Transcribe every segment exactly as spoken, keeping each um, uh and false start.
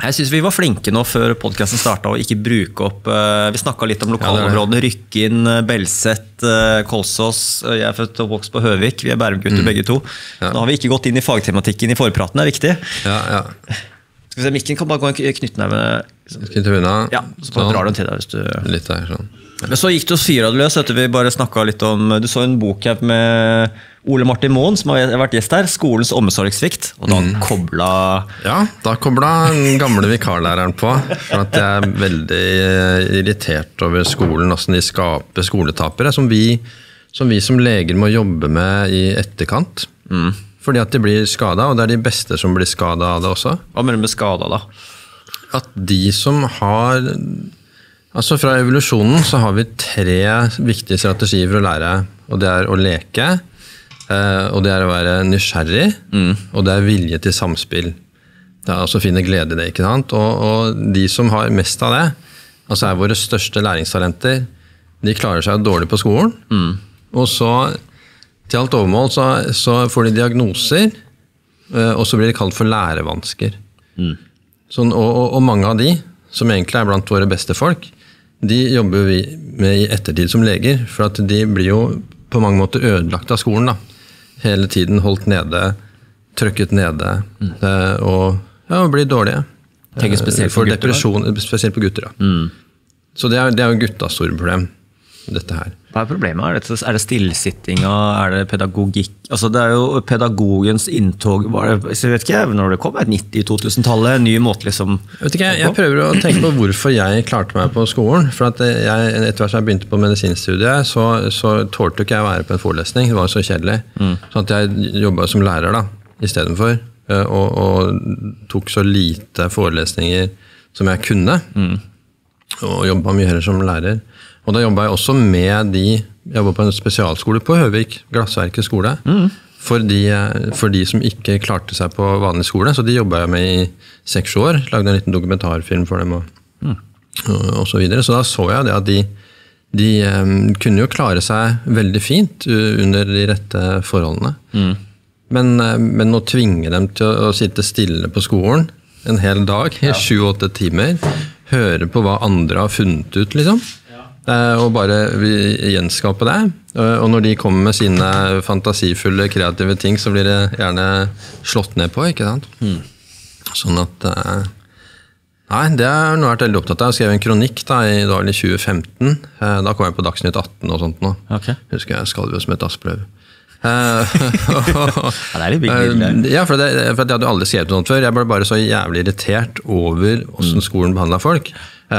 Jeg synes vi var flinke nå før podcasten startet å ikke bruke opp, uh, vi snakket litt om lokalområdene, Rykken, Belset, uh, Kolsås, jeg er født og vokst på Høvik, vi er Bærumgutter mm. begge to. Ja. Nå har vi ikke gått inn i fagtematikken i forpraten, det er viktig. Ja, ja. Skal vi se, Mikken kan bare gå en knyttneve. Knyttnevene. Ja, så bare drar den til deg hvis du... Litt der, sånn. Men så gikk du og fyret løs etter vi bare snakket litt om, du så en bok her med Ole Martin Moen, som har vært gjest her, Skolens omsorgssvikt, og da mm. koblet... Ja, da koblet den gamle vikarlæreren på, for at jeg er veldig irritert over skolen, hvordan de skaper skoletapere, som vi som, vi som leger må jobbe med i etterkant, mm. fordi at de blir skadet, og det er de beste som blir skadet av det også. Hva mener du med skadet da? At de som har... Altså fra evolusjonen så har vi tre viktige strategier for å lære, og det er å leke, og det er å være nysgjerrig, mm. og det er vilje til samspill. Det er altså å finne glede i det, ikke sant? Og, og de som har mest av det, altså er våre største læringstalenter, de klarer seg dårlig på skolen, mm. og så til alt overmål så, så får de diagnoser, og så blir de kalt for lærevansker. Mm. Sånn, og, og, og mange av de, som egentlig er blant våre beste folk, de jobber vi med i ettertid som leger, for at de blir jo på mange måter ødelagt av skolen da. Hele tiden holdt nede, trykket nede, mm. og ja, blir dårlige. Tenker spesielt på for gutter? Depresjon, spesielt på gutter, ja. Mm. Så det er, det er jo guttas store problem, dette her. Hva er problemet? Er det, er det stillsittinga? Er det pedagogikk? Altså det er jo pedagogens inntog, var det, jeg vet ikke, når det kom, nitti-to-tusen-tallet, en ny måte liksom... Jeg vet ikke, jeg prøver å tenke på hvorfor jeg klarte meg på skolen, for at jeg, etter hvert som jeg begynte på medisinstudiet, så, så tålte ikke jeg å være på en forelesning, det var så kjedelig. Mm. Sånn at jeg jobbet som lærer da, i stedet for, og, og tok så lite forelesninger som jeg kunne, mm. og jobbet mye heller som lærer. Og da jobbet jeg også med de, jeg jobbet på en spesialskole på Høvik, Glassverket skole, mm. for, de, for de som ikke klarte seg på vanlig skole, så de jobbet jeg med i seks år, lagde en liten dokumentarfilm for dem og, mm. og, og så videre. Så da så jeg det at de, de um, kunne jo klare seg veldig fint under de rette forholdene. Mm. Men, men å tvinge dem til å, å sitte stille på skolen en hel dag, i sju-åtte timer, høre på hva andre har funnet ut, liksom, og bare gjenskape det. Og når de kommer med sine fantasifulle, kreative ting, så blir det gjerne slått ned på, ikke sant? Mm. Sånn at... Nei, det har jeg vært veldig opptatt av. Jeg skrev en kronikk da, i dag i tjue femten. Da kom jeg på Dagsnytt atten og sånt nå. Okay. Jeg husker jeg skalv jo som et asprøv. Ja, det er litt big ja, for, det, for jeg hadde aldri skrevet noe før. Jeg ble bare så jævlig irritert over hvordan skolen behandlet folk.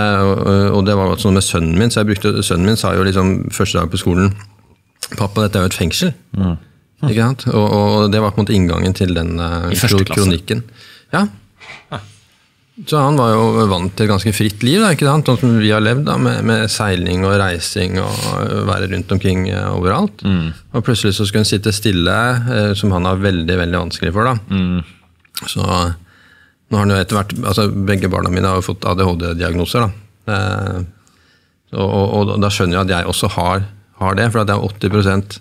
Og det var sånn med sønnen min, så jeg brukte, sønnen min sa jo liksom første dag på skolen, pappa, dette er jo et fengsel. Mm. Mm. Ikke sant? Og, og det var på en måte inngangen til den uh, kronikken. Ja. ja. Så han var jo vant til et ganske fritt liv, da, ikke sant? Sånn som vi har levd da, med, med seiling og reising og være rundt omkring uh, overalt. Mm. Og plutselig så skulle han sitte stille, uh, som han har veldig, veldig vanskelig for da. Mm. Så... Nå har han jo etter hvert, altså begge barna mine har jo fått A D H D-diagnoser da. Eh, og, og, og da skjønner jeg at jeg også har, har det, for at det er åtti prosent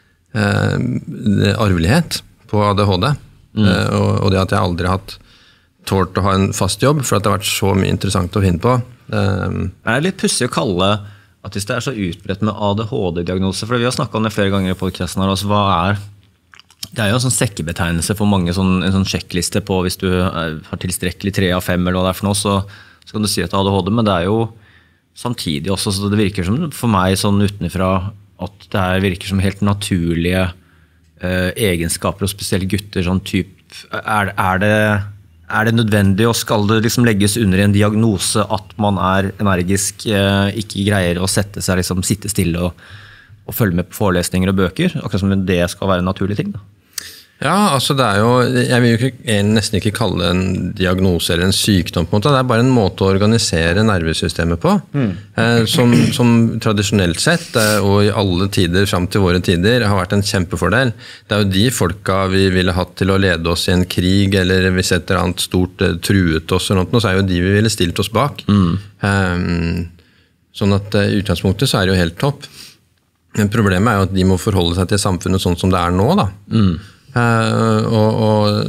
eh, arvelighet på A D H D. Mm. Eh, og, og det at jeg aldri har hatt tålt å ha en fast jobb, for at det har vært så mye interessant å finne på. Eh, det er litt pussig å kalle at hvis det er så utbredt med A D H D-diagnoser, for vi har snakket om det flere ganger i podcasten her, altså hva er... Det er jo en sånn sekkebetegnelse for mange, sånn, en sånn sjekkliste på hvis du er, har tilstrekkelig tre av fem eller hva det er for noe, så, så kan du si at du har A D H D, men det er jo samtidig også, så det virker som for meg sånn utenfra at det er, virker som helt naturlige eh, egenskaper, og spesielt gutter, sånn typ, er, er, det, er det nødvendig, og skal det liksom legges under en diagnose at man er energisk, eh, ikke greier å sette seg, liksom, sitte stille og, og følge med på forelesninger og bøker, akkurat som det skal være en naturlig ting da? Ja, altså det er jo, jeg vil jo ikke, jeg nesten ikke kalle det en diagnose eller en sykdom på en måte, det er bare en måte å organisere nervesystemet på, mm. eh, som, som tradisjonelt sett, eh, og i alle tider, frem til våre tider, har vært en kjempefordel. Det er jo de folka vi ville hatt til å lede oss i en krig, eller hvis et eller annet stort eh, truet oss, og noe, så er jo de vi ville stilt oss bak. Mm. Eh, sånn at i eh, utgangspunktet så er det jo helt topp. Men problemet er jo at de må forholde seg til samfunnet sånn som det er nå da. Mm. Uh, og, og,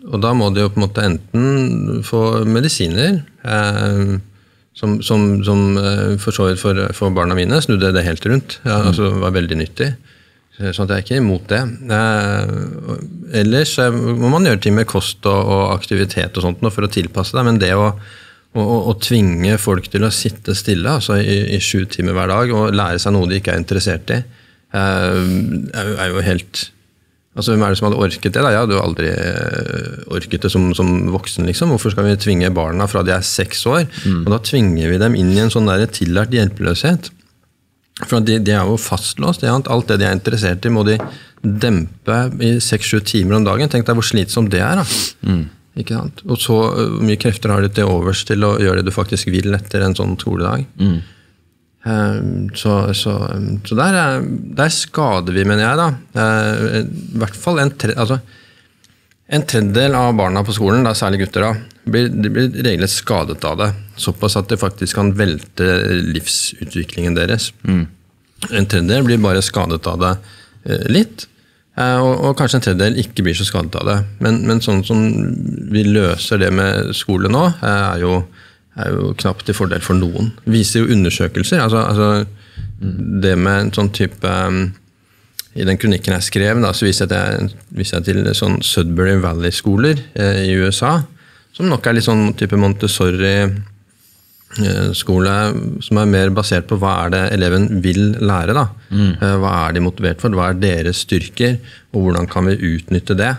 og da må de jo på en måte enten få medisiner, eh, som, som, som for så vidt for, for barna mine snudde det helt rundt, ja, altså var veldig nyttig. Sånn at jeg er ikke imot det. Eh, ellers må man gjøre ting med kost og, og aktivitet og sånt for å tilpasse det, men det å Og, og, og tvinge folk til å sitte stille altså i, i sju timer hver dag og lære seg noe de ikke er interessert i, er, er jo helt... Altså, hvem er det som hadde orket det? Da? Jeg hadde jo aldri orket det som, som voksen, liksom. Hvorfor skal vi tvinge barna fra de er seks år? Mm. Og da tvinger vi dem inn i en sånn der tillært hjelpeløshet. For de, de er jo fastlåst. Alt det de er interessert i må de dempe i seks sju timer om dagen. Tenk deg hvor slitsomt det er, da. Mm. Ikke sant? Og så mye krefter har du til overs til å gjøre det du faktisk vil etter en sånn skoledag. Mm. Um, så så, så der, er, der skader vi, mener jeg da. Uh, I hvert fall en, tre, altså, en tredjedel av barna på skolen, da, særlig gutter, da, blir, de blir regelrett skadet av det. Såpass at det faktisk kan velte livsutviklingen deres. Mm. En tredjedel blir bare skadet av det uh, litt. Og, og kanskje en tredjedel ikke blir så skadet av det. Men, men sånn som vi løser det med skole nå, er jo, er jo knapt til fordel for noen. Viser jo undersøkelser. Altså, altså mm. det med en sånn type I den kronikken jeg skrev, da, så viser jeg, viser jeg til sånn Sudbury Valley-skoler eh, i U S A, som nok er litt sånn type Montessori skole som er mer basert på hva er det eleven vil lære da. Mm. Hva er de motivert for, hva er deres styrker, og hvordan kan vi utnytte det.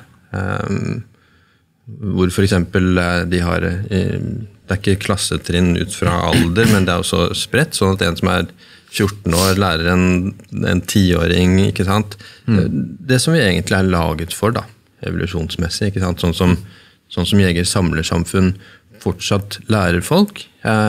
Hvor for eksempel de har, det er ikke klassetrinn ut fra alder, men det er også spredt, sånn at en som er fjorten år lærer en, en tiåring, ikke sant? Mm. Det som vi egentlig er laget for da, evolusjonsmessig, ikke sant? Sånn som, sånn som jeger-samlersamfunn fortsatt lærer folk,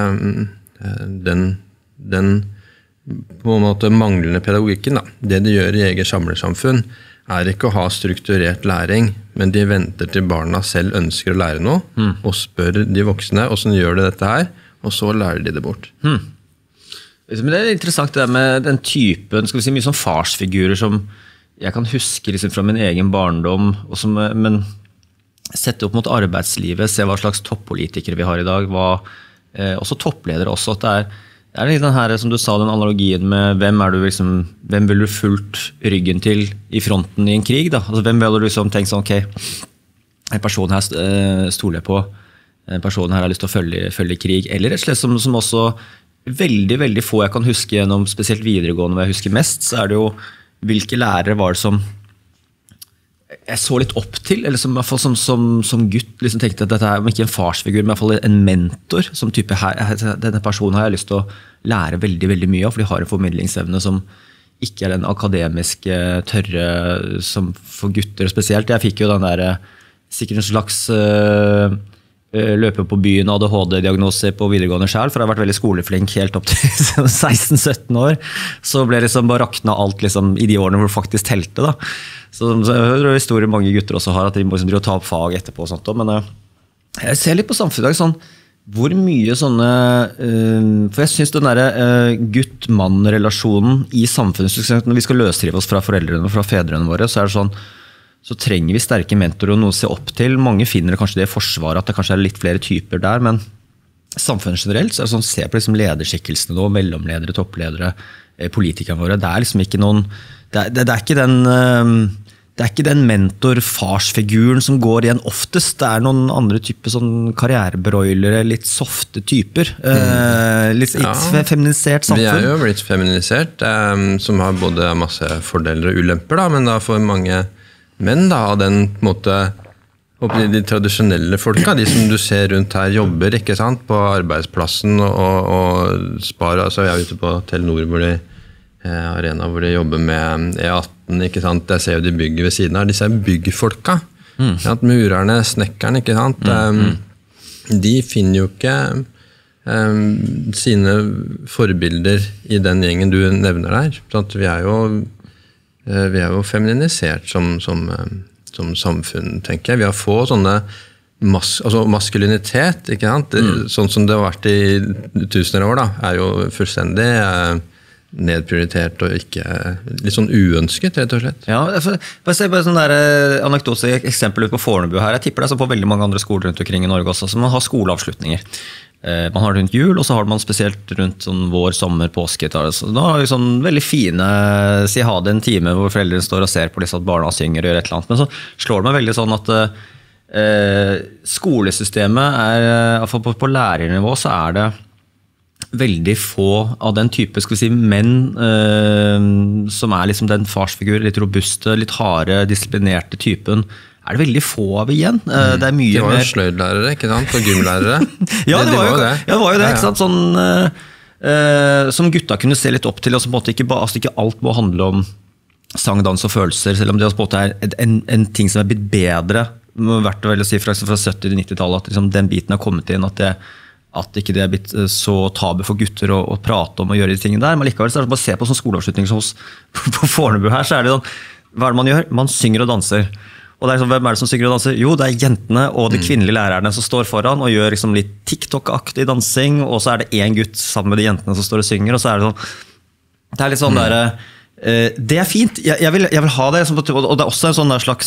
den, den på en måte manglende pedagogikken, da. Det de gjør i jeger-samlersamfunn er ikke å ha strukturert læring, men de venter til barna selv ønsker å lære noe, mm. og spør de voksne, hvordan gjør de dette her, og så lærer de det bort. Mm. Men det er interessant det med den typen, skal vi si, mye sånn farsfigurer som jeg kan huske liksom, fra min egen barndom, og som, men sette opp mot arbeidslivet, se hva slags toppolitikere vi har i dag, hva, eh, også toppledere også, at det er, det er den her, som du sa, den analogien med hvem er du liksom, hvem vil du fulgt ryggen til i fronten i en krig da? Altså, hvem vil du liksom tenke sånn, ok, en person her stoler jeg på, en person her har lyst til å følge, følge krig, eller et slett som, som også veldig, veldig få jeg kan huske gjennom spesielt videregående, hva jeg husker mest, så er det jo hvilke lærere var det som jeg så litt opp til, eller som, i hvert fall som, som, som gutt liksom tenkte at dette er ikke en farsfigur, men i hvert fall en mentor, som type her, denne personen har jeg lyst til å lære veldig, veldig mye av, for de har en formidlingsevne som ikke er den akademiske tørre som for gutter spesielt. Jeg fikk jo den der, sikkert en slags uh, løpe på byen A D H D-diagnose på videregående selv, for jeg har vært veldig skoleflink helt opp til seksten sytten år, så ble liksom bare rakna alt liksom, i de årene hvor det faktisk telte da. Så, så jeg hører historier mange gutter også har, at de må liksom, ta opp fag etterpå og sånt, men uh, jeg ser litt på samfunnet i dag sånn, hvor mye sånne, uh, for jeg synes den der uh, gutt-mann-relasjonen i samfunnet, når vi skal løsrive oss fra foreldrene, fra fedrene våre, så er det sånn, så trenger vi sterke mentorer og noe å se opp til. Mange finner kanskje det i forsvaret, at det kanskje er litt flere typer der, men samfunnet generelt, så er det sånn, se på liksom lederskikkelsene nå, mellomledere, toppledere, politikerne våre, det er liksom ikke noen, det er, det, det er ikke den... Uh, Det er ikke den mentor-farsfiguren som går igjen oftest. Det er noen andre typer sånn karrierebroilere, litt softe typer. Mm. Eh, litt ja. Feminisert samfunn. Vi er jo blitt feminisert, eh, som har både masse fordeler og ulemper, da, men da for mange menn da, av den måte, de tradisjonelle folka, de som du ser rundt her jobber, ikke sant, på arbeidsplassen og, og sparer, altså jeg er ute på Telenor hvor de arena hvor de jobber med E atten, ikke sant? Jeg ser jo de bygger ved siden av. Disse er byggfolka. Mm. Ja, murerne, snekkerne, ikke sant? Mm. Um, de finner jo ikke um, sine forbilder i den gjengen du nevner der. Sånn at vi er jo, uh, vi er jo femininisert som, som, um, som samfunn, tenker jeg. Vi har få sånne mas altså maskulinitet, ikke sant? Mm. Sånn som det har vært i tusener år, da, er jo fullstendig... Uh, nedprioritert og ikke litt sånn uønsket, rett og slett. Ja, bare se på en sånn der anekdote, eksempel på Fornebu her. Jeg tipper det er så på veldig mange andre skoler rundt omkring i Norge også, så man har skoleavslutninger. Man har rundt jul, og så har man spesielt rundt sånn vår, sommer, påske. Så da har vi sånn veldig fine, si ha det en time hvor foreldrene står og ser på disse at barna synger og gjør et eller annet. Men så slår det meg veldig sånn at eh, skolesystemet er, i hvert fall på, på lærernivå så er det veldig få av den type, skal vi si, menn eh, som er liksom den farsfigur, litt robuste, litt harde, disiplinerte typen, er det veldig få av igjen. Mm. Det er mye det var jo mer... sløydlærere, ikke sant? Og gymlærere. ja, det, det, var jo, det. ja, det var jo det, ja, ja. ikke sant? Sånn, eh, som gutta kunne se litt opp til, og så på en måte ikke, altså ikke alt må handle om sang, dans og følelser, selv om det på en måte er en, en ting som er blitt bedre, verdt å vel å si fra, fra sytti- til nittitallet, at liksom, den biten har kommet inn, at det at ikke det er blitt så tabu for gutter å, å prate om og gjøre de tingene der, men likevel så er det bare å se på sånn skoleavslutning hos på Fornebu her, så er det sånn, hva er det man gjør? Man synger og danser. Og det er sånn, hvem er det som synger og danser? Jo, det er jentene og de kvinnelige lærerne som står foran og gjør liksom litt TikTok-aktig dansing, og så er det en gutt sammen med de jentene som står og synger, og så er det sånn, det er litt sånn mm. der, det er fint, jeg, jeg, vil, jeg vil ha det, og det er også en sånn slags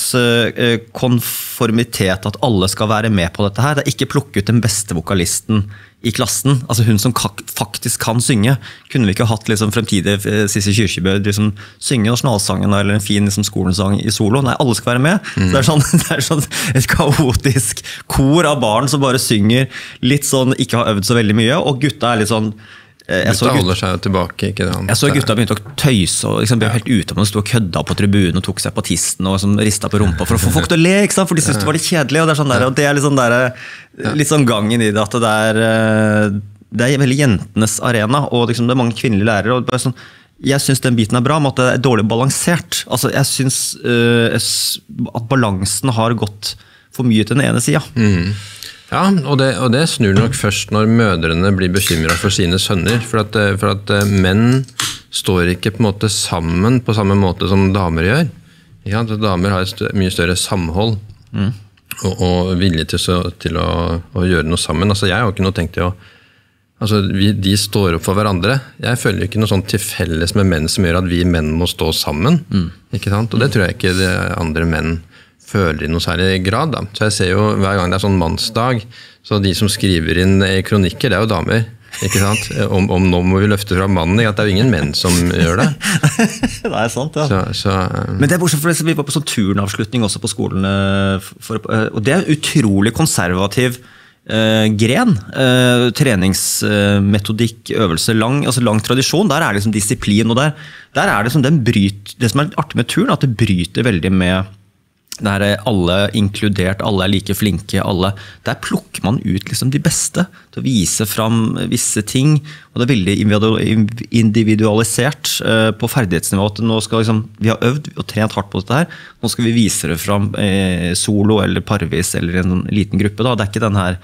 konformitet at alle skal være med på dette her. Det er ikke plukke ut den beste vokalisten i klassen, altså hun som faktisk kan synge. Kunne vi ikke hatt liksom, fremtidige Sissy Kyrkjebø liksom, synge nasjonalsangen eller en fin liksom, skolesang i solo? Nei, alle skal være med. Mm. Så det er, sånn, det er sånn et kaotisk kor av barn som bare synger litt sånn, ikke har øvd så veldig mye, og gutta er litt sånn Jeg så, holder seg jo tilbake, ikke det? Jeg så gutta begynte å tøyse og liksom ble helt ute om å stå og kødda på tribunen og tok seg på tisten og liksom ristet på rumpa for å få folk til å le, ikke sant? For de synes det var litt kjedelig, og det er, sånn der, og det er litt, sånn der, litt sånn gangen i det, at det er, det er veldig jentenes arena, og liksom det er mange kvinnelige lærere, og bare sånn, jeg synes den biten er bra, men at det er dårlig balansert. Altså, jeg synes uh, at balansen har gått for mye til den ene siden. Mm. Ja, og det, og det snur nok først når mødrene blir bekymret for sine sønner, for at, for at menn står ikke på en måte sammen på samme måte som damer gjør. Ja, damer har et større, mye større samhold mm. og, og vilje til, så, til å, å gjøre noe sammen. Altså, jeg har ikke noe tenkt til å altså, vi, de står opp for hverandre. Jeg føler ikke noe sånn til felles med menn som gjør at vi menn må stå sammen. Mm. Ikke sant? Og det tror jeg ikke de andre menn føler i noe særlig grad. Da. Så jeg ser jo hver gang det er sånn mannsdag, så de som skriver inn kronikker, det er jo damer. Ikke sant? Om, om nå må vi løfte fra mannen, det er jo ingen menn som gjør det. Det er sant, ja. Så, så, um... Men det er bortsett fra det, vi var på sånn turnavslutning også på skolen, for, og det er en utrolig konservativ eh, gren. Eh, treningsmetodikk, øvelse, lang, altså lang tradisjon, der er det liksom disiplin, og der, der er det som den bryter, det som er artig med turn, at det bryter veldig med der er alle inkludert, alle er like flinke, alle. Der plukker man ut liksom de beste til å vise frem visse ting, og det er veldig individualisert eh, på ferdighetsnivå. At nå skal liksom, vi har øvd og trent hardt på dette her, nå skal vi vise det frem eh, solo eller parvis eller en liten gruppe. Da. Det er ikke den her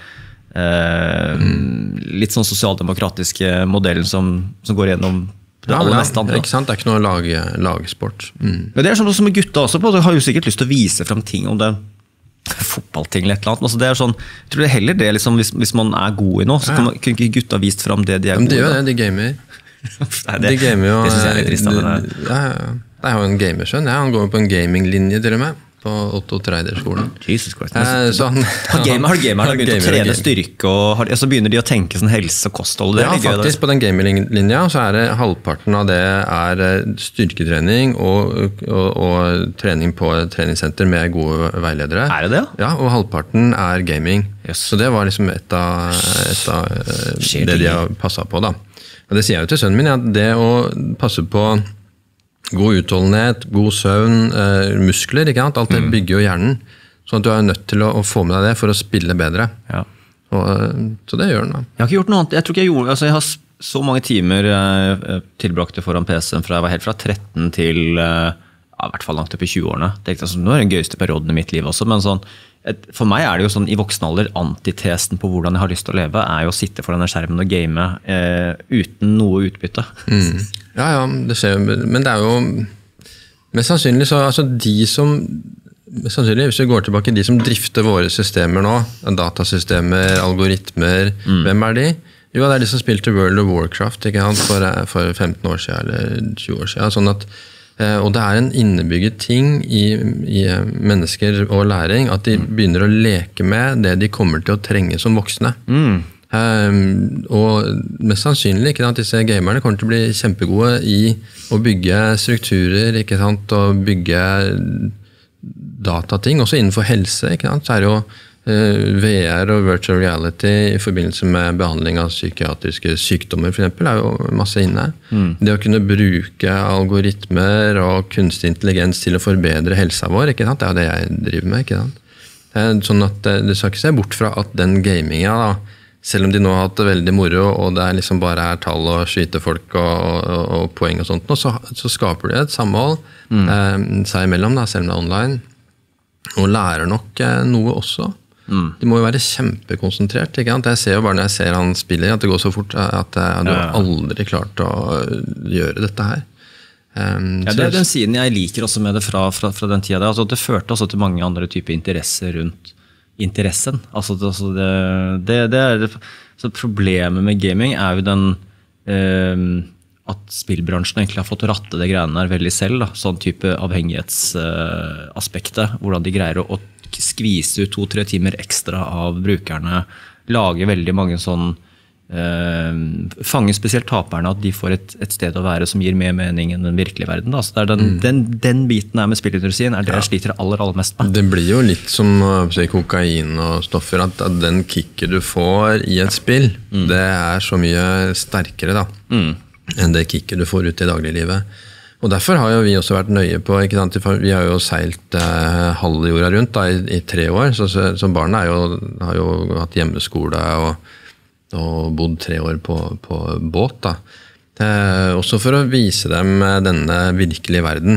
eh, mm. litt sånn sosialdemokratiske modellen som, som går gjennom det ja, aller ja, meste andre. Ikke sant? Det er ikke noe lag, lagsport. Mm. Men det er sånn som med gutta også, de har jo sikkert lyst til å vise frem ting om det fotballting eller et eller annet. Altså det er sånn, jeg tror det er heller det, liksom, hvis, hvis man er god i noe, så kan man, kunne ikke gutta vist frem det de er Men gode i. Men de gjør det, de gamer. Nei, det, de gamer jo, det synes jeg er litt trist av det. Ja, ja. Jeg har jo en gamersønn, ja, han går på en gaminglinje til og med. På Otto Treider-skolen. Jesus Christ. Eh, sånn, har gamer, har gamer, har begynt å trene styrke, og har, så begynner de å tenke sånn helse og kosthold. Det ja, er faktisk, på den gaminglinja så er det halvparten av det er styrketrening og, og, og trening på et treningssenter med gode veiledere. Er det det? Ja, og halvparten er gaming. Yes. Så det var liksom et av, et av det de har passet på da. Og det sier jeg jo til sønnen min, at det å passe på god utholdenhet, god søvn, eh, muskler, ikke sant? Alt det bygger jo hjernen. Så at du er nødt til å, å få med deg det for å spille bedre. Ja. Og, så det gjør den da. Jeg har ikke gjort noe annet. Jeg tror ikke jeg gjorde, altså jeg har så mange timer jeg tilbrakte foran P C-en fra jeg var helt fra tretten til ja, i hvert fall langt opp i tjue-årene. Det er ikke sånn, nå er det den gøyeste perioden i mitt liv også, men sånn, for meg er det jo sånn i voksen alder, antitesten på hvordan jeg har lyst til å leve, er jo å sitte foran den skjermen og game eh, uten noe utbytte. Mm. Ja, ja, det ser jo, men det er jo mest sannsynlig så, altså de som mest sannsynlig, hvis vi går tilbake, de som drifter våre systemer nå, datasystemer, algoritmer, mm. hvem er de? Jo, det er de som spilte World of Warcraft, ikke sant, for, for femten år siden, eller tjue år siden, sånn at, og det er en innebygget ting i, i mennesker og læring, at de begynner å leke med det de kommer til å trenge som voksne. Mm. Um, og mest sannsynlig, ikke sant, disse gamerne kommer til å bli kjempegode i å bygge strukturer, ikke sant, og bygge datating, også innenfor helse, ikke sant, så er det jo V R og virtual reality i forbindelse med behandling av psykiatriske sykdommer for eksempel, er jo masse inne. Mm. Det å kunne bruke algoritmer og kunstig intelligens til å forbedre helsa vår, ikke sant? Det er jo det jeg driver med, ikke sant? Sånn at du skal ikke se bort fra at den gamingen da, selv om de nå har hatt det veldig moro, og det er liksom bare er tall og skyte folk og, og, og poeng og sånt, så, så skaper de et samhold mm. eh, seg imellom, da, selv om det er online, og lærer nok eh, noe også. Mm. De må jo være kjempekonsentrert, ikke sant? Jeg ser jo bare når jeg ser han spiller at det går så fort at jeg hadde aldri klart å gjøre dette her. Um, ja, det er den siden jeg liker også med det fra, fra, fra den tida. Altså, det førte også til mange andre typer interesser rundt interessen. Altså, det, altså det, det, det er, så problemet med gaming er jo den um, at spillbransjen egentlig har fått ratte det greiene der veldig selv, da. Sånn type avhengighetsaspektet, uh, hvordan de greier å, å skvise ut to-tre timer ekstra av brukerne, lage veldig mange sånn, eh, fange spesielt taperne, at de får et, et sted å være som gir mer mening enn den virkelige verden. Da. Så det er den, mm. den, den biten her med spillindustrien er det jeg sliter aller, aller mest med. Det blir jo litt som si, kokain og stoffer, at, at den kicket du får i et spill, mm. det er så mye sterkere da, mm. enn det kicket du får ut i dagliglivet. Og derfor har jo vi også vært nøye på, ikke sant? Vi har jo seilt eh, halve jorda rundt da, i, i tre år, så, så, så barna er jo, har jo hatt hjemmeskole og, og bodd tre år på, på båt. Da. Eh, også for å vise dem denne virkelige verden.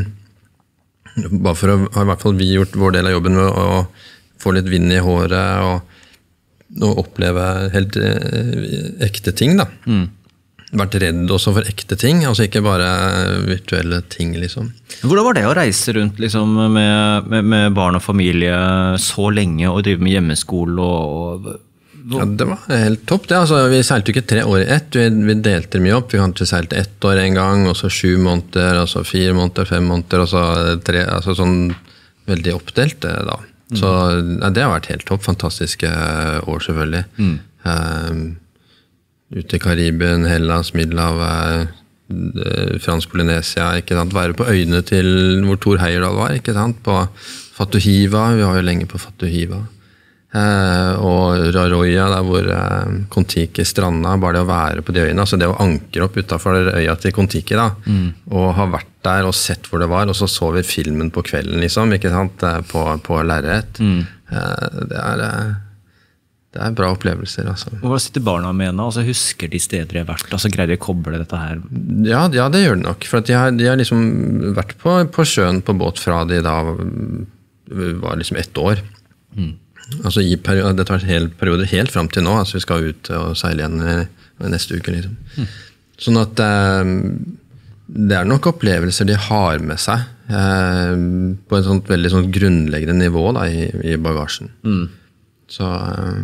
Bare for å ha i hvert fall vi gjort vår del av jobben med å få litt vind i håret og, og oppleve helt eh, ekte ting da. Mm. Vært redd også for ekte ting, altså ikke bare virtuelle ting liksom. Hvordan var det å reise rundt liksom, med, med, med barn og familie så lenge og drive med hjemmeskole? Og, og... Ja, det var helt topp det. Altså, vi seilte jo ikke tre år i ett, vi, vi delte mye opp. Vi kanskje seilte ett år en gang, og så sju måneder, og så fire måneder, fem måneder, og så tre, altså sånn veldig oppdelt da. Mm. Så ja, det har vært helt topp, fantastiske år selvfølgelig. Mm. Um, ute i Karibien, Hellas, Middelhavet, fransk Polynesia, ikke sant? Være på øyene til hvor Thor Heyerdahl var, ikke sant? På Fatuhiva, vi var jo lenge på Fatuhiva. Eh, og Raroya, der hvor eh, Kon-Tiki stranda, bare det å være på de øyene, altså det å ankre opp utenfor øya til Kon-Tiki da, mm. og ha vært der og sett hvor det var, og så så vi filmen på kvelden liksom, ikke sant? På, på lerret. Mm. Eh, det er... Eh, Det er bra opplevelser, altså. Og hva sitter barna med nå? Altså, husker de steder de har vært? Altså, greier de å koble dette her? Ja, ja det gjør de nok. For at de har, de har liksom vært på, på sjøen på båt fra de da var liksom ett år. Mm. Altså, i periode, dette har vært hel periode helt frem til nå. Altså, vi skal ut og seile igjen neste uke, liksom. Mm. Sånn at eh, det er nok opplevelser de har med seg eh, på et sånt veldig sånt grunnleggende nivå da, i, i bagasjen. Mm. Så... Eh,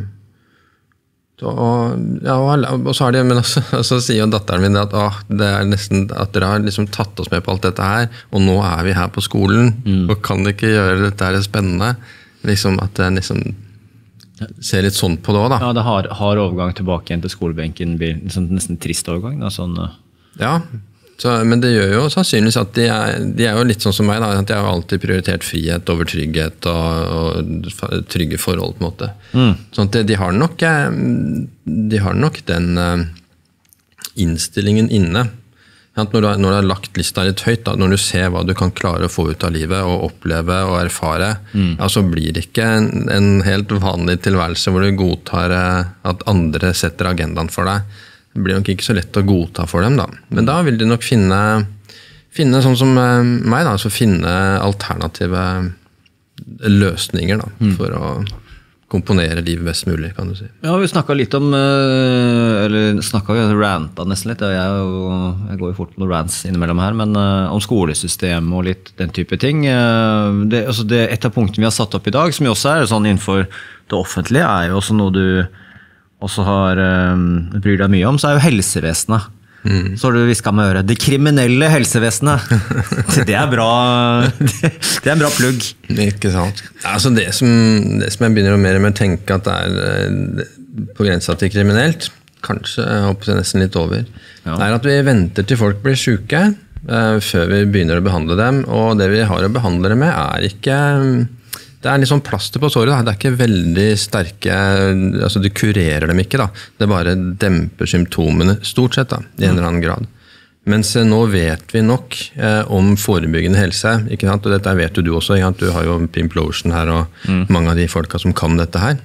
Og, ja, og så har de, men også, så sier jo datteren min at å, det er nesten at dere har liksom tatt oss med på alt dette her, og nå er vi her på skolen, mm. og kan ikke gjøre dette her spennende. Liksom at det liksom ser litt sånn på det også, da. Ja, det har, har overgang tilbake igjen til skolebenken, blir liksom nesten trist overgang, da, sånn. Ja, så, men det gjør jo sannsynligvis at de er, de er jo litt sånn som meg, da, at de har jo alltid prioritert frihet over trygghet og, og trygge forhold på en måte. Mm. Sånn at de, de, har nok, de har nok den uh, innstillingen inne. At når, du har, når du har lagt lista litt høyt, da, når du ser hva du kan klare å få ut av livet og oppleve og erfare, mm. ja, så blir det ikke en, en helt vanlig tilværelse hvor du godtar uh, at andre setter agendaen for deg. Det blir nok ikke så lett å godta for dem da. Men da vil de nok finne, finne sånn som meg da, altså finne alternative løsninger da, mm. for å komponere livet best mulig, kan du si. Ja, vi snakket litt om, eller snakket vi ranta nesten litt, jeg, jeg går jo fort på noen rants innimellom her, men om skolesystem og litt den type ting. Det, altså det, et av punktene vi har satt opp i dag, som jo også er sånn innenfor det offentlige, er jo også noe du og så har, um, bryr deg mye om, så er jo helsevesenet. Mm. Så har du visket med øret. Det kriminelle helsevesenet. Det er bra, det er en bra plugg. Ikke sant. Altså det som, det som jeg begynner å mer og mer tenke at det er på grensa til kriminelt, kanskje, jeg håper det nesten litt over, ja. Er at vi venter til folk blir syke, uh, før vi begynner å behandle dem, og det vi har å behandle dem med er ikke... Det er litt sånn plaster på såret, da. Det er ikke veldig sterke, altså du kurerer dem ikke da. Det bare demper symptomene stort sett da, i en eller annen grad. Mens nå vet vi nok eh, om forebyggende helse, ikke sant? Og dette vet jo du også, ikke sant? Du har jo Pimplotion her og mm. mange av de folka som kan dette her.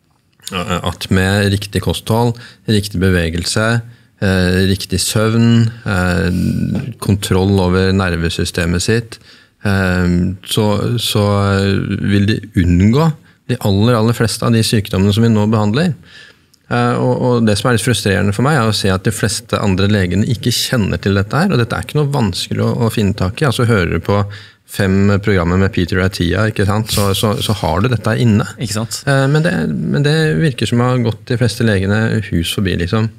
At med riktig kosthold, riktig bevegelse, eh, riktig søvn, eh, kontroll over nervesystemet sitt, Så, så vil de unngå de aller, aller fleste av de sykdommene som vi nå behandler. Og, og det som er litt frustrerende for meg er å se at de fleste andre legene ikke kjenner til dette her, og dette er ikke noe vanskelig å, å finne tak i. Altså hører du på fem programmer med Peter Attia, ikke sant? Så, så, så har du dette inne. Ikke sant? Men det, men det virker som å ha gått de fleste legene hus forbi, liksom.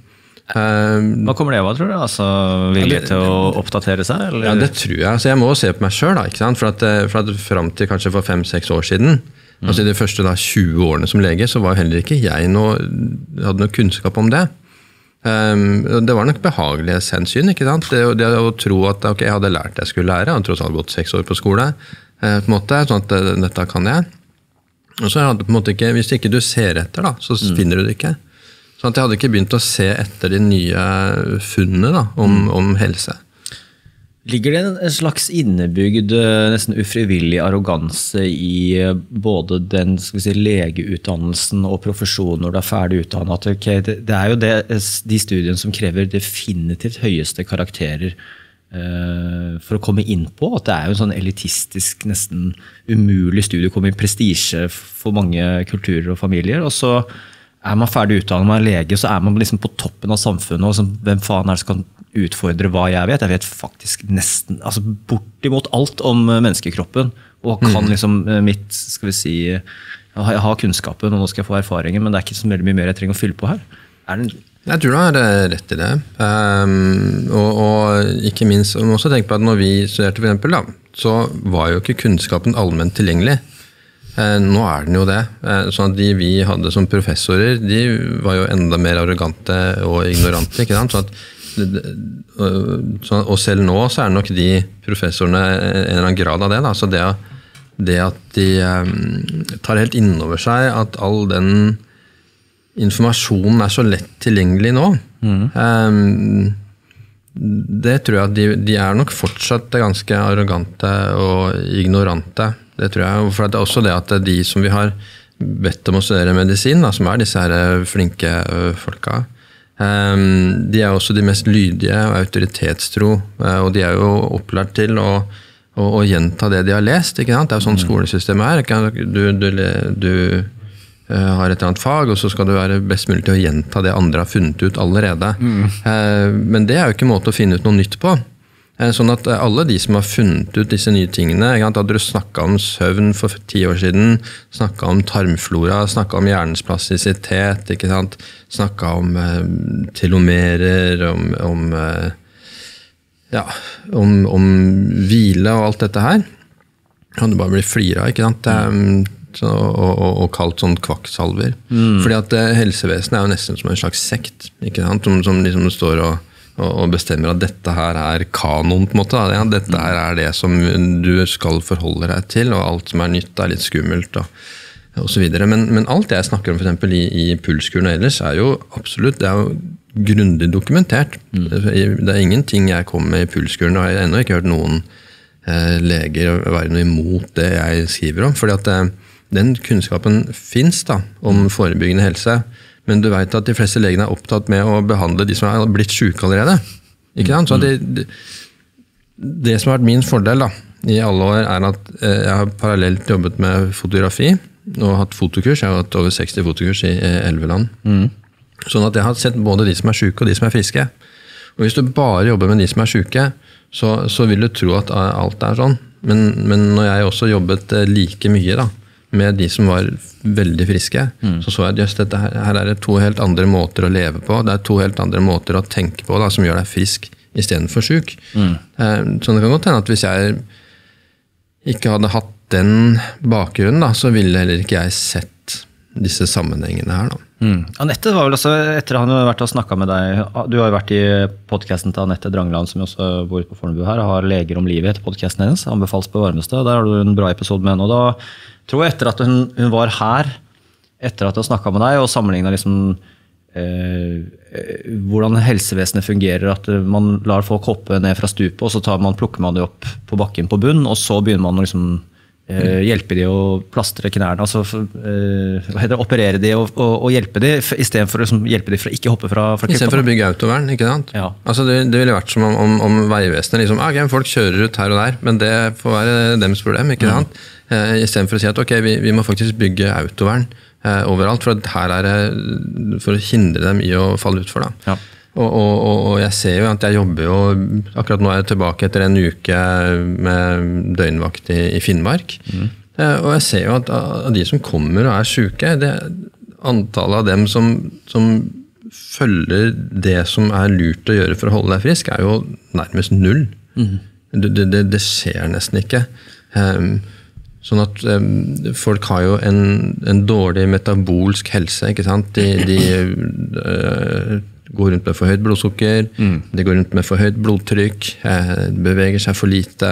Hva kommer det av, tror du? Altså, vilje til å oppdatere seg? Eller? Ja, det tror jeg. Altså, jeg må se på meg selv, da, ikke sant? For at, for at frem til kanskje for fem-seks år siden, mm. altså i de første da, tjue årene som lege, så var heller ikke jeg noe, hadde noe kunnskap om det. Um, det var nok behagelighetshensyn, ikke sant? Det, det å tro at okay, jeg hadde lært det jeg skulle lære, jeg hadde tross alt gått seks år på skole, eh, på en måte, sånn at dette kan jeg. Og så hadde på en måte ikke, hvis ikke du ser etter da, så mm. finner du det ikke. Så jeg hadde ikke begynt å se etter de nye funnene da, om, mm. om helse. Ligger det en slags innebygd, nesten ufrivillig arroganse i både den skal vi si, legeutdannelsen og profesjonen når du er ferdig utdannet? Okay, det, det er jo det, de studiene som krever definitivt høyeste karakterer uh, for å komme inn på. At det er jo en sånn elitistisk, nesten umulig studie å komme i prestisje for mange kulturer og familier. Og så er man ferdig utdannet, man er lege, så er man liksom på toppen av samfunnet, og så, hvem faen er det som kan utfordre hva jeg vet? Jeg vet faktisk nesten, altså bortimot alt om menneskekroppen, og kan liksom mitt, skal vi si, jeg har kunnskapen, og nå skal jeg få erfaringer, men det er ikke så veldig mye mer jeg trenger å fylle på her. Er det Jeg tror du har rett i det. Um, og, og ikke minst, jeg må også tenke på at når vi studerte for eksempel, da, så var jo ikke kunnskapen allment tilgjengelig. Nå er den jo det. Sånn at de vi hadde som professorer, de var jo enda mer arrogante og ignorante, ikke sant? Sånn at, og selv nå så er nok de professorene en eller annen grad av det. Da. Så det, det at de tar helt inn over seg at all den informasjonen er så lett tilgjengelig nå, mm. det tror jeg at de, de er nok fortsatt ganske arrogante og ignorante. Det tror jeg, for det er også det at de som vi har bedt om å studere medisin, da, som er disse her flinke folka, de er også de mest lydige og autoritetstro, og de er jo opplært til å, å, å gjenta det de har lest, ikke sant? Det er jo sånn skolesystemet er. Du, du, du har et eller annet fag, og så skal du være best mulig til å gjenta det andre har funnet ut allerede. Mm. Men det er jo ikke en måte å finne ut noe nytt på. Sånn at alle de som har funnet ut disse nye tingene, hadde du snakket om søvn for ti år siden, snakket om tarmflora, snakket om hjernens plastisitet, ikke sant? Snakket om eh, telomerer, om, om, eh, ja, om, om hvile og alt dette her. Kan du bare bli flira, ikke sant? Mm. Så, og, og, og kalt sånn kvakksalver. Mm. Fordi at eh, helsevesenet er jo nesten som en slags sekt, ikke sant? Som, som liksom står og og bestemmer at dette her er kanon på en måte. Ja, dette her er det som du skal forholde deg til, og alt som er nytt er litt skummelt og, og så videre. Men, men alt det jeg snakker om for eksempel i, i pulskuren ellers er jo absolutt, det er jo grundig dokumentert. Mm. Det er ingenting jeg kommer med i pulskuren, og jeg har ennå ikke hørt noen eh, leger være noe imot det jeg skriver om, fordi at eh, den kunnskapen finnes da, om forebyggende helse. Men du vet at de fleste legene er opptatt med å behandle de som er blitt syke allerede. Ikke sant? Så det, det, det som har vært min fordel da, i alle år er at jeg har parallelt jobbet med fotografi og hatt fotokurs. Jeg har hatt over seksti fotokurs i elleve land. Mm. Sånn at jeg har sett både de som er syke og de som er friske. Og hvis du bare jobber med de som er syke, så, så vil du tro at alt er sånn. Men, men når jeg også jobbet like mye da, med de som var veldig friske, mm. så så jeg at just dette her, her er det to helt andre måter å leve på, det er to helt andre måter å tenke på da, som gjør deg frisk i stedet for syk. Mm. Så det kan godt hende at hvis jeg ikke hadde hatt den bakgrunnen, da, så ville heller ikke jeg sett disse sammenhengene her. Da. Mm. Anette var vel også, etter han har vært og snakket med deg, du har jo vært i podcasten til Anette Drangland, som også bor på Fornebu her, har Leger om livet etter podcasten hennes, anbefales på varmeste, der har du en bra episode med henne, og da tror jeg etter at hun, hun var her, etter at hun snakket med deg, og sammenlignet liksom eh, hvordan helsevesenet fungerer, at man lar folk hoppe ned fra stupet, og så tar man, plukker man det opp på bakken på bunn, og så begynner man å liksom Uh, hjelpe de å plastre knærne, altså uh, hva heter det, operere de og, og, og hjelpe de, i stedet for å liksom, hjelpe de for å ikke hoppe fra, fra I stedet for å bygge autovern, ikke sant? Ja. Altså det, det ville vært som om, om, om veivesenet, liksom, ah, okay, folk kjører ut her og der, men det får være deres problem, ikke sant? Mm. Uh, I stedet for å si at ok, vi, vi må faktisk bygge autovern uh, overalt, for her er det for å hindre dem i å falle utfor da. Ja. Og, og, og jeg ser jo at jeg jobber jo, akkurat nå er jeg tilbake etter en uke med døgnvakt i, i Finnmark, mm. og jeg ser jo at av de som kommer og er syke, det antallet av dem som, som følger det som er lurt å gjøre for å holde deg frisk, er jo nærmest null. Mm. Det, det, det skjer nesten ikke. Um, sånn at um, folk har jo en, en dårlig metabolsk helse, ikke sant? De, de uh, går rundt med for høyt blodsukker, mm. de går rundt med for høyt blodtrykk, eh, beveger seg for lite,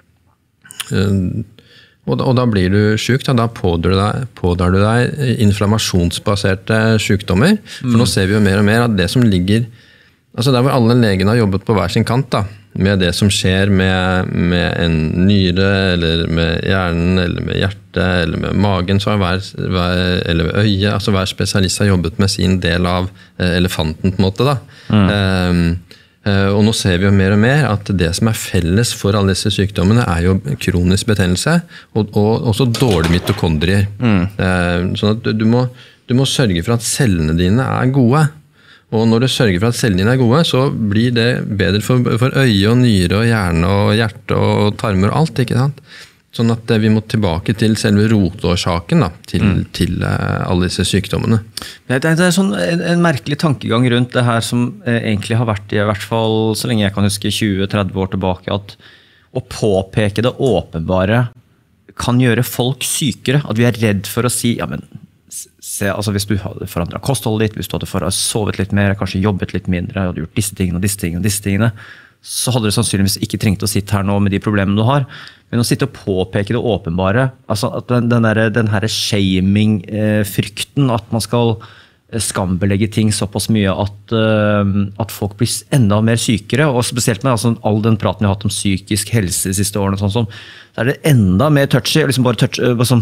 eh, og, da, og da blir du syk, da, da pådrar du deg, pådrar du deg inflammasjonsbaserte sykdommer, for mm. nå ser vi jo mer og mer at det som ligger, altså der hvor alle legene har jobbet på hver sin kant da, med det som skjer med, med en nyre, eller med hjernen, eller med hjertet, eller med magen, så har hver, hver, eller med øye, altså hver spesialist har jobbet med sin del av eh, elefanten på en måte da. Mm. Eh, eh, og nå ser vi jo mer og mer at det som er felles for alle disse sykdommene er jo kronisk betennelse, og, og også dårlige mitokondrier. Mm. Eh, sånn at du må, du må sørge for at cellene dine er gode. Og når du sørger for at cellene dine er gode, så blir det bedre for, for øye og nyre og hjerne og hjerte og tarmer og alt, ikke sant? Sånn at vi må tilbake til selve rotårsaken da, til, mm. til uh, alle disse sykdommene. Det er, det er sånn en, en merkelig tankegang rundt det her som eh, egentlig har vært i hvert fall, så lenge jeg kan huske tjue til tretti år tilbake, at å påpeke det åpenbare kan gjøre folk sykere. At vi er redd for å si, ja men se, altså hvis du hadde forandret kostholdet ditt, hvis du hadde sovet litt mer, kanskje jobbet litt mindre, hadde gjort disse tingene og disse tingene og disse tingene, så hadde du sannsynligvis ikke trengt å sitte her nå med de problemene du har. Men å sitte og påpeke det åpenbare, altså at den, den, der, den her shaming-frykten, at man skal skambelegge ting såpass mye at, uh, at folk blir enda mer sykere, og spesielt med altså, all den praten vi har hatt om psykisk helse de siste årene, sånn, sånn, så er det enda mer touchy, liksom bare touch, uh, sånn,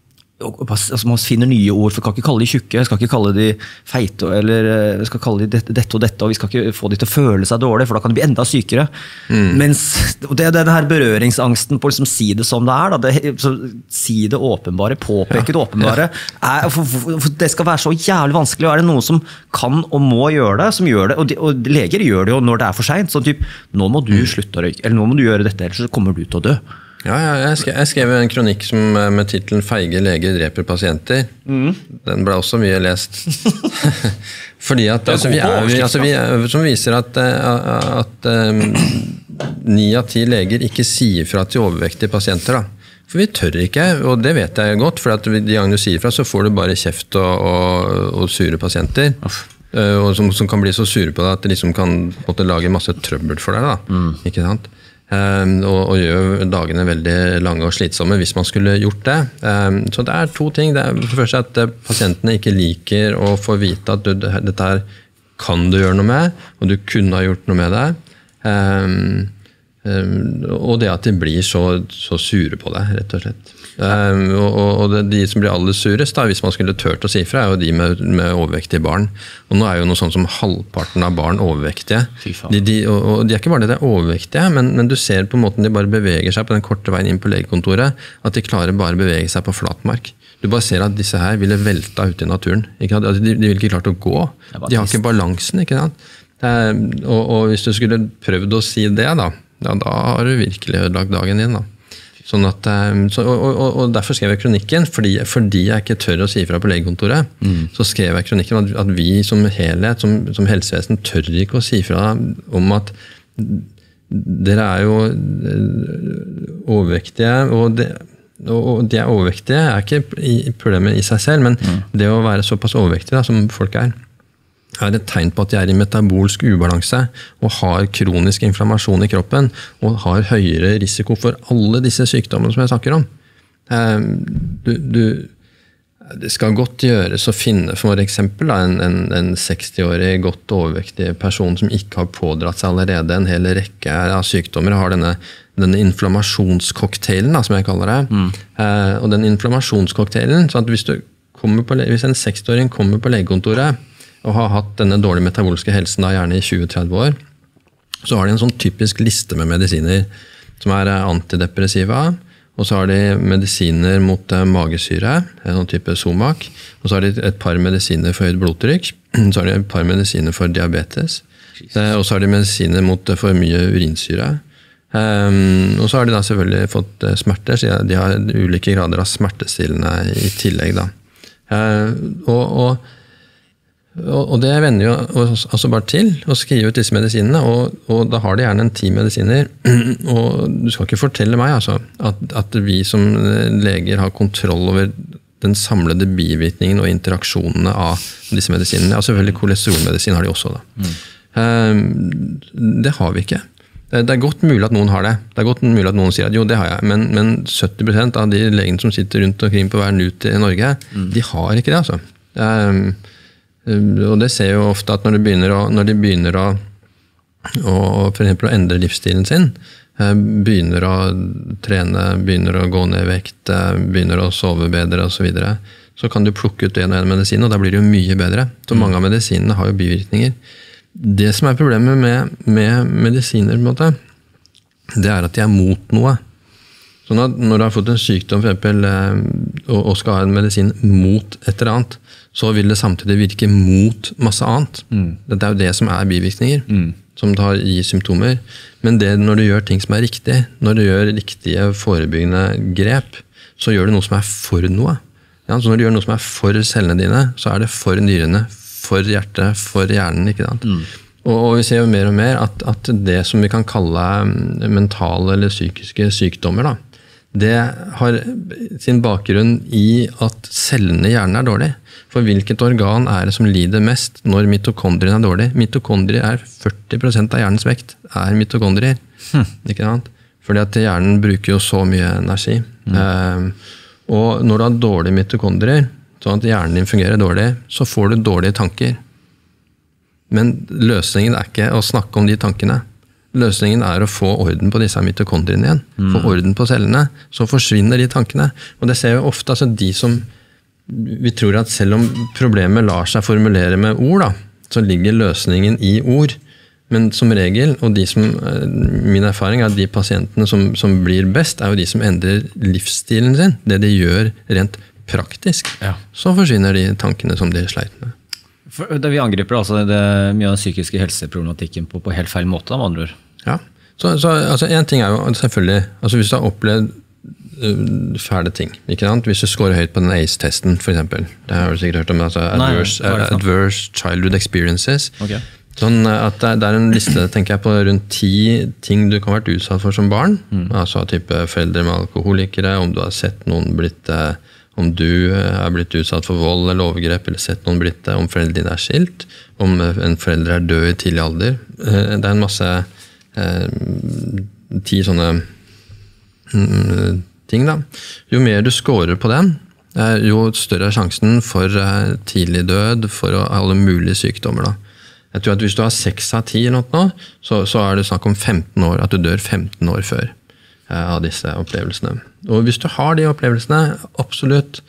altså man finner nye ord, for vi skal ikke kalle de tjukke, vi skal ikke kalle de feite, eller vi skal kalle de dette, dette og dette, og vi skal ikke få de til å føle seg dårlig, for da kan de bli enda sykere. Mm. Mens det er denne her berøringsangsten på å liksom si det som det er, da, det, så, si det åpenbare, påpeke det åpenbare, er, for, for, for det skal være så jævlig vanskelig, og er det noen som kan og må gjøre det, som gjør det, og, de, og leger gjør det jo når det er for sent, sånn typ, nå må du slutte å røyke, eller nå må du gjøre dette, ellers så kommer du til å dø. Ja, ja, jeg skrev, jeg skrev en kronikk som, med titelen «Feige leger dreper pasienter». Mm. Den ble også mye lest. Fordi at, altså, vi er, vi, altså, vi er, som viser at, at um, ni av ti leger ikke sier fra til overvektige pasienter. Da. For vi tør ikke, og det vet jeg godt, for at de ganger du sier fra, så får du bare kjeft og, og, og sure pasienter. Uff. Og som, som kan bli så sure på deg at de liksom kan måtte lage masse trøbbel for deg. Da. Mm. Ikke sant? Um, og, og gjør dagene veldig lange og slitsomme hvis man skulle gjort det. Um, så det er to ting. Det er for det første at uh, pasientene ikke liker å få vite at du, dette her kan du gjøre noe med, og du kunne ha gjort noe med det. Um, um, og det at de blir så, så sure på deg, rett og slett. Um, og, og det, de som blir aller surest, da, hvis man skulle tørt å si fra, er jo de med, med overvektige barn. Og nå er jo noe sånn som halvparten av barn overvektige. De, de, og, og de er ikke bare det, det er overvektige, men, men du ser på måten de bare beveger seg på den korte veien inn på legekontoret, at de klarer bare å bevege seg på flatmark. Du bare ser at disse her ville velta ut i naturen. Ikke sant? Altså, de, de ville ikke klart å gå. De har ikke balansen, ikke sant? Er, og, og hvis du skulle prøvd å si det, da, ja, da har du virkelig ødelagt dagen din, da. Sånn at, så, og, og, og derfor skrev jeg kronikken, fordi, fordi jeg ikke tør å si fra på legekontoret, mm. så skrev jeg kronikken at, at vi som helhet, som, som helsevesen, tør ikke å si fra om at dere er jo overvektige, og, det, og de er overvektige er ikke problemet i seg selv, men mm. det å være såpass overvektige da, som folk er, er et tegn på at de er i metabolsk ubalanse og har kronisk inflammasjon i kroppen og har høyere risiko for alle disse sykdommene som jeg snakker om. Du, du, det skal godt gjøres å finne for eksempel en, en, en seksti-årig godt overvektig person som ikke har pådratt seg allerede en hel rekke av sykdommer, har denne, denne inflammasjonskokkteilen da, som jeg kaller det. Mm. Og den inflammasjonskokkteilen, så at hvis, du kommer på, hvis en seksti-åring kommer på legekontoret og har hatt denne dårlige metaboliske helsen da, gjerne i tjue til tretti år, så har de en sånn typisk liste med medisiner som er antidepressiva, og så har de medisiner mot magesyre, en sånn type Somac, og så har de et par medisiner for høyt blodtrykk, så har de et par medisiner for diabetes, og så har de medisiner mot for mye urinsyre, og så har de da selvfølgelig fått smerter, så de har ulike grader av smertestillende i tillegg da. Og, og Og det vender jo altså bare til å skrive ut disse medisinene, og, og da har de gjerne en ti medisiner, og du skal ikke fortelle meg altså, at, at vi som leger har kontroll over den samlede bivirkningen og interaksjonene av disse medisinene. Altså selvfølgelig kolesterolmedisin har de også da. Mm. Det har vi ikke. Det er godt mulig at noen har det. Det er godt mulig at noen sier at jo, det har jeg, men, men sytti prosent av de legene som sitter rundt omkring på hver nut i Norge, mm. de har ikke det altså. Um, Og det ser jo ofte at når de begynner å, når de begynner å, å, for eksempel å endre livsstilen sin, begynner å trene, begynner å gå ned i vekt, begynner å sove bedre og så videre, så kan du plukke ut en og en medisin, og da blir det jo mye bedre. Så mange av medisinene har jo bivirkninger. Det som er problemet med, med medisiner, på en måte, det er at de er mot noe. Sånn at når du har fått en sykdom for eksempel, og skal ha en medisin mot et eller annet, så vil det samtidig virke mot masse annet. Mm. Det er jo det som er bivirkninger, mm. som tar i symptomer. Men det når du gjør ting som er riktig, når du gjør riktige forebyggende grep, så gjør du noe som er for noe. Ja, så når du gjør noe som er for cellene dine, så er det for nyrene, for hjertet, for hjernen, ikke sant? Mm. Og, og vi ser jo mer og mer at, at det som vi kan kalle mentale eller psykiske sykdommer, da, det har sin bakgrunn i at cellene i hjernen er dårlig. For hvilket organ er det som lider mest når mitokondrien er dårlig? Mitokondrier er førti prosent av hjernens vekt, er mitokondrier. Hm. Ikke sant? Fordi at hjernen bruker jo så mye energi. Mm. Eh, og når du har dårlige mitokondrier, sånn at hjernen din fungerer dårlig, så får du dårlige tanker. Men løsningen er ikke å snakke om de tankene. Løsningen er å få orden på disse mitokondriene igjen. Mm. Få orden på cellene, så forsvinner de tankene. Og det ser jo ofte, altså de som, vi tror at selv om problemet lar seg formulere med ord, da, så ligger løsningen i ord. Men som regel, og de som, min erfaring er at de pasientene som, som blir best, er jo de som endrer livsstilen sin, det de gjør rent praktisk. Ja. Så forsvinner de tankene som de sleit med. For det vi angriper altså det, mye av den psykiske helseproblematikken på, på helt feil måte, av andre ord. Ja, så, så altså, en ting er jo selvfølgelig, altså hvis du har opplevd uh, fæle ting, ikke sant? Hvis du scorer høyt på den A C E-testen, for eksempel, det har du sikkert hørt om, altså adverse, Nei, uh, adverse Childhood Experiences, okay. Sånn at det, det er en liste, tenker jeg, på rundt ti ting du kan ha vært utsatt for som barn, mm. altså type foreldre med alkoholikere, om du har sett noen blitt uh, om du er blitt utsatt for vold eller overgrep, eller sett noen blitt det, om foreldre dine er skilt, om en forelder er død i tidlig alder. Det er en masse eh, ti sånne mm, ting da. Jo mer du scorer på den, jo større er sjansen for eh, tidlig død, for alle mulige sykdommer da. Jeg tror at hvis du har seks av ti eller noe, så, så er det snakk om femten år, at du dør femten år før av disse opplevelsene. Og hvis du har de opplevelsene, absolutt,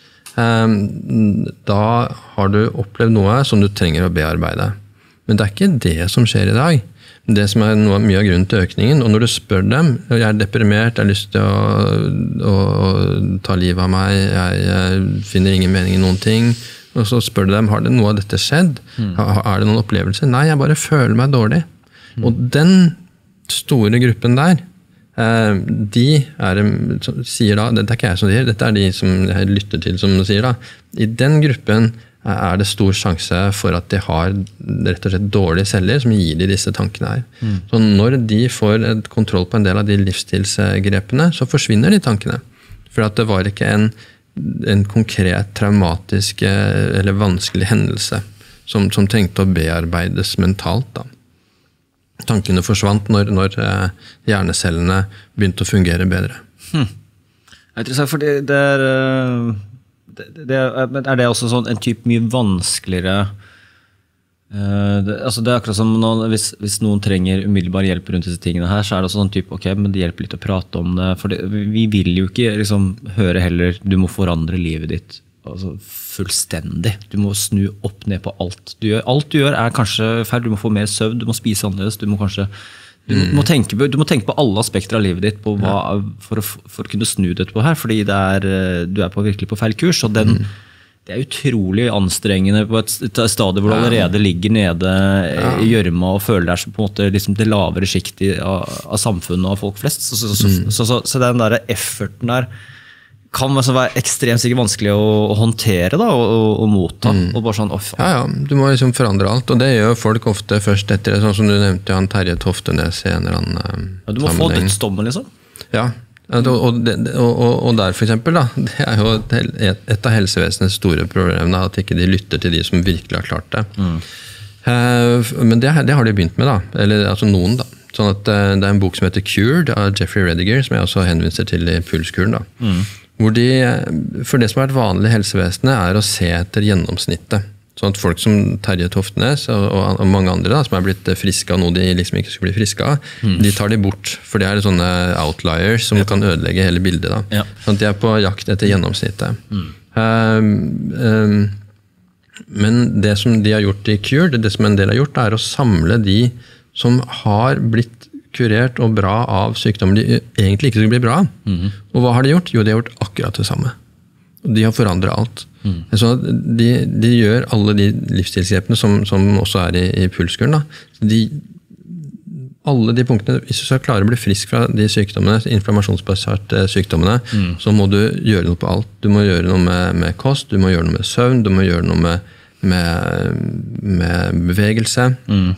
da har du opplevd noe som du trenger å bearbeide. Men det er ikke det som skjer i dag. Det som er noe, mye av grunnen til økningen, og når du spør dem, jeg er deprimert, jeg har lyst til å, å, å ta livet av meg, jeg, jeg finner ingen mening i noen ting, og så spør du dem, har det noe av dette skjedd? Mm. Er det noen opplevelser? Nei, jeg bare føler meg dårlig. Mm. Og den store gruppen der, de er, sier da, dette er ikke jeg som sier, dette er de som jeg lytter til som sier da, i den gruppen er det stor sjanse for at de har rett og slett dårlige celler som gir de disse tankene her. Mm. Så når de får et kontroll på en del av de livsstilsgrepene, så forsvinner de tankene. For at det var ikke en, en konkret traumatisk eller vanskelig hendelse som, som trengte å bearbeides mentalt da. Tankene forsvant når, når hjernecellene begynte å fungere bedre. Hmm. Jeg tror for det, det er... Det, det er, er det også sånn en typ mye vanskeligere uh, det, altså det er akkurat som noen, hvis, hvis noen trenger umiddelbar hjelp rundt disse tingene her, så er det også sånn typ, ok, men det hjelper litt å prate om det, for det, vi vil jo ikke liksom høre heller, du må forandre livet ditt altså fullstendig, du må snu opp ned på alt du gjør, alt du gjør er kanskje feil, du må få mer søvn, du må spise annerledes, du må kanskje Du må, tenke på, du må tenke på alle aspekter av livet ditt på hva, for, å, for å kunne snu det på her, fordi det er, du er på, virkelig på feil kurs, og den, mm. det er utrolig anstrengende på et, et stadie hvor du allerede ligger nede ja. I gjørma og føler deg som på en måte liksom det lavere skiktet av, av samfunnet og av folk flest. Så, så, så, mm. så, så, så den der efforten der kan være ekstremt sikkert vanskelig å, å håndtere da, og, og, og motta. Mm. Og bare sånn, oh, ja, ja, du må liksom forandre alt, og det gjør folk ofte først etter det, sånn som du nevnte, han Terje Toftenes i en eller annen um, ja, du må få dødsdommen, liksom. Ja, og, og, og, og der for eksempel, da, det er jo et, et av helsevesenets store problemer, at ikke de lytter til de som virkelig har klart det. Mm. Uh, men det, det har de begynt med, da, eller altså noen, da. Sånn at uh, det er en bok som heter Cured av Jeffrey Rediger, som jeg også henviser til i Pulskuren, da. Mm. Hvor de, for det som har vært vanlig i helsevesenet er å se etter gjennomsnittet. Sånn at folk som Terje Toftenes og, og mange andre da, som er blitt friske av noe de liksom ikke skulle bli friske av, mm. de tar de bort. For det er sånne outliers som ja. Kan ødelegge hele bildet. Da. Ja. Sånn at de er på jakt etter gjennomsnittet. Mm. Um, um, men det som de har gjort i Cure, det som en del har gjort, er å samle de som har blitt kurert og bra av sykdommer de egentlig ikke skulle bli bra. Mm. Og hva har de gjort? Jo, de har gjort akkurat det samme. De har forandret alt. Mm. Så de, de gjør alle de livsstilsgrepene som, som også er i, i pulskuren. Da. De, alle de punktene, hvis du skal klare å bli frisk fra de sykdommene, inflammasjonsbaserte sykdommene, mm. så må du gjøre noe på alt. Du må gjøre noe med, med kost, du må gjøre noe med søvn, du må gjøre noe med, med, med bevegelse. Mm.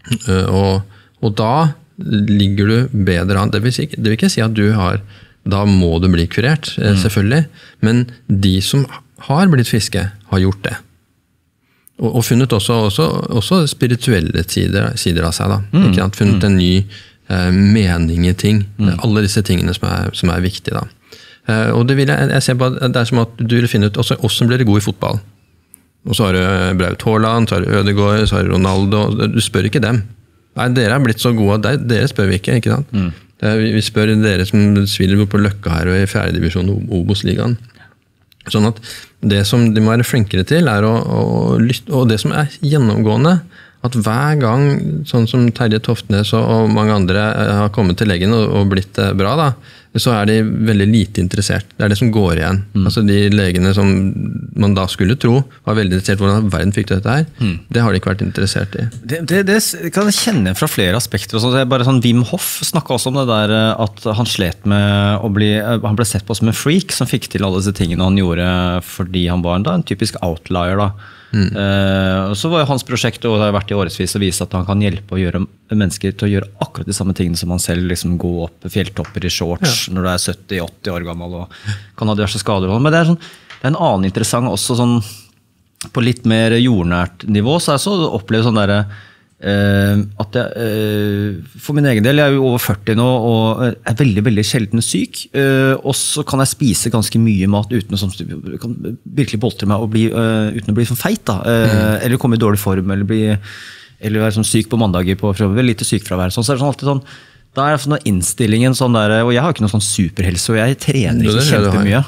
Og, og da ligger du bedre an. Det vil, ikke, det vil ikke si at du har, da må du bli kurert, mm. selvfølgelig, men de som har blitt friske, har gjort det. Og, og funnet også, også, også spirituelle sider, sider av seg. Da. Mm. Ikke sant? Funnet en ny eh, mening i ting. Mm. Alle disse tingene som er, som er viktige. Da. Eh, og det, vil jeg, jeg ser på, det er som at du vil finne ut også, hvordan blir det god i fotball. Og så har du Braut Haaland, så har du Ødegaard, så har du Ronaldo. Du spør ikke dem. Nei, dere er blitt så gode, dere, dere spør vi ikke, ikke sant? Mm. Vi, vi spør dere som spiller på Løkka her og i fjerde divisjon Obos-ligaen. Sånn at det som de må være flinkere til er å, å lytte, og det som er gjennomgående, at hver gang, sånn som Terje Toftenes og mange andre har kommet til legen og, og blitt bra da, så er de veldig lite interessert. Det er det som går igjen. Mm. Altså de legene som man da skulle tro var veldig interessert i hvordan verden fikk dette her, mm. det har de ikke vært interessert i. Det, det, det kan jeg kjenne fra flere aspekter. Det er bare sånn, Wim Hof snakket også om det der at han slet med å bli, han ble sett på som en freak som fikk til alle disse tingene han gjorde fordi han var en, da, en typisk outlier da. Mm. Uh, så var jo hans prosjekt, og det har vært i årevis, å vise at han kan hjelpe å gjøre mennesker til å gjøre akkurat de samme tingene som han selv, liksom gå opp fjelltopper i shorts ja. Når du er sytti til åtti år gammel og kan ha diverse skader. Men det er, sånn, det er en annen interessant også sånn, på litt mer jordnært nivå, så er jeg så opplevd sånn der Uh, at jeg, uh, for min egen del, jeg er jo over førti nå og er veldig, veldig sjelden syk, uh, og så kan jeg spise ganske mye mat uten å sånn, kan virkelig boltre meg og bli, uh, uten å bli sånn feit da, uh, mm. eller komme i dårlig form, eller, bli, eller være sånn syk på mandager på veldig lite sykfravær, sånn, så er det sånn alltid sånn, da er det sånn innstillingen sånn der, og jeg har ikke noe sånn superhelse, og jeg trener ikke kjempemye.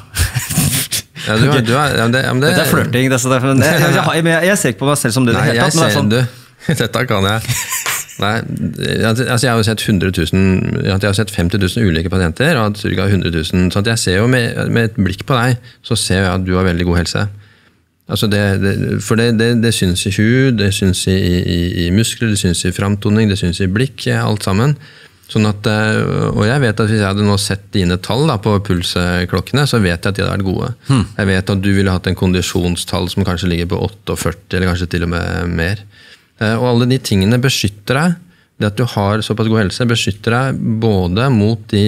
Ja, du har, du har, ja, det, ja, det, det er flørting, det, det, jeg, jeg, jeg, jeg ser ikke på meg selv som det. Nei, det jeg ser sånn, du. Dette kan jeg. Nei, altså jeg har jo sett hundre tusen, jeg har sett femti tusen ulike pasienter, og hatt ca. hundre tusen, så jeg ser jo med, med et blikk på deg, så ser jeg at du har veldig god helse. Altså det, det, for det, det, det synes i hud, det synes i, i, i muskler, det synes i framtoning, det synes i blikk, alt sammen. Sånn at, og jeg vet at hvis jeg hadde nå sett dine tall da, på pulsklokkene, så vet jeg at de hadde vært gode. Hmm. Jeg vet at du ville hatt en kondisjonstall som kanskje ligger på førtiåtte, eller kanskje til og med mer. Og alle de tingene beskytter deg. Det at du har såpass god helse beskytter deg både mot de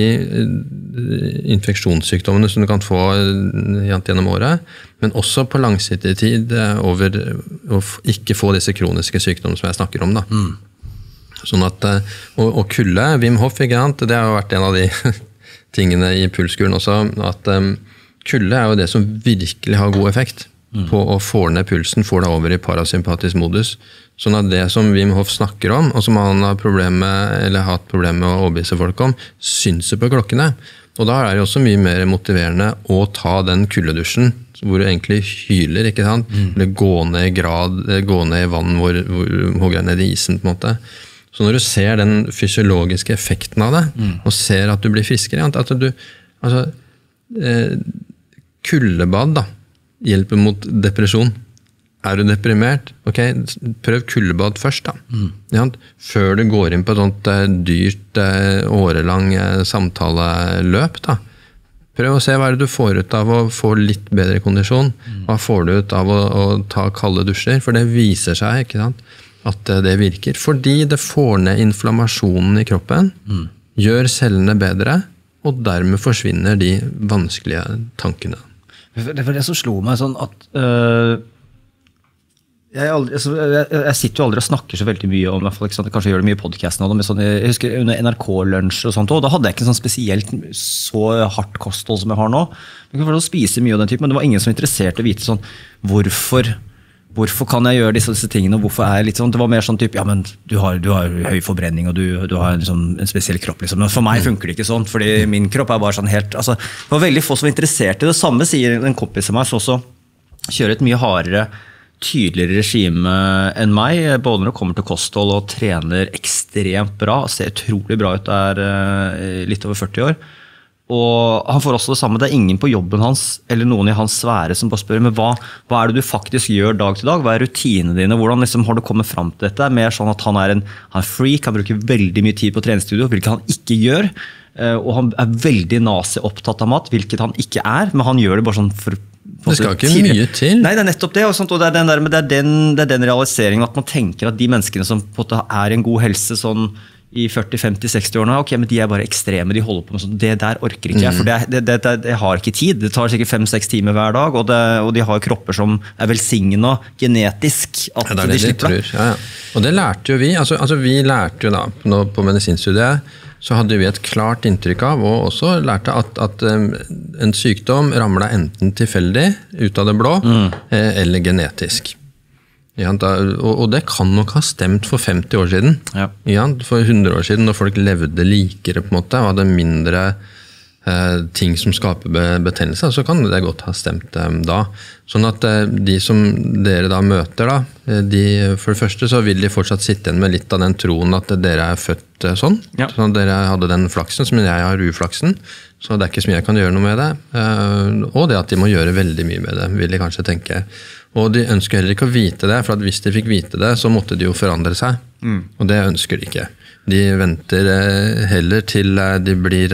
infeksjonssykdommene som du kan få gjennom året, men også på langsiktig tid over å ikke få disse kroniske sykdommene som jeg snakker om da. Hmm. Sånn at, og, og kulde, Wim Hof, det har jo vært en av de tingene i pulskuren også, at um, kulde er jo det som virkelig har god effekt mm. på å få ned pulsen, få deg over i parasympatisk modus. Sånn at det som Wim Hof snakker om, og som han har problemer med, eller hatt problemer med å overbevise folk om, synser på klokkene. Og da er det også mye mer motiverende å ta den kuldedusjen, hvor du egentlig hyler, ikke sant? Mm. Eller gå ned i grad, gå ned i vann, hvor, hvor hogger ned i isen på en måte. Så når du ser den fysiologiske effekten av det, mm. og ser at du blir friskere, at du, altså, eh, kuldebad da, hjelper mot depresjon. Er du deprimert? Ok, prøv kuldebad først da. Mm. Ja, før du går inn på et sånt eh, dyrt, eh, årelang eh, samtaleløp da. Prøv å se hva er det du får ut av å få litt bedre kondisjon. Mm. Hva får du ut av å, å ta kalde dusjer? For det viser seg, ikke sant? At det virker, fordi det får ned inflammasjonen i kroppen, mm. gjør cellene bedre, og dermed forsvinner de vanskelige tankene. Det var det som slo meg sånn at øh, jeg, aldri, jeg, jeg sitter jo aldri og snakker så veldig mye om, kanskje jeg gjør det mye i podcasten, med sånn, jeg husker under N R K-lunsj og sånt, og da hadde jeg ikke sånn spesielt så hardt kosthold som jeg har nå. Jeg kunne spise mye av den typen, men det var ingen som var interessert i å vite sånn, hvorfor Hvorfor kan jeg gjøre disse, disse tingene, og hvorfor er jeg litt sånn, det var mer sånn typ, ja, men du har, du har høy forbrenning, og du, du har liksom en spesiell kropp, liksom. Men for meg funker det ikke sånn, fordi min kropp er bare sånn helt, altså, det var veldig få som var interessert i det. Samme sier en kompis av meg, så også kjører et mye hardere, tydeligere regime enn meg, både når det kommer til kosthold og trener ekstremt bra, ser utrolig bra ut der litt over førti år. Og han får også det samme, det er ingen på jobben hans, eller noen i hans sfære som bare spør, men hva, hva er det du faktisk gjør dag til dag? Hva er rutinene dine? Hvordan liksom har du kommet frem til dette? Mer sånn at han er en, han er freak, han bruker veldig mye tid på treningsstudio, hvilket han ikke gjør. Og han er veldig nazi-opptatt av mat, hvilket han ikke er, men han gjør det bare sånn for... Det skal ikke mye til. Nei, det er nettopp det, og, sånt, og det, er den der, men det, er den, det er den realiseringen at man tenker at de menneskene som på en måte er en god helse, sånn i førti, femti, seksti årene, ok, men de er bare ekstreme, de holder på med sånn, det der orker ikke jeg, for det, det, det, det, det har ikke tid, det tar sikkert fem seks timer hver dag, og, det, og de har kropper som er velsignet genetisk, at ja, det er det de slipper det. Ja, ja. Og det lærte jo vi, altså, altså vi lærte jo da, nå på medisinstudiet, så hadde vi et klart inntrykk av, og også lærte at, at um, en sykdom ramler enten tilfeldig, ut av det blå, mm. eh, eller genetisk. Ja, da, og, og det kan nok ha stemt for femti år siden. Ja. Ja, for hundre år siden, når folk levde likere på en måte, og hadde mindre eh, ting som skaper be, betennelse, så kan det godt ha stemt eh, da. Sånn at eh, de som dere da møter, da, de, for det første så vil de fortsatt sitte igjen med litt av den troen at dere er født eh, sånn. Ja. Sånn at dere hadde den flaksen, som jeg har uflaksen. Så det er ikke så mye jeg kan gjøre noe med det. Eh, og det at de må gjøre veldig mye med det, vil de kanskje tenke. Og de ønsker heller ikke å vite det, for at hvis de fikk vite det, så måtte de jo forandre seg. Mm. Og det ønsker de ikke. De venter heller til de blir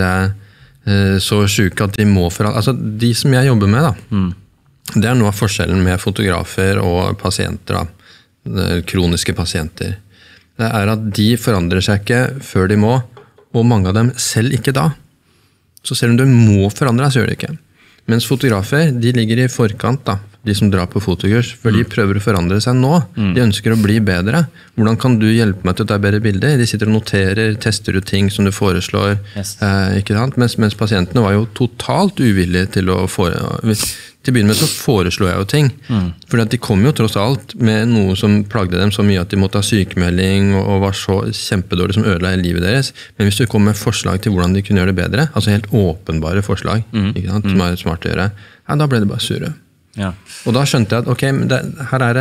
så syke at de må forandre. Altså, de som jeg jobber med, da, mm. det er noe av forskjellen med fotografer og pasienter, da, kroniske pasienter. Det er at de forandrer seg ikke før de må, og mange av dem selv ikke da. Så selv om du må forandre deg, så gjør de ikke. Mens fotografer, de ligger i forkant, da, de som drar på fotokurs, for de prøver å forandre seg nå. Mm. De ønsker å bli bedre. Hvordan kan du hjelpe meg til å ta bedre bilder? De sitter og noterer, tester ut ting som du foreslår. Yes. Eh, ikke sant? Mens, mens pasientene var jo totalt uvillige til å foreslå. Til å begynne med så foreslo jeg jo ting. Mm. For de kom jo tross alt med noe som plagde dem så mye at de måtte ha sykemelding og, og var så kjempedårlig som ødela livet deres. Men hvis du kom med forslag til hvordan de kunne gjøre det bedre, altså helt åpenbare forslag, mm. ikke sant? Som er smart å gjøre, ja, da ble det bare sure. Ja. Og da skjønte jeg at ok, det, her er det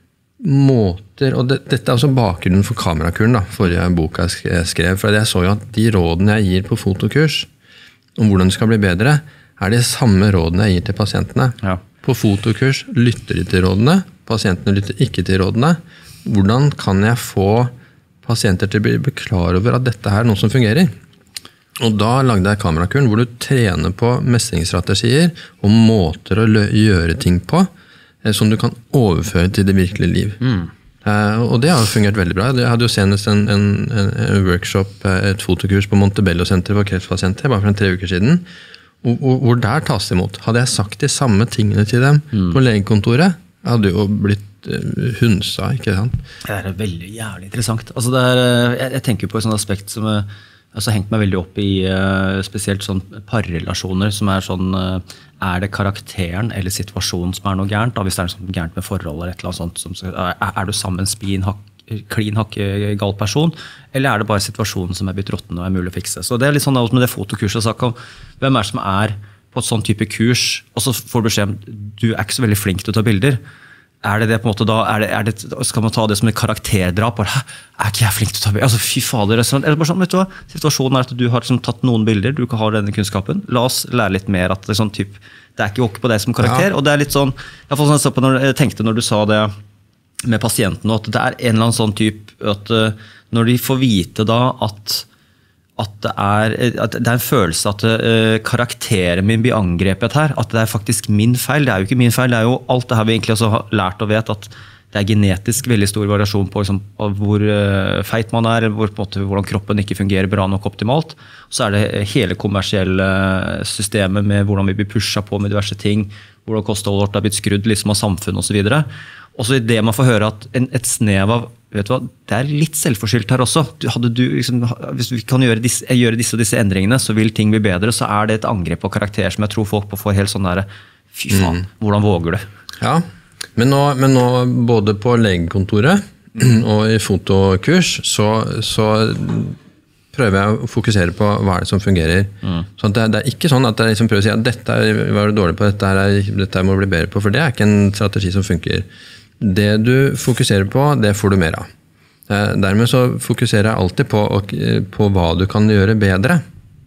måter, og det, dette er også bakgrunnen for kamerakuren da, forrige boka jeg skrev, for jeg så jo at de rådene jeg gir på fotokurs om hvordan det skal bli bedre, er de samme rådene jeg gir til pasientene. Ja. På fotokurs lytter de til rådene, pasientene lytter ikke til rådene. Hvordan kan jeg få pasienter til å bli klar over at dette her er noe som fungerer. Og da lagde jeg kamerakuren hvor du trener på mestringsstrategier og måter å gjøre ting på som du kan overføre til det virkelige liv. Mm. Uh, og det har fungert veldig bra. Jeg hadde jo senest en, en, en workshop, et fotokurs på Montebello-senteret for kreftpasienter, bare for en tre uker siden, hvor, hvor der tas det imot. Hadde jeg sagt de samme tingene til dem mm. på legekontoret, hadde jo blitt uh, hunsa, ikke sant? Det er veldig jævlig interessant. Altså det er, jeg, jeg tenker på et sånt aspekt som jeg har hengt meg veldig opp i uh, spesielt sånn parrelasjoner, som er sånn, uh, er det karakteren eller situasjonen som er noe gærent? Da, hvis det er noe gærent med forhold eller et eller annet sånt, som, er, er du sammen en spin, hak, klin, hakke, gal person, eller er det bare situasjonen som er blitt råtten og er mulig å fikse? Så det er litt sånn med det fotokurset jeg snakket om, hvem er det som er på et sånn type kurs, og så får du beskjed om, du er ikke så veldig flink til å ta bilder. Er det det på en måte da, er det, er det, skal man ta det som et karakterdrap? Hæ, er ikke jeg flink til å ta bilder? Altså, fy fader, er det bare sånn, vet du hva? Situasjonen er at du har liksom tatt noen bilder, du kan ha denne kunnskapen. La oss lære litt mer at det er sånn typ, det er ikke åkke på det som karakter, ja. Og det er litt sånn, jeg, får sånn, på når, jeg tenkte når du sa det med pasienten, at det er en eller annen sånn typ, at når de får vite da at At det, er, at det er en følelse at uh, karakteren min blir angrepet her, at det er faktisk min feil. Det er jo ikke min feil, det er jo alt det her vi egentlig også har lært og vet, at det er genetisk veldig stor variasjon på liksom, hvor uh, feit man er, hvor, på en måte, hvordan kroppen ikke fungerer bra nok optimalt. Så er det hele kommersielle systemet med hvordan vi blir pushet på med diverse ting, hvordan kostholdet vårt har blitt skrudd liksom, av samfunn og så videre. Og så i det man får høre at en, et snev av, vet du hva, det er litt selvforskyldt her også. Du, hadde du, liksom, hvis vi kan gjøre disse, gjøre disse og disse endringene, så vil ting bli bedre, så er det et angrep på karakter som jeg tror folk får helt sånn der, fy faen, mm. hvordan våger du? Ja, men nå, men nå både på legekontoret og i fotokurs, så, så prøver jeg å fokusere på hva er det som fungerer. Mm. Så det, det er ikke sånn at jeg liksom prøver å si at dette er, var du dårlig på, dette, er, dette må bli bedre på, for det er ikke en strategi som funker. Det du fokuserer på, det får du mer av. Dermed så fokuserer jeg alltid på, på hva du kan gjøre bedre.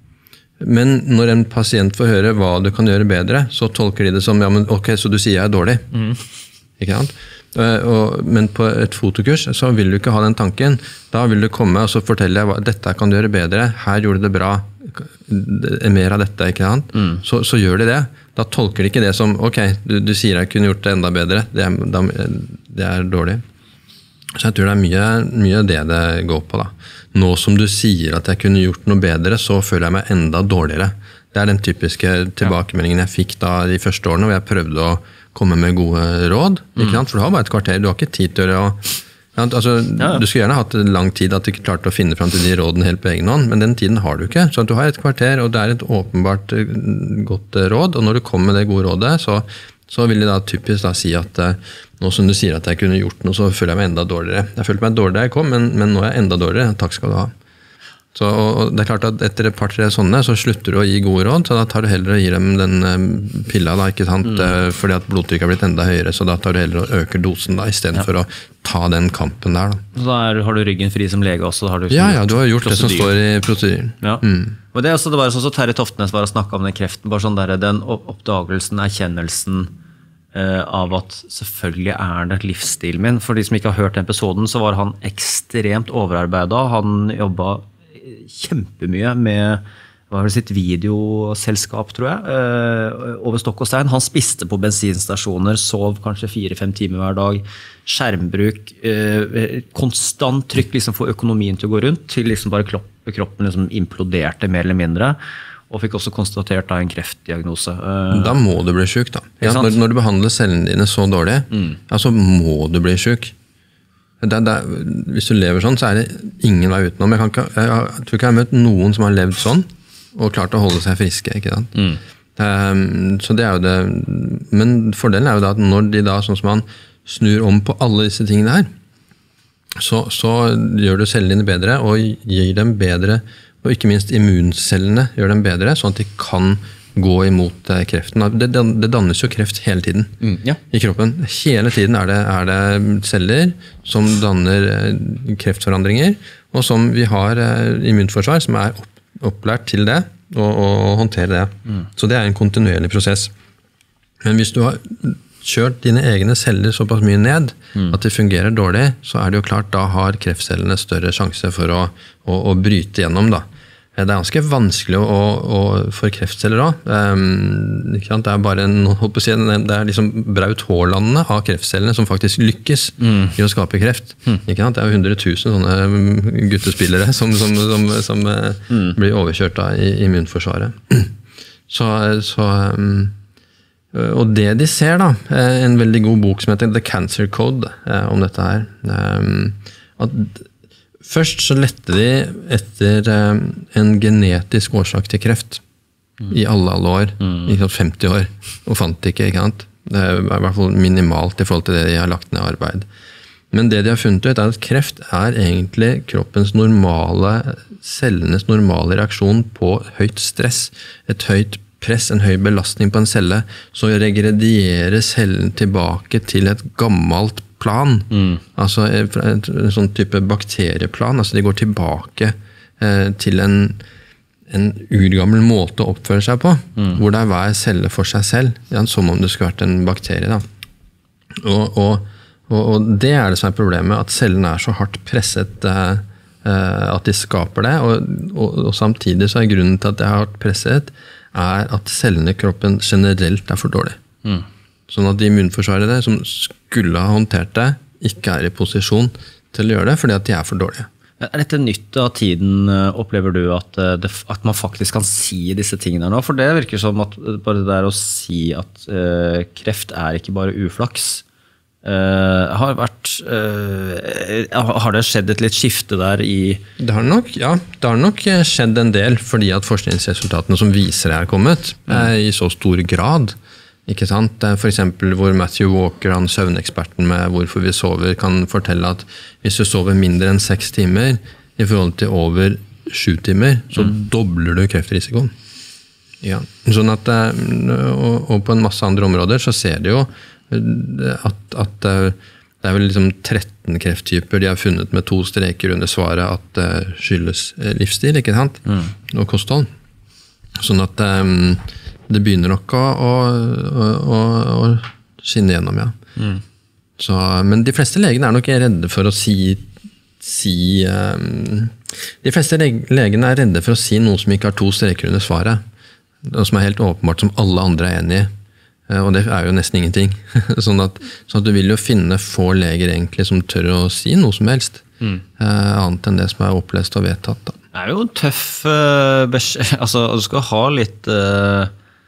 Men når en pasient får høre hva du kan gjøre bedre, så tolker de det som, ja, men ok, så du sier jeg er dårlig. Mm. Ikke sant? Og, men på et fotokurs så vil du ikke ha den tanken. Da vil du komme og så fortelle hva dette kan du gjøre bedre, her gjorde du det bra, mer av dette, ikke sant? Mm. Så, så gjør de det. Da tolker de ikke det som, ok, du, du sier jeg kunne gjort det enda bedre, det er, det er dårlig. Så jeg tror det er mye, mye det det går på da. Nå som du sier at jeg kunne gjort noe bedre, så føler jeg meg enda dårligere. Det er den typiske tilbakemeldingen jeg fikk da de første årene, hvor jeg prøvde å komme med gode råd, ikke sant? For du har bare et kvarter, du har ikke tid til å Ja, altså, ja. Du skulle gjerne hatt lang tid at du ikke klarte å finne frem til de rådene helt på egen hånd, men den tiden har du ikke. Så du har et kvarter, og det er et åpenbart godt råd, og når du kommer med det gode rådet, så, så vil de da typisk da si at nå som du sier at jeg kunne gjort noe, så føler jeg meg enda dårligere. Jeg følte meg dårlig da jeg kom, men, men nå er jeg enda dårligere. Takk skal du ha. Så, og det er klart at etter et par-tre sånne, så slutter du å gi gode råd, så da tar du heller og gir dem den pilla, da, ikke sant? Mm. Fordi at blodtrykket har blitt enda høyere, så da tar du heller og øker dosen da, i stedet ja. For å ta den kampen der. Da, så da er, har du ryggen fri som lege også? Har du ja, ja, du har gjort prosedyr. Det som står i prosedyren. Ja. Mm. Og det er også, det var sånn som Terje Toftnes var å snakke om den kreften, bare sånn der, den oppdagelsen, erkjennelsen uh, av at selvfølgelig er det livsstilen min. For de som ikke har hørt episoden, så var han ekstremt overarbeidet. Han jobbet kjempemye med hva var det sitt videoselskap, tror jeg, over stokk og stein. Han spiste på bensinstasjoner, sov kanskje fire-fem timer hver dag, skjermbruk, konstant trykk liksom for økonomien til å gå rundt, til liksom bare kroppen liksom imploderte mer eller mindre, og fikk også konstatert da en kreftdiagnose. Da må du bli syk da. Ja, når, når du behandler cellene dine så dårlig, mm. ja, så må du bli syk. Det, det, hvis du lever sånn, så er det ingen vei utenom. Jeg, kan ikke, jeg, jeg tror ikke jeg har møtt noen som har levd sånn, og klart å holde seg friske, ikke sant? Mm. Um, så det er jo det, men fordelen er jo da at når de da, sånn som man snur om på alle disse tingene her, så, så gjør du cellene dine bedre, og gir dem bedre, og ikke minst immuncellene gjør dem bedre, sånn at de kan gå imot kreften. Det, det dannes jo kreft hele tiden mm, ja. I kroppen. Hele tiden er det, er det celler som danner kreftforandringer, og som vi har immunforsvar som er opp, opplært til det, og, og håndtere det. Mm. Så det er en kontinuerlig prosess. Men hvis du har kjørt dine egne celler såpass mye ned, mm. at de fungerer dårlig, så er det jo klart, da har kreftcellene større sjanse for å, å, å bryte gjennom da. Det er ganske vanskelig å, å, for kreftceller også. Um, ikke sant? Det er bare en, håper å si, det er liksom Braut Haalandene av kreftcellene som faktisk lykkes mm. i å skape kreft. Mm. Ikke sant? Det er jo hundre tusen sånne guttespillere som, som, som, som mm. blir overkjørt da, i immunforsvaret. Så, så um, og det de ser da, en veldig god bok som heter The Cancer Code om dette her, um, at først så lette de etter en genetisk årsak til kreft mm. i alle, alle år, mm. ikke sant, femti år, og fant ikke, ikke sant? Det er i hvert fall minimalt i forhold til det de har lagt ned arbeid. Men det de har funnet ut er at kreft er egentlig kroppens normale, cellenes normale reaksjon på høyt stress, et høyt press, en høy belastning på en celle, så regredierer cellen tilbake til et gammelt plan, mm. altså en, en sånn type bakterieplan, altså de går tilbake eh, til en, en urgammel måte å oppføre seg på, mm. hvor det er hver celle for seg selv, ja, som om det skulle vært en bakterie. Da. Og, og, og, og det er det som er problemet, at cellene er så hardt presset eh, at de skaper det, og, og, og samtidig så er grunnen til at det er hardt presset, er at cellene i kroppen generelt er for dårlig. Mm. Sånn at de immunforsvarere som skulle ha håndtert det, ikke er i posisjon til å gjøre det, fordi at de er for dårlige. Er dette nytt av tiden, opplever du at, det, at man faktisk kan si disse tingene nå? For det virker som at bare det der å si at uh, kreft er ikke bare uflaks, uh, har vært, uh, har det skjedd et litt skifte der i... Det har nok, ja, det har nok skjedd en del, fordi at forskningsresultatene som viser det er kommet, er i så stor grad. Ikke sant? For eksempel hvor Matthew Walker, han søvneksperten med Hvorfor vi sover, kan fortelle at hvis du sover mindre enn seks timer i forhold til over sju timer, så mm. dobler du kreftrisikoen. Ja. Sånn at, og, og på en masse andre områder så ser de jo at, at det er vel liksom tretten krefttyper de har funnet med to streker under svaret at det skyldes livsstil, ikke sant? Mm. Og kosthold. Sånn at um, det begynner nok å, å, å, å skinne gjennom, ja. Mm. Så, men de fleste legene er nok redde for å si, si um, de fleste legene er redde for å si noe som ikke har to streker under svaret, og som er helt åpenbart som alle andre er enige i, og det er jo nesten ingenting. sånn, at, sånn at du vil jo finne få leger egentlig som tør å si noe som helst, mm. uh, annet enn det som er opplest og vedtatt. Da. Det er jo en tøff uh, beskjed, altså du skal ha litt... Uh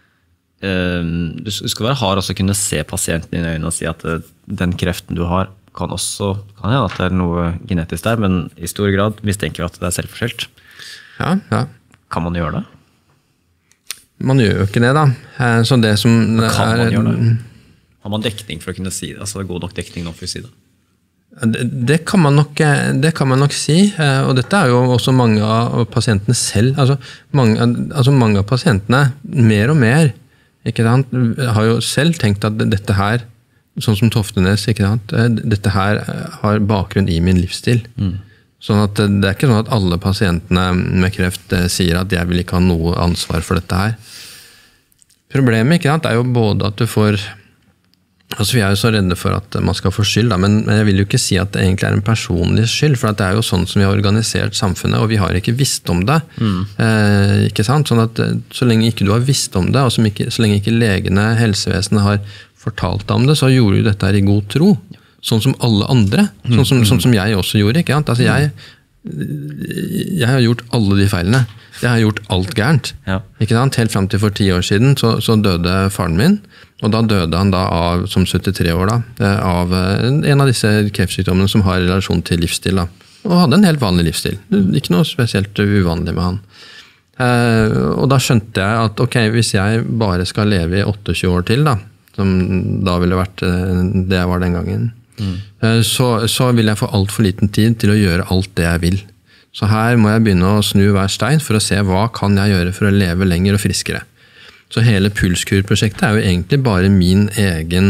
Du skal være hard å kunne se pasienten i øynene og si at den kreften du har kan også, kan ja, at det er noe genetisk der, men i stor grad mistenker vi at det er selvforskyldt. Ja, ja. Kan man gjøre det? Man gjør jo ikke det da. Så det som men kan er, man gjøre det? Har man dekning for å kunne si det? Altså det er god nok dekning nå for å si det? Det, det, kan man nok, det kan man nok si, og dette er jo også mange av pasientene selv. Altså mange, altså mange av pasientene, mer og mer, ikke sant? Jeg har jo selv tenkt at dette her, sånn som Toftenes, ikke sant? Dette her har bakgrunn i min livsstil. Mm. Sånn at det er ikke sånn at alle pasientene med kreft sier at jeg vil ikke ha noe ansvar for dette her. Problemet, ikke sant, er jo både at du får... Altså vi er jo så redde for at man skal få skyld, da, men jeg vil jo ikke si at det egentlig er en personlig skyld, for det er jo sånn som vi har organisert samfunnet, og vi har ikke visst om det. Mm. Eh, ikke sant? Sånn at så lenge ikke du har visst om det, og så, ikke, så lenge ikke legene, helsevesenet har fortalt deg om det, så gjorde du dette her i god tro. Sånn som alle andre. Sånn som, mm. sånn som jeg også gjorde. Ikke sant? Altså jeg, jeg har gjort alle de feilene. Jeg har gjort alt gærent. Ja. Ikke sant? Helt frem til for ti år siden så, så døde faren min, og da døde han da av, som syttitre år da, av en av disse kreftsykdommene som har relasjon til livsstil da. Og hadde en helt vanlig livsstil. Ikke noe spesielt uvanlig med han. Eh, og da skjønte jeg at ok, hvis jeg bare skal leve i tjueåtte år til da, som da ville vært det jeg var den gangen, mm. eh, så, så vil jeg få alt for liten tid til å gjøre alt det jeg vil. Så her må jeg begynne å snu hver stein for å se hva kan jeg gjøre for å leve lenger og friskere. Så hele Pulskur-prosjektet er jo egentlig bare min egen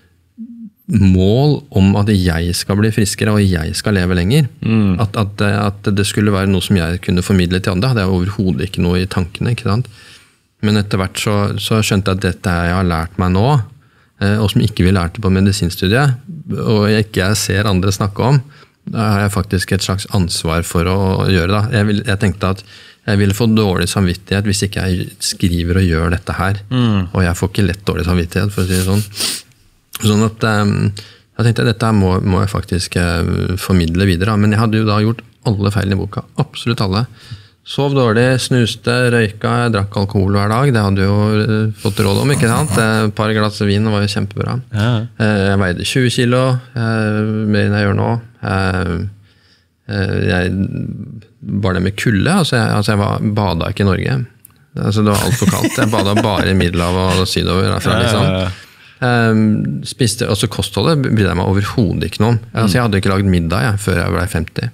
mål om at jeg skal bli friskere og jeg skal leve lenger. Mm. At, at, at det skulle være noe som jeg kunne formidle til andre, det er overhodet ikke noe i tankene, ikke sant? Men etter hvert så, så skjønte jeg at dette jeg har lært meg nå, og som ikke vi lærte på medisinstudiet, og jeg ikke ser andre snakke om, da har jeg faktisk et slags ansvar for å gjøre det. Jeg, vil, jeg tenkte at jeg ville få dårlig samvittighet hvis ikke jeg skriver og gjør dette her. Mm. Og jeg får ikke lett dårlig samvittighet, for å si det sånn. Sånn at jeg tenkte at dette må, må jeg faktisk formidle videre. Men jeg hadde jo da gjort alle feilene i boka. Absolutt alle. Sov dårlig, snuste, røyka, jeg drakk alkohol hver dag. Det hadde jeg jo fått råd om, ikke sant? Et par glass vin var jo kjempebra. Ja. Jeg veide tjue kilo, mer enn jeg gjør nå. Jeg var det med kulde, altså jeg, altså jeg var, bada ikke i Norge. Altså det var alt for kaldt. Jeg bada bare i Middelhavet og sydover derfra, liksom. Ja, ja, ja. Spiste, også kostholdet brydde jeg meg overhodet ikke noe om. Altså jeg hadde ikke laget middag jeg, før jeg ble femti.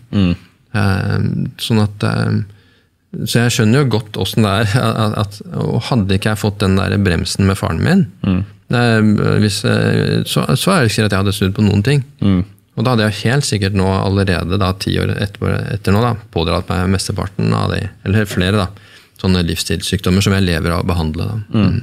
Mm. Sånn at så jeg skjønner jo godt hvordan det er at, at, og hadde ikke jeg fått den der bremsen med faren min mm. hvis, så, så er det ikke sikkert at jeg hadde snudd på noen ting mm. og da hadde jeg helt sikkert nå allerede da, ti år etter, etter nå da, pådratt meg mesteparten av de, eller flere da, sånne livsstilssykdommer som jeg lever av å behandle da. Mm.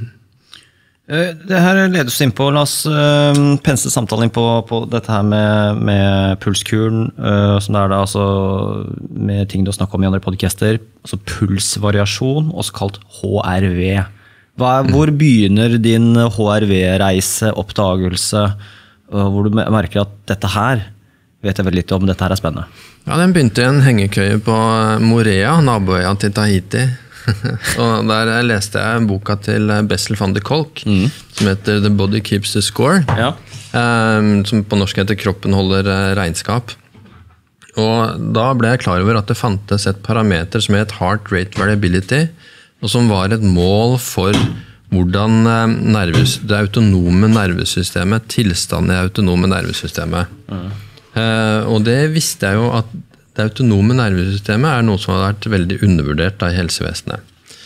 Det her leder oss inn på, la oss uh, pense samtalen på, på dette her med, med pulskuren, uh, som det er da, altså med ting du har snakket om i andre podcaster, altså pulsvariasjon, også kalt H R V. Hva er, hvor begynner din H R V-reise, oppdagelse, uh, hvor du merker at dette her, vet jeg vel litt om, dette her er spennende? Ja, den begynte i en hengekøye på Morea, naboøya til Tahiti. Og der leste jeg boka til Bessel van de Kolk mm. som heter The Body Keeps the Score ja. um, som på norsk heter Kroppen holder regnskap og da ble jeg klar over at det fantes et parameter som het Heart Rate Variability og som var et mål for hvordan nerves, det autonome nervesystemet tilstanden i autonome nervesystemet mm. uh, og det visste jeg jo at det autonome nervesystemet er noe som har vært veldig undervurdert da, i helsevesenet.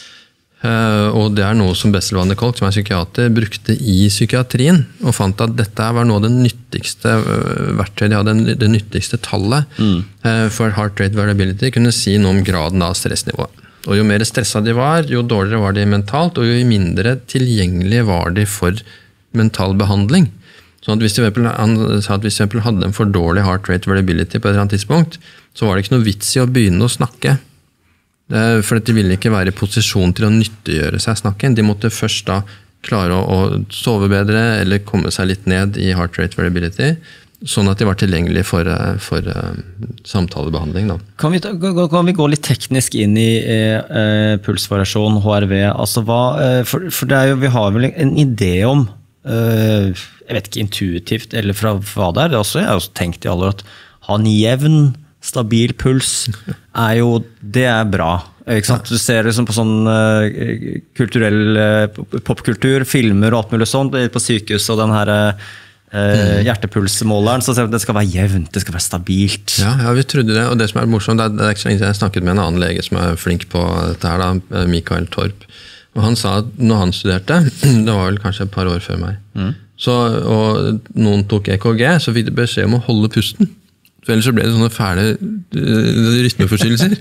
Uh, og det er noe som Bessel van de Kolk, som er psykiater, brukte i psykiatrien, og fant at dette var noe av det nyttigste uh, verktøyet, de hadde det nyttigste tallet mm. uh, for heart rate variability, kunne si noe om graden av stressnivået. Og jo mer stresset de var, jo dårligere var de mentalt, og jo mindre tilgjengelige var de for mental behandling. Sånn at hvis de, han sa at hvis de hadde en for dårlig heart rate variability på et eller annet tidspunkt, så var det ikke noe vits i å begynne å snakke. For de ville ikke være i posisjon til å nyttiggjøre seg snakken. De måtte først da klare å, å sove bedre, eller komme seg litt ned i heart rate variability, sånn at de var tilgjengelige for, for uh, samtalebehandling. Da. Kan vi, kan vi gå litt teknisk inn i uh, pulsvariasjon, H R V? Altså hva, uh, for, for det er jo, vi har vel en idé om Uh, jeg vet ikke intuitivt eller fra hva det er, det er også, jeg har også tenkt i alle år at ha en jevn, stabil puls er jo, det er bra ikke sant? Du ser liksom på sånn uh, kulturell uh, popkultur, filmer og alt mulig sånt på sykehus og den her uh, mm. hjertepulsmåleren, så ser vi at det skal være jevnt, det skal være stabilt. Ja, ja, vi trodde det, og det som er morsomt, det er, det er ikke så lenge jeg snakket med en annen lege som er flink på dette her da, Mikael Torp. Og han sa at når han studerte, det var vel kanskje et par år før meg, mm. så, og noen tok E K G, så fikk de beskjed om å holde pusten. For ellers så ble det sånne fæle uh, rytmeforstyrrelser.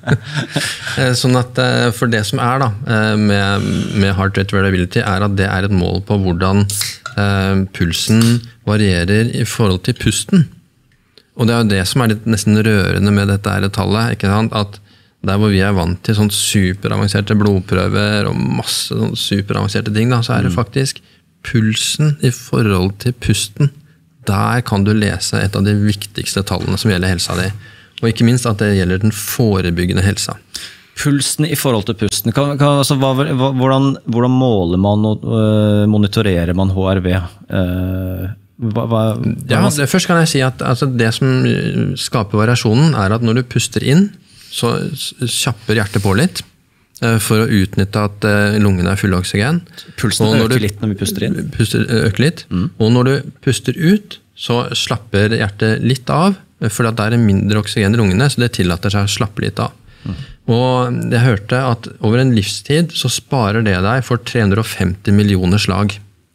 Sånn at uh, for det som er da, uh, med, med heart rate variability, er at det er et mål på hvordan uh, pulsen varierer i forhold til pusten. Og det er jo det som er litt nesten rørende med dette her tallet, ikke sant? At der hvor vi er vant til sånn superavanserte blodprøver og masse sånn superavanserte ting, da, så er det faktisk pulsen i forhold til pusten. Der kan du lese et av de viktigste tallene som gjelder helsa di. Og ikke minst at det gjelder den forebyggende helsa. Pulsen i forhold til pusten. Kan, kan, altså, hva, hvordan, hvordan måler man og uh, monitorerer man H R V? Uh, hva, hva, ja, det, først kan jeg si at altså, det som skaper variasjonen er at når du puster inn, så kjapper hjertet på litt for å utnytte at lungene er fulle av oksygen. Pulsen øker du, litt når vi puster inn. Puster, øker litt. Mm. Og når du puster ut, så slapper hjertet litt av, for det er mindre oksygen i lungene, så det tillater seg å slappe litt av. Mm. Og jeg hørte at over en livstid så sparer det deg for tre hundre og femti millioner slag.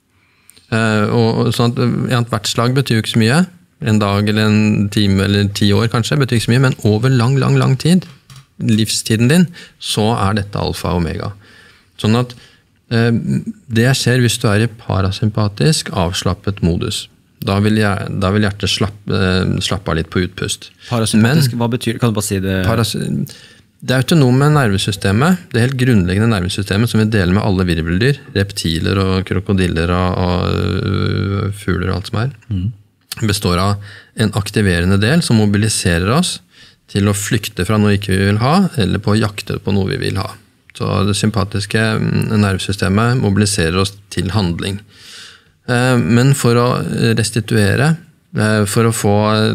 Og sånn at hvert slag betyr jo ikke så mye. En dag eller en time eller ti år kanskje, betyr ikke så mye, men over lang, lang, lang tid, livstiden din, så er dette alfa og omega. Sånn at Det skjer hvis du er i parasympatisk avslappet modus. Da vil, jeg, da vil hjertet slappe, slappe av litt på utpust. Parasympatisk, Men, hva betyr det? Kan du bare si det? Paras, det er autonome nervesystemet, det helt grunnleggende nervesystemet som vi deler med alle virveldyr, reptiler og krokodiller og, og fugler og alt som er. Mm. Består av en aktiverende del som mobiliserer oss til å flykte fra noe ikke vi vil ha, eller på å jakte på noe vi vil ha. Så det sympatiske nervesystemet mobiliserer oss til handling. Men for å restituere, for å få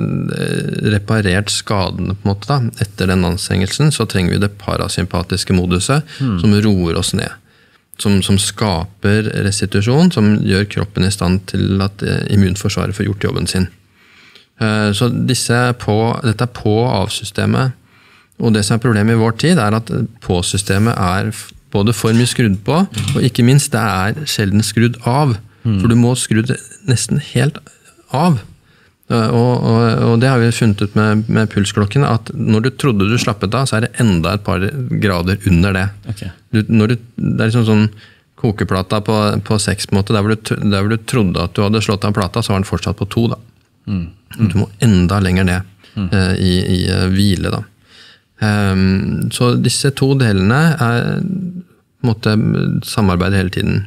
reparert skadene på en måte da, etter den anstrengelsen, så trenger vi det parasympatiske moduset, mm. som roer oss ned. Som, som skaper restitusjon, som gjør kroppen i stand til at immunforsvaret får gjort jobben sin. Så disse på, dette er på-av-systemet, og det som er problemet i vår tid, er at på-systemet er både for mye skrudd på, og ikke minst det er sjelden skrudd av. Mm. For du må skru det nesten helt av. Og, og, og det har vi funnet ut med, med pulsklokken, at når du trodde du slappet av, så er det enda et par grader under det. Okay. Du, når du, det er liksom sånn kokeplata på, på seks på en måte, der hvor, du, der hvor du trodde at du hadde slått av plata, så var den fortsatt på to da. Mm. Mm. Du må enda lenger ned mm. uh, i, i uh, hvile da. Um, så disse to delene er, måtte samarbeide hele tiden.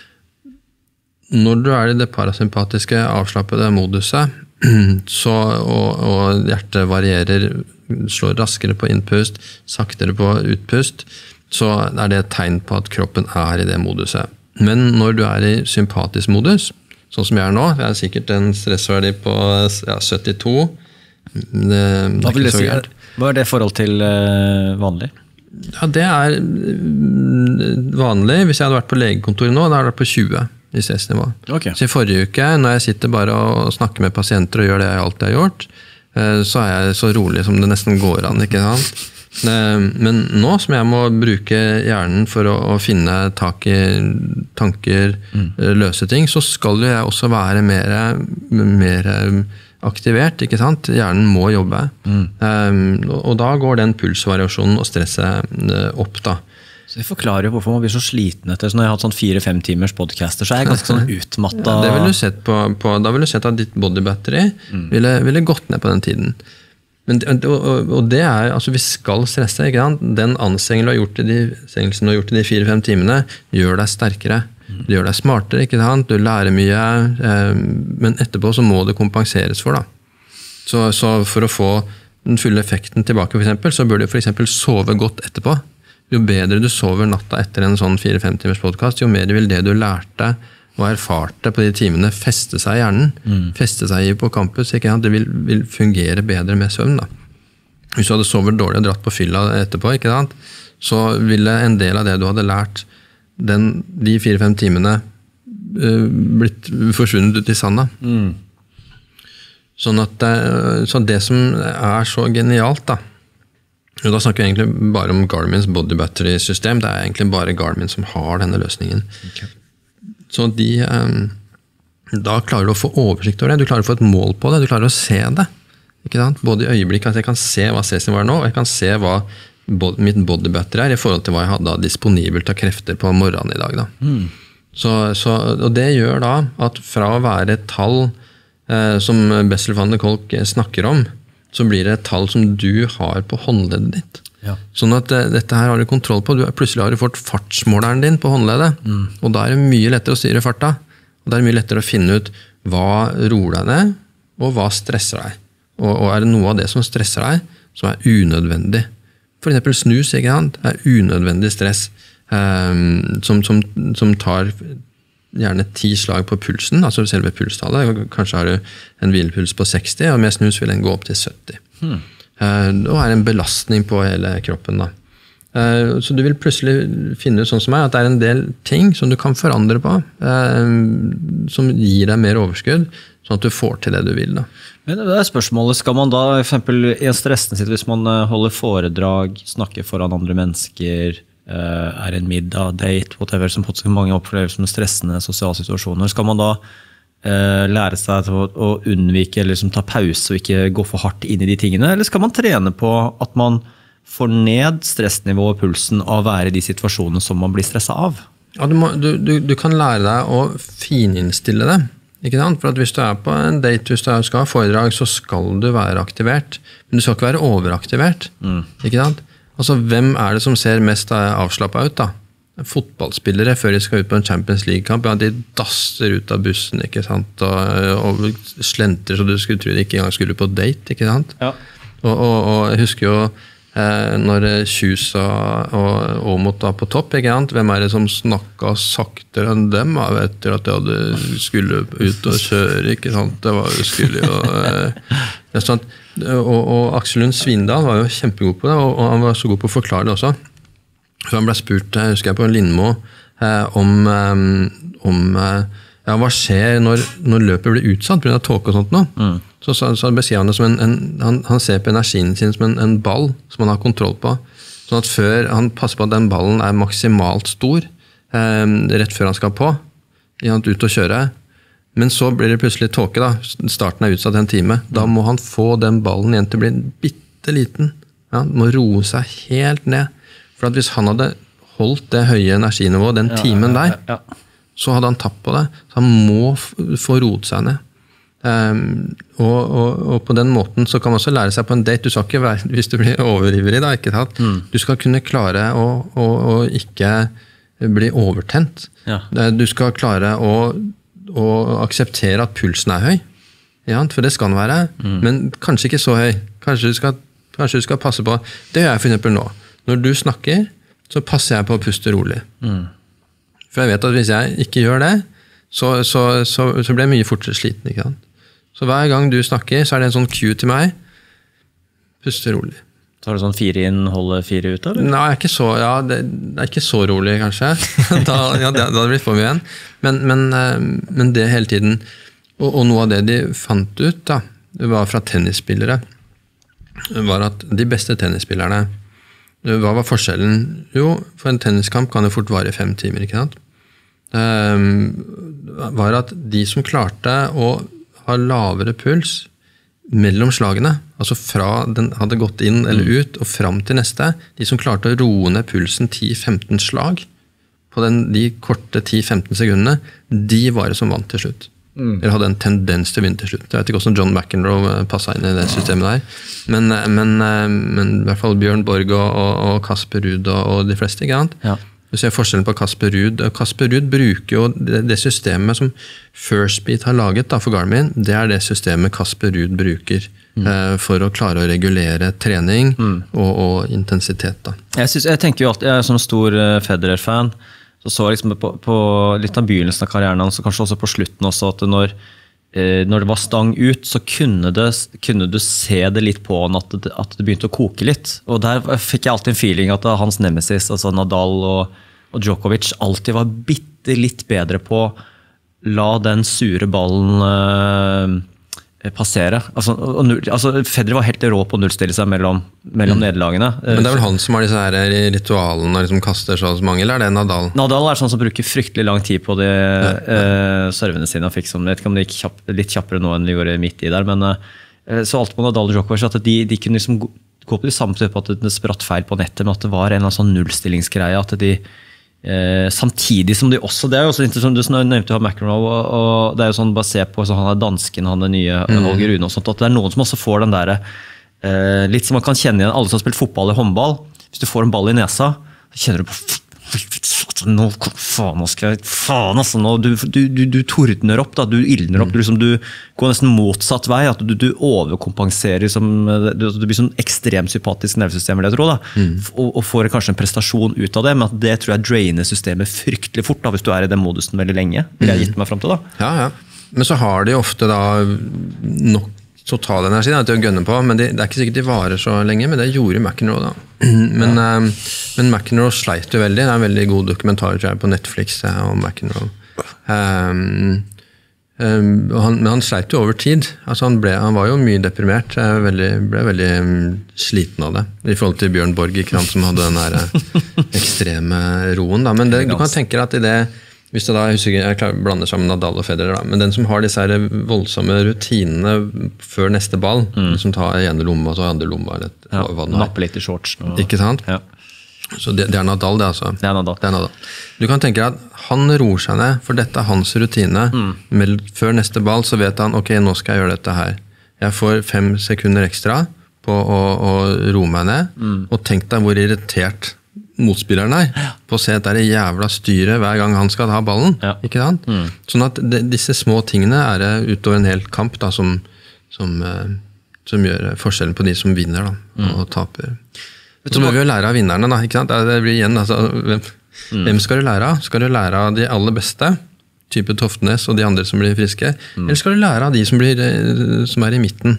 Når du er i det parasympatiske avslappede moduset, så, og, og hjertet varierer, slår raskere på innpust, saktere på utpust, så er det et tegn på at kroppen er i det moduset. Men når du er i sympatisk modus, sånn som jeg er nå, jeg er sikkert en stressverdi på ja, syttito. Det, hva, vil det si, hva er det forhold til uh, vanlig? Ja, det er vanlig. Hvis jeg hadde vært på legekontoret nå, da hadde jeg vært på tjue. I stressnivå. Okay. Så i forrige uke, når jeg sitter bare og snakker med pasienter og gjør det jeg alltid har gjort, så er jeg så rolig som det nesten går an, ikke sant? Men nå som jeg må bruke hjernen for å, å finne tak i tanker, mm. løse ting, så skal jo jeg også være mer, mer aktivert, ikke sant? Hjernen må jobbe. Mm. Og da går den pulsvariasjonen og stresset opp da. Så det forklarer jo hvorfor man blir så sliten etter. Så når jeg har hatt sånn fire-fem timers podcaster, så er jeg ganske sånn utmattet. Ja, det vil du sett på, på, da vil du sett at ditt body battery mm. ville, ville gått ned på den tiden. Men, og, og det er, altså vi skal stresse, ikke sant? Den anstrengelsen du har gjort i de, du har gjort i de fire-fem timene, gjør deg sterkere. Mm. Du gjør deg smartere, ikke sant? Du lærer mye, eh, men etterpå så må det kompenseres for da. Så, så for å få den fulle effekten tilbake for eksempel, så bør du for eksempel sove godt etterpå. Jo bedre du sover natta etter en sånn fire-fem timers podcast, jo mer vil det du lærte og erfarte på de timene feste seg i hjernen, mm. feste seg i på campus, ikke sant? Det vil, vil fungere bedre med søvn da. Hvis du hadde sovet dårlig og dratt på fylla etterpå, ikke sant? Så ville en del av det du hadde lært den, de fire-fem timene uh, blitt forsvunnet ut i sanda. Mm. Sånn at det, så det som er så genialt da, og da snakker vi egentlig bare om Garmin's body battery system. Det er egentlig bare Garmin som har denne løsningen. Okay. Så de, da klarer du å få oversikt over det. Du klarer å få et mål på det. Du klarer å se det. Ikke sant? Både i øyeblikket at jeg kan se hva stressnivået er nå, og jeg kan se hva mitt body battery er i forhold til hva jeg hadde disponibelt av krefter på morgenen i dag. Da. Mm. Så, så, og det gjør da at fra å være et tall eh, som Bessel van der Kolk snakker om, så blir det et tall som du har på håndleddet ditt. Ja. Sånn at uh, dette her har du kontroll på. Du, plutselig har du fått fartsmåleren din på håndleddet, mm. og da er det mye lettere å styre farta. Og da er det mye lettere å finne ut hva roer deg ned, og hva stresser deg. Og, og er det noe av det som stresser deg, som er unødvendig. For eksempel snus, ikke sant? Er unødvendig stress, um, som, som, som tar gjerne ti slag på pulsen, altså selve pulstallet. Kanskje har du en hvilepuls på seksti, og med snus vil den gå opp til sytti. Hmm. Og er en belastning på hele kroppen da. Så du vil plutselig finne ut sånn som meg, at det er en del ting som du kan forandre på, som gir deg mer overskudd, sånn at du får til det du vil da. Men det er spørsmålet, skal man da, for eksempel i en stressende sitt, hvis man holder foredrag, snakker foran andre mennesker, er en middag, date, whatever, som mange opplever som stressende sosiale situasjoner, skal man da uh, lære seg til å, å unnvike eller liksom ta pause og ikke gå for hardt inn i de tingene, eller skal man trene på at man får ned stressnivået og pulsen av å være i de situasjonene som man blir stresset av? Ja, du, må, du, du, du kan lære deg å fininnstille det. Ikke sant? For at hvis du er på en date, hvis du skal ha foredrag, så skal du være aktivert. Men du skal ikke være overaktivert. Mm. Ikke sant? Altså, hvem er det som ser mest avslappet ut da? Fotballspillere før de skal ut på en Champions League-kamp, ja, de dasser ut av bussen, ikke sant? Og, og slenter så du skulle tro de ikke engang skulle på date, ikke sant? Ja. Og, og, og jeg husker jo eh, når Kjus og, og Åmot var på topp, ikke sant? Hvem er det som snakket saktere enn dem etter at de hadde skulle ut og kjøre, ikke sant? Det var jo skulle jo eh, det sånn, og, og Aksel Lund Svindal var jo kjempegod på det, og, og han var så god på å forklare det også. Så han ble spurt, jeg husker jeg på Lindmo, eh, om, eh, om eh, ja, hva skjer når, når løpet blir utsatt på grunn av tåke og sånt nå. Mm. Så, så, så beskriver han det som en, en han, han ser på energien sin som en, en ball som han har kontroll på. Sånn at før han passer på at den ballen er maksimalt stor, eh, rett før han skal på, ut og kjøre. Men så blir det plutselig tåke da, starten er utsatt en time. Da må han få den ballen igjen til å bli bitte liten. Ja, han må roe seg helt ned. For at hvis han hadde holdt det høye energinivået den timen der, ja, ja, ja. Så hadde han tapt på det. Så han må få roet seg ned. Um, og, og, og på den måten så kan man også lære seg på en date. Du skal ikke være, hvis du blir overivrig da, ikke sant? Mm. Du skal kunne klare å, å, å ikke bli overtent. Ja. Du skal klare å, å akseptere at pulsen er høy. Ja, for det skal den være. Mm. Men kanskje ikke så høy. Kanskje du skal, kanskje du skal passe på. Det gjør jeg for eksempel nå. Når du snakker, så passer jeg på å puste rolig. Mm. For jeg vet at hvis jeg ikke gjør det, så, så, så, så blir jeg mye fortere sliten. Ikke sant? Så hver gang du snakker, så er det en sånn cue til meg. Puste rolig. Så har du sånn fire inn, holde fire ut, eller? Nei, ikke så, ja, det, det er ikke så rolig, kanskje. da, ja, da hadde det blitt for mye igjen. Men, men, men det hele tiden. Og, og noe av det de fant ut, da, det var fra tennisspillere, var at de beste tennisspillerne, hva var forskjellen? Jo, for en tenniskamp kan det fort vare fem timer, ikke sant? Um, var at de som klarte å ha lavere puls mellom slagene, altså fra den hadde gått inn eller ut og frem til neste, de som klarte å roe ned pulsen ti til femten slag på den, de korte ti til femten sekundene, de var det som vant til slutt. Mm. Eller hadde en tendens til å vinne til slutt. Jeg vet ikke hvordan John McEnroe passet inn i det systemet der. Men, men, men i hvert fall Bjørn Borg og, og Kasper Ruud og, og de fleste, ikke sant? Ja. Du ser forskjellen på Kasper Ruud. Kasper Ruud bruker jo det, det systemet som Firstbeat har laget da, for Garmin. Det er det systemet Kasper Ruud bruker mm. eh, for å klare å regulere trening mm. og, og intensitet. Da. Jeg, synes, jeg tenker jo alltid, jeg er sånn stor Federer-fan, så så liksom på, på litt av begynnelsen av karrieren hans, og kanskje også på slutten også, at når, eh, når det var stang ut, så kunne, det, kunne du se det litt på han, at det, at det begynte å koke litt. Og der fikk jeg alltid en feeling at hans nemesis, altså Nadal og, og Djokovic, alltid var bitte litt bedre på å la den sure ballen eh, passere. Altså, og, altså, Federer var helt rå på å nullstille seg mellom, mellom mm. nederlagene. Men det er vel han som har disse her ritualene og liksom kaster så mange, eller er det Nadal? Nadal er sånn som bruker fryktelig lang tid på de ja, ja. Eh, servene sine. Fikk som, jeg vet ikke om det gikk kjapp, litt kjappere nå enn de gjorde midt i der, men eh, så alt på Nadal og Djokovic, at de, de kunne liksom gå på de samme type, at det spratt feil på nettet, men at det var en eller annen sånn nullstillingsgreie, at de Eh, samtidig som de også, det er jo også interessant, du nevnte jo McEnroe, og, og det er jo sånn, bare se på så han er dansken, han er nye mm. Holger Rune og sånt, at det er noen som også får den der eh, litt som man kan kjenne igjen, alle som har spilt fotball i håndball, hvis du får en ball i nesa, så kjenner du på nå, faen, nå skal jeg, faen altså, nå, du, du, du, du tordner opp, da, du ildner opp, du, liksom, du går nesten motsatt vei, at du, du overkompenserer, som, du, du blir sånn ekstremt sympatisk nervesystem, vil jeg tro, da, mm. og, og får kanskje en prestasjon ut av det, men at det tror jeg drainer systemet fryktelig fort, da, hvis du er i den modusen veldig lenge, vil jeg gitt meg frem til da. Ja, ja. Men så har de ofte da nok total energi da, til å gønne på, men det, det er ikke sikkert de varer så lenge, men det gjorde McEnroe da. Men, ja. um, men McEnroe sleit jo veldig, det er en veldig god dokumentar tror jeg, på Netflix om McEnroe. Um, um, han, men han sleit jo over tid, altså han, ble, han var jo mye deprimert, veldig, ble veldig um, sliten av det, i forhold til Bjørn Borg, ikke sant, som hadde den der ekstreme roen. Da. Men det, du kan tenke deg at i det hvis jeg da, jeg husker, jeg klarer, blander sammen Nadal og Federer, da, men den som har disse her voldsomme rutinene før neste ball, mm. som tar ene lomma og så andre lomma, eller ja, hva det er. Nappe litt i shorts. Og... Ikke sant? Ja. Så det, det er Nadal, det altså. Det er Nadal. Det er Nadal. Du kan tenke deg at han roer seg ned, for dette er hans rutine. Mm. Men før neste ball så vet han, ok, nå skal jeg gjøre dette her. Jeg får fem sekunder ekstra på å, å roe meg ned, mm. og tenk deg hvor irritert motspilleren er, ja. På å se at det er det jævla styret hver gang han skal ha ballen. Ja. Ikke sant? Mm. Sånn at de, disse små tingene er det utover en hel kamp da, som, som, som gjør forskjellen på de som vinner da, mm. og taper. Så må vi jo lære av vinnerne, da, ikke sant? Det blir igjen, altså, hvem, mm. hvem skal du lære av? Skal du lære av de aller beste, type Toftnes og de andre som blir friske, mm. eller skal du lære av de som, blir, som er i midten?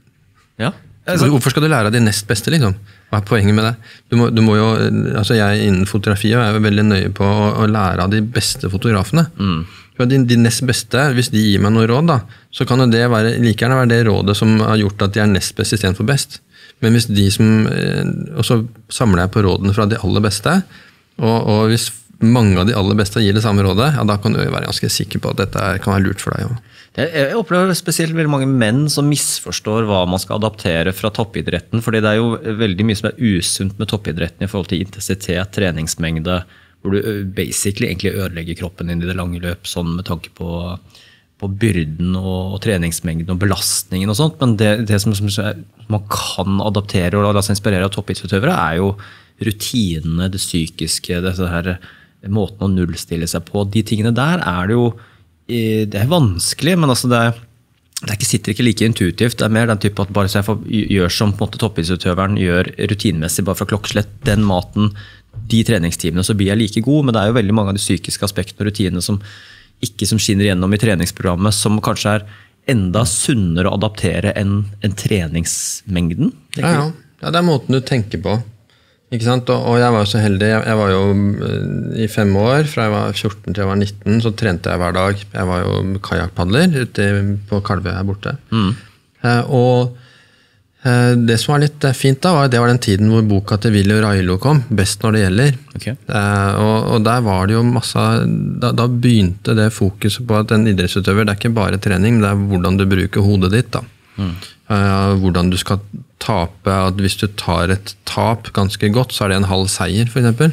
Ja. Altså, hvorfor skal du lære av de nest beste, liksom? Hva er poenget med det? Du må, du må jo, altså jeg innen fotografi og jeg er veldig nøye på å, å lære av de beste fotografene. Mm. De, de nest beste, hvis de gir meg noe råd, da, så kan det være, like gjerne være det rådet som har gjort at de er nest best i stedet for best. Men hvis de som, og så samler jeg på rådene fra de aller beste, og, og hvis mange av de aller beste gir det samme rådet, ja, da kan du være ganske sikker på at dette kan være lurt for deg. Ja. Jeg opplever spesielt veldig mange menn som misforstår hva man skal adaptere fra toppidretten, fordi det er jo veldig mye som er usunt med toppidretten i forhold til intensitet, treningsmengde, hvor du basically egentlig ødelegger kroppen din i det lange løp, sånn med tanke på på byrden og, og treningsmengden og belastningen og sånt, men det, det som, som man kan adaptere og la seg inspirere av toppidrettsutøvere er jo rutinene, det psykiske, dette her, måten å nullstille seg på. De tingene der er det jo, det er vanskelig, men altså det, er, det er ikke, sitter ikke like intuitivt. Det er mer den type at bare så jeg får, gjør som på en måte toppidrettsutøveren gjør rutinmessig, bare fra klokkeslett, den maten, de treningstimene, så blir jeg like god, men det er jo veldig mange av de psykiske aspektene og rutinene som ikke som skinner gjennom i treningsprogrammet, som kanskje er enda sunnere å adaptere enn en treningsmengden. Ja, ja. Ja, det er måten du tenker på. Ikke sant? Og, og jeg var jo så heldig, jeg, jeg var jo i fem år, fra jeg var fjorten til jeg var nitten, så trente jeg hver dag. Jeg var jo kajakkpadler ute på Kalvøy her borte. Mm. Eh, og det som var litt fint da, var det var den tiden hvor boka til Willy Railo kom, best når det gjelder. Okay. Og, og der var det jo masse, da, da begynte det fokuset på at en idrettsutøver, det er ikke bare trening, men det er hvordan du bruker hodet ditt da. Mm. Hvordan du skal tape, at hvis du tar et tap ganske godt, så er det en halv seier, for eksempel.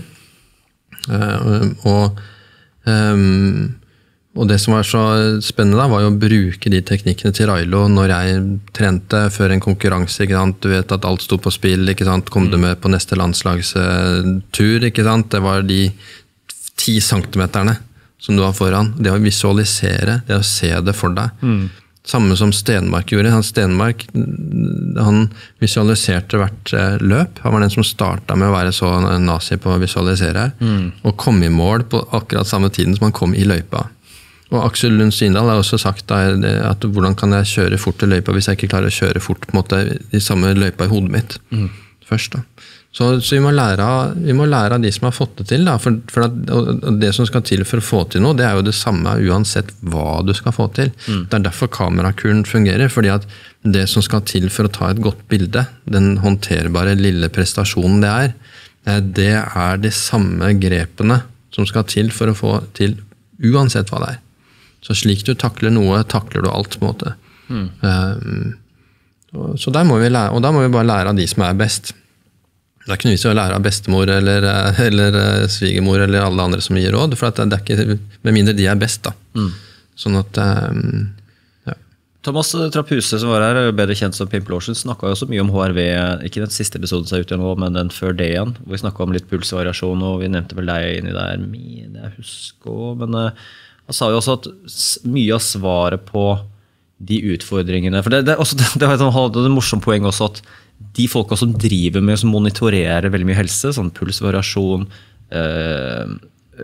Og um, Og det som var så spennende da, var jo å bruke de teknikkene til Railo når jeg trente før en konkurranse, ikke sant? Du vet at alt stod på spill, ikke sant? Kom du med på neste landslagstur, ikke sant? Det var de ti centimeterne som du var foran. Det å visualisere, det å se det for deg. Mm. Samme som Stenmark gjorde. Han Stenmark, han visualiserte hvert løp. Han var den som startet med å være så nazi på å visualisere, mm. og kom i mål på akkurat samme tiden som han kom i løypa. Og Aksel Lund Svindal har også sagt at hvordan kan jeg kjøre fort i løypa hvis jeg ikke klarer å kjøre fort på en måte, i samme løypa i hodet mitt mm. først. Da. Så, så vi, må lære, vi må lære av de som har fått det til. Da, for, for at, og det som skal til for å få til noe, det er jo det samme uansett hva du skal få til. Mm. Det er derfor kamerakuren fungerer, fordi at det som skal til for å ta et godt bilde, den håndterbare lille prestasjonen det er, det er de samme grepene som skal til for å få til uansett hva det er. Så slik du takler noe, takler du alt på en måte. Mm. Um, så der må vi lære, og da må vi bare lære av de som er best. Det er ikke noe vits å lære av bestemor eller, eller svigermor eller alle andre som gir råd, for det er ikke, med mindre de er best da. Mm. Sånn at, um, ja. Thomas Trapphuse som var her, bedre kjent som Pimple Ocean, snakket jo også mye om H R V, ikke den siste episoden som er ute nå, men den før det igjen, hvor vi snakket om litt pulsvariasjon, og vi nevnte vel deg inni der, det jeg husker, men han sa jo også at mye av svaret på de utfordringene, for det, det, også, det var et, et morsomt poeng også, at de folka som driver med, som monitorerer veldig mye helse, sånn pulsvariasjon, øh,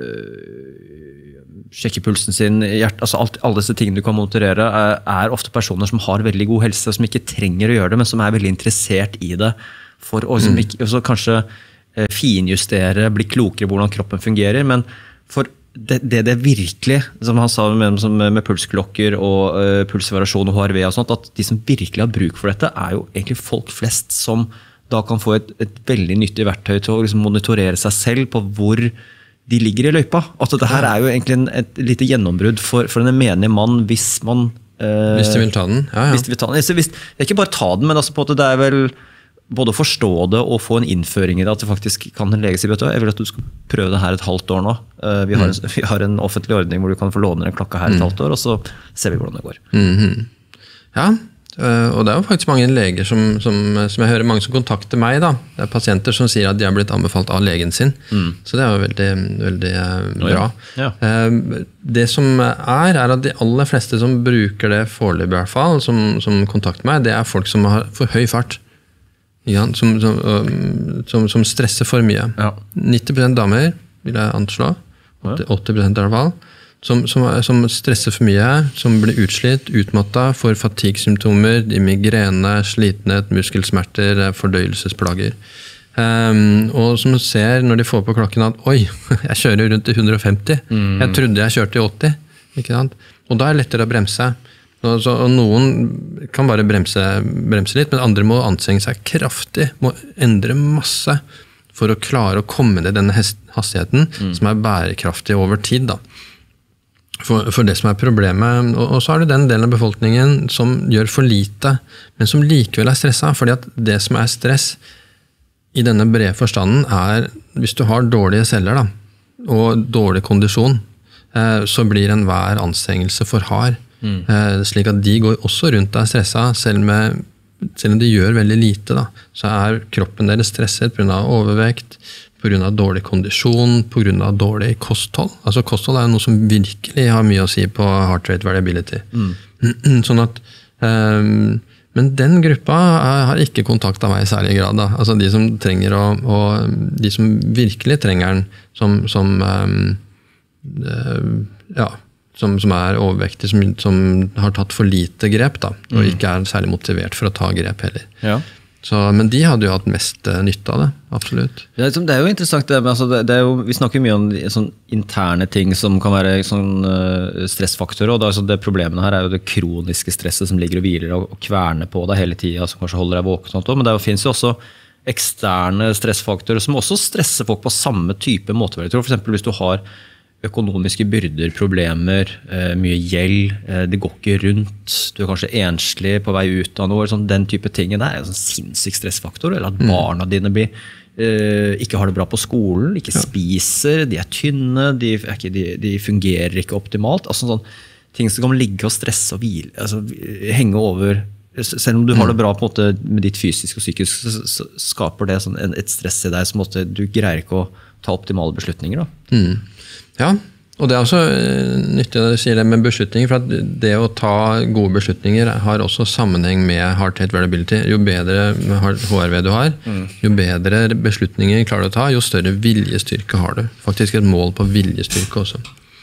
øh, sjekke pulsen sin, hjert, altså alt, alle disse tingene du kan monitorere, er, er ofte personer som har veldig god helse, som ikke trenger å gjøre det, men som er veldig interessert i det, for å liksom, ikke, også kanskje øh, finjustere, bli klokere hvordan kroppen fungerer, men for Det, det det virkelig, som han sa med, med pulsklokker og uh, pulsvariasjon og H R V og sånt, at de som virkelig har bruk for dette er jo egentlig folk flest som da kan få et, et veldig nyttig verktøy til å liksom monitorere seg selv på hvor de ligger i løypa. Altså det her er jo egentlig en, et lite gjennombrudd for, for en menige mann hvis man... Uh, hvis de vil ta den. Ja, ja. Hvis de vil ta den. Hvis, hvis, det er ikke bare ta den, men altså på at det er vel både forstå det og få en innføring i det, at det faktisk kan en lege si, vet du, jeg vil at du skal prøve det her et halvt år nå. Vi har en, vi har en offentlig ordning hvor du kan få låne en klokke her et halvt år, og så ser vi hvordan det går. Mm-hmm. Ja, og det er jo faktisk mange leger som, som, som jeg hører mange som kontakter meg da. Det er pasienter som sier at de har blitt anbefalt av legen sin. Mm. Så det er jo veldig, veldig bra. Ja. Ja. Det som er, er at de aller fleste som bruker det foreløpig i hvert fall, som, som kontakter meg, det er folk som har for høy fart. Ja, som, som, som, som stresser for mye. Ja. nitti prosent damer, vil jeg anslå. åtti prosent i hvert fall. Som, som, som stresser for mye, som blir utslitt, utmattet, får fatigue-symptomer, migrene, slitenhet, muskelsmerter, fordøyelsesplager. Um, og som ser når de får på klokken at oi, jeg kjører rundt i hundre og femti. Mm. Jeg trodde jeg kjørte i åtti. Ikke sant? Og da er det lettere å bremse. Og, så, og noen kan bare bremse, bremse litt, men andre må anstrenge seg kraftig, må endre masse for å klare å komme ned denne hastigheten mm. som er bærekraftig over tid da. For, for det som er problemet, og, og så er det den delen av befolkningen som gjør for lite, men som likevel er stresset, fordi at det som er stress i denne brede forstanden er, hvis du har dårlige celler da, og dårlig kondisjon, eh, så blir enhver anstrengelse for hard, mm. eh, slik at de går også rundt og er stresset, selv, med, selv om de gjør veldig lite, da, så er kroppen deres stresset på grunn av overvekt, på grunn av dårlig kondisjon, på grunn av dårlig kosthold. Altså kosthold er noe som virkelig har mye å si på heart rate variability. Mm. Sånn at, um, men den gruppa har ikke kontakt av meg i særlig grad. Da. Altså de som trenger å, og de som virkelig trenger den, som, som, um, uh, ja, som, som er overvektige, som, som har tatt for lite grep, da, og mm. ikke er særlig motivert for å ta grep heller. Ja. Så, men de hadde jo hatt mest nytte av det, absolutt. Det er, det er jo interessant, det, men altså det, det er jo, vi snakker mye om sånn interne ting som kan være sånn, uh, stressfaktorer, og det, altså det problemene her er jo det kroniske stresset som ligger og hviler og, og kverner på deg hele tiden, som kanskje holder deg våken, men det finnes jo også eksterne stressfaktorer som også stresser folk på samme type måte. For eksempel hvis du har økonomiske byrder, problemer, eh, mye gjeld, eh, det går ikke rundt, du er kanskje enslig på vei ut av noe, sånn, den type ting, det er en sånn sinnssyk stressfaktor, eller at barna dine blir, eh, ikke har det bra på skolen, ikke ja. spiser, de er tynne, de, er ikke, de, de fungerer ikke optimalt, altså sånn ting som kan ligge og stresse og hvile, altså henge over, selv om du har det bra på en måte med ditt fysisk og psykisk, så, så skaper det sånn et stress i deg som måte, du greier ikke å ta optimale beslutninger da. Mm. Ja, og det er også nyttig å si det med beslutninger, for at det å ta gode beslutninger har også sammenheng med heart rate variability. Jo bedre H R V du har, mm. jo bedre beslutninger klarer du å ta, jo større viljestyrke har du. Faktisk et mål på viljestyrke også.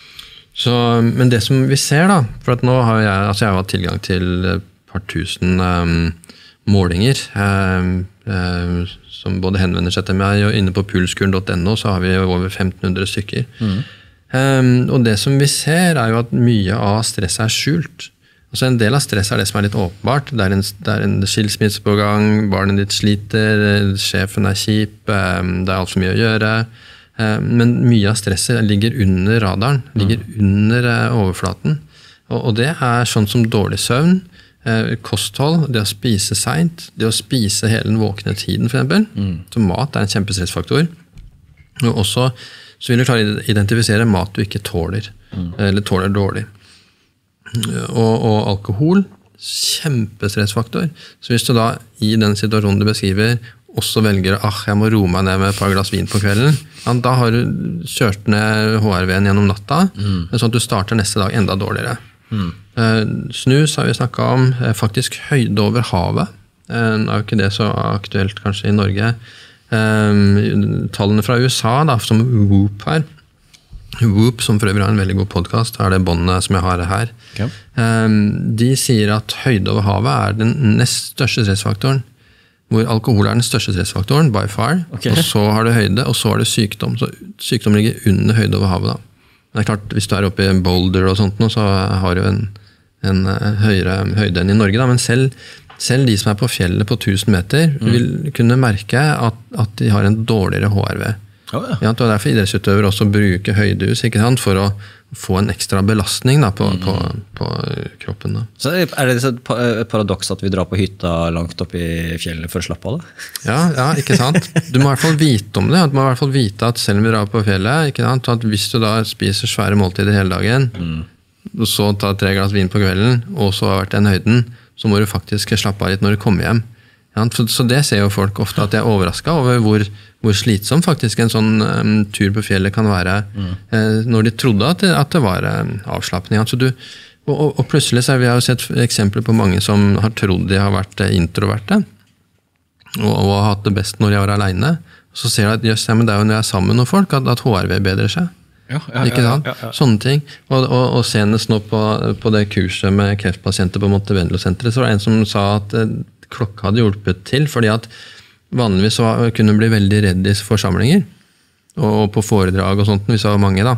Så, men det som vi ser da, for at nå har jeg, altså jeg har hatt tilgang til et par tusen um, målinger, um, um, som både henvender seg til meg, og inne på pulskuren punktum no så har vi over femten hundre stykker. Mm. Um, og det som vi ser er jo at mye av stress er skjult. Altså en del av stress er det som er litt åpenbart. Det er en, det er en skilsmisse på gang, barnet ditt sliter, sjefen er kjip, um, det er alt for mye å gjøre. Um, men mye av stresset ligger under radaren, ligger mm. under uh, overflaten. Og, og det er sånn som dårlig søvn, uh, kosthold, det å spise sent, det å spise hele den våkne tiden for eksempel. Mm. Så mat er en kjempestressfaktor. Og også så vil du klare å identifisere mat du ikke tåler, mm. eller tåler dårlig. Og, og alkohol, kjempestressfaktor. Så hvis du da i den situasjonen du beskriver, også velger ah, jeg må roe meg ned med et par glass vin på kvelden, ja, da har du kjørt ned H R V-en gjennom natta, mm. sånn at du starter neste dag enda dårligere. Mm. Snus har vi snakket om, faktisk høyde over havet. Det er jo ikke det så aktuelt kanskje i Norge. Um, tallene fra U S A da, som Whoop her Whoop, som for øvrig har en veldig god podcast, er det båndet som jeg har her okay. um, de sier at høyde over havet er den nest største stressfaktoren, hvor alkohol er den største stressfaktoren by far, okay. og så har du høyde, og så har du sykdom, så sykdom ligger under høyde over havet da. Det er klart, hvis du er oppe i Boulder og sånt nå, så har du en, en høyere høyde enn i Norge da, men selv Selv de som er på fjellet på tusen meter vil kunne merke at, at de har en dårligere H R V. Oh, ja. Ja, det er derfor idrettsutøvere også bruker høydehus, ikke sant? For å få en ekstra belastning da, på, mm. på, på kroppen. Da. Så er det et paradoks at vi drar på hytta langt opp i fjellene for å slappe av det? Ja, ja, ikke sant? Du må i hvert fall vite om det. Du må i hvert fall vite at selv om vi drar på fjellet, ikke sant? At hvis du da spiser svære måltider hele dagen, mm. og så tar tre glass vin på kvelden, og så har vært den høyden, så må du faktisk slappe av litt når du kommer hjem. Ja, så det ser jo folk ofte at de er overrasket over hvor, hvor slitsom faktisk en sånn um, tur på fjellet kan være mm. eh, når de trodde at det, at det var um, avslappning. Altså du, og, og, og plutselig så har vi jo sett eksempler på mange som har trodd de har vært introverte og, og har hatt det best når de var alene. Så ser de at just, ja, men det er jo når jeg er sammen med folk at, at H R V bedrer seg. Ja, ja, ikke sant? Ja, ja, ja. Sånne ting. Og, og, og senest nå på, på det kurset med kreftpasienter på Montevendlo-senteret, så var det en som sa at klokka hadde hjulpet til, fordi at vanligvis så kunne bli veldig redd i forsamlinger, og på foredrag og sånt, hvis det var mange da,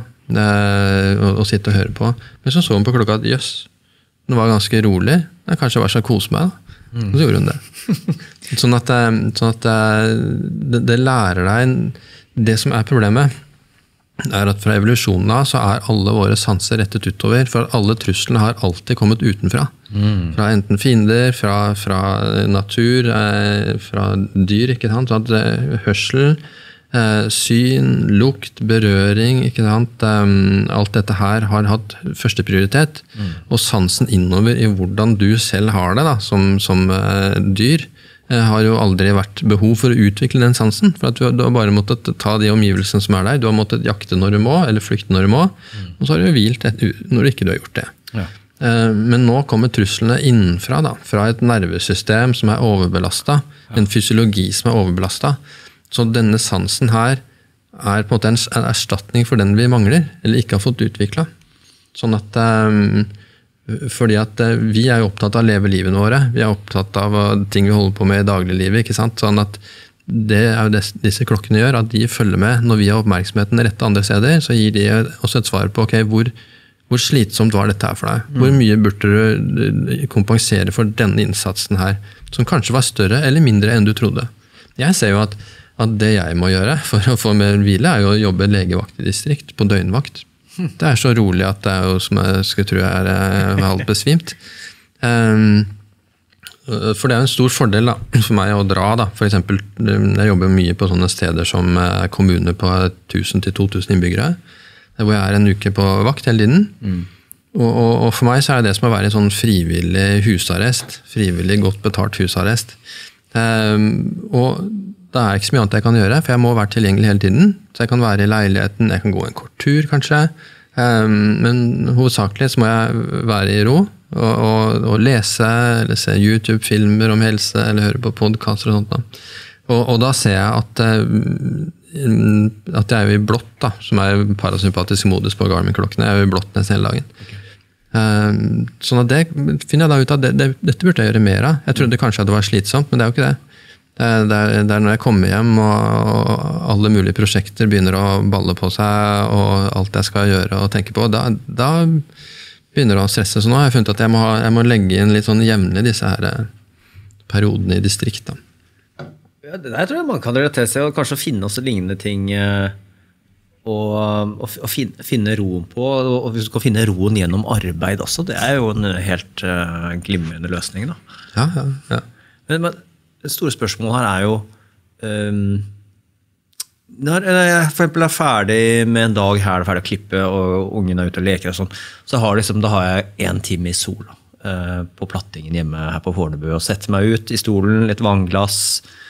å sitte og høre på. Men så så hun på klokka at, jøss, den var ganske rolig, det kanskje var så kos meg da, mm. og så gjorde hun det. Sånn at, sånn at det, det lærer deg, det som er problemet, er at fra evolusjonen av så er alle våre sanser rettet utover, for alle truslene har alltid kommet utenfra. Mm. Fra enten fiender, fra, fra natur, eh, fra dyr, ikke sant? At, eh, hørsel, eh, syn, lukt, berøring, ikke sant? Um, alt dette her har hatt første prioritet, mm. og sansen innover i hvordan du selv har det da, som, som eh, dyr, har jo aldri vært behov for å utvikle den sansen, for at du, du har bare måttet ta de omgivelsene som er der, du har måttet jakte når du må, eller flykte når du må, mm. og så har du hvilt et, når ikke du har gjort det. Ja. Men nå kommer truslene innenfra, da, fra et nervesystem som er overbelastet, ja. En fysiologi som er overbelastet, så denne sansen her er på en måte en erstatning for den vi mangler, eller ikke har fått utviklet. Sånn at um, fordi at vi er jo opptatt av å leve livene våre, vi er opptatt av ting vi holder på med i dagliglivet, ikke sant? Sånn at det er jo det disse klokkene gjør, at de følger med når vi har oppmerksomheten rett andre steder, så gir de også et svar på, ok, hvor, hvor slitsomt var dette her for deg? Hvor mye burde du kompensere for denne innsatsen her, som kanskje var større eller mindre enn du trodde? Jeg ser jo at, at det jeg må gjøre for å få mer hvile, er jo å jobbe legevakt i distrikt på døgnvakt. Det er så rolig at det er jo som jeg skulle tro jeg er halvt besvimt. Um, for det er en stor fordel da, for meg å dra. Da. For eksempel, jeg jobber mye på sånne steder som kommuner på tusen til to tusen innbyggere, hvor jeg er en uke på vakt hele tiden. Mm. Og, og, og for meg så er det som å være i en sånn frivillig husarrest, frivillig godt betalt husarrest. Um, og det er ikke så mye annet jeg kan gjøre, for jeg må være tilgjengelig hele tiden. Så jeg kan være i leiligheten, jeg kan gå en kort tur kanskje. Um, men hovedsakelig så må jeg være i ro, og, og, og lese, eller se YouTube-filmer om helse, eller høre på podcaster og sånt. Da. Og, og da ser jeg at, at jeg er jo i blått, da, som er parasympatisk modus på Garmin-klokkene. Jeg er jo i blått nesten hele dagen. Okay. Um, sånn at det finner jeg da ut av, det, det, dette burde jeg gjøre mer av. Jeg trodde kanskje at det var slitsomt, men det er jo ikke det. Det er, det er når jeg kommer hjem og alle mulige prosjekter begynner å balle på seg og alt jeg skal gjøre og tenke på, da, da begynner det å stresse. Så nå har jeg funnet at jeg må, ha, jeg må legge inn litt sånn jevnlig disse her periodene i distriktet. Ja, det der tror jeg man kan relatere seg og kanskje finne også lignende ting og, og, og finne, finne roen på, og hvis du kan finne roen gjennom arbeid også, det er jo en helt uh, glimrende løsning da. Ja, ja, ja. Men, men det store spørsmålet her er jo um, når jeg for eksempel er ferdig med en dag her, er ferdig å klippe og ungen er ute og leker og sånn, så har liksom, da har jeg en time i sol uh, på plattingen hjemme her på Fornebu og setter meg ut i stolen, litt vannglass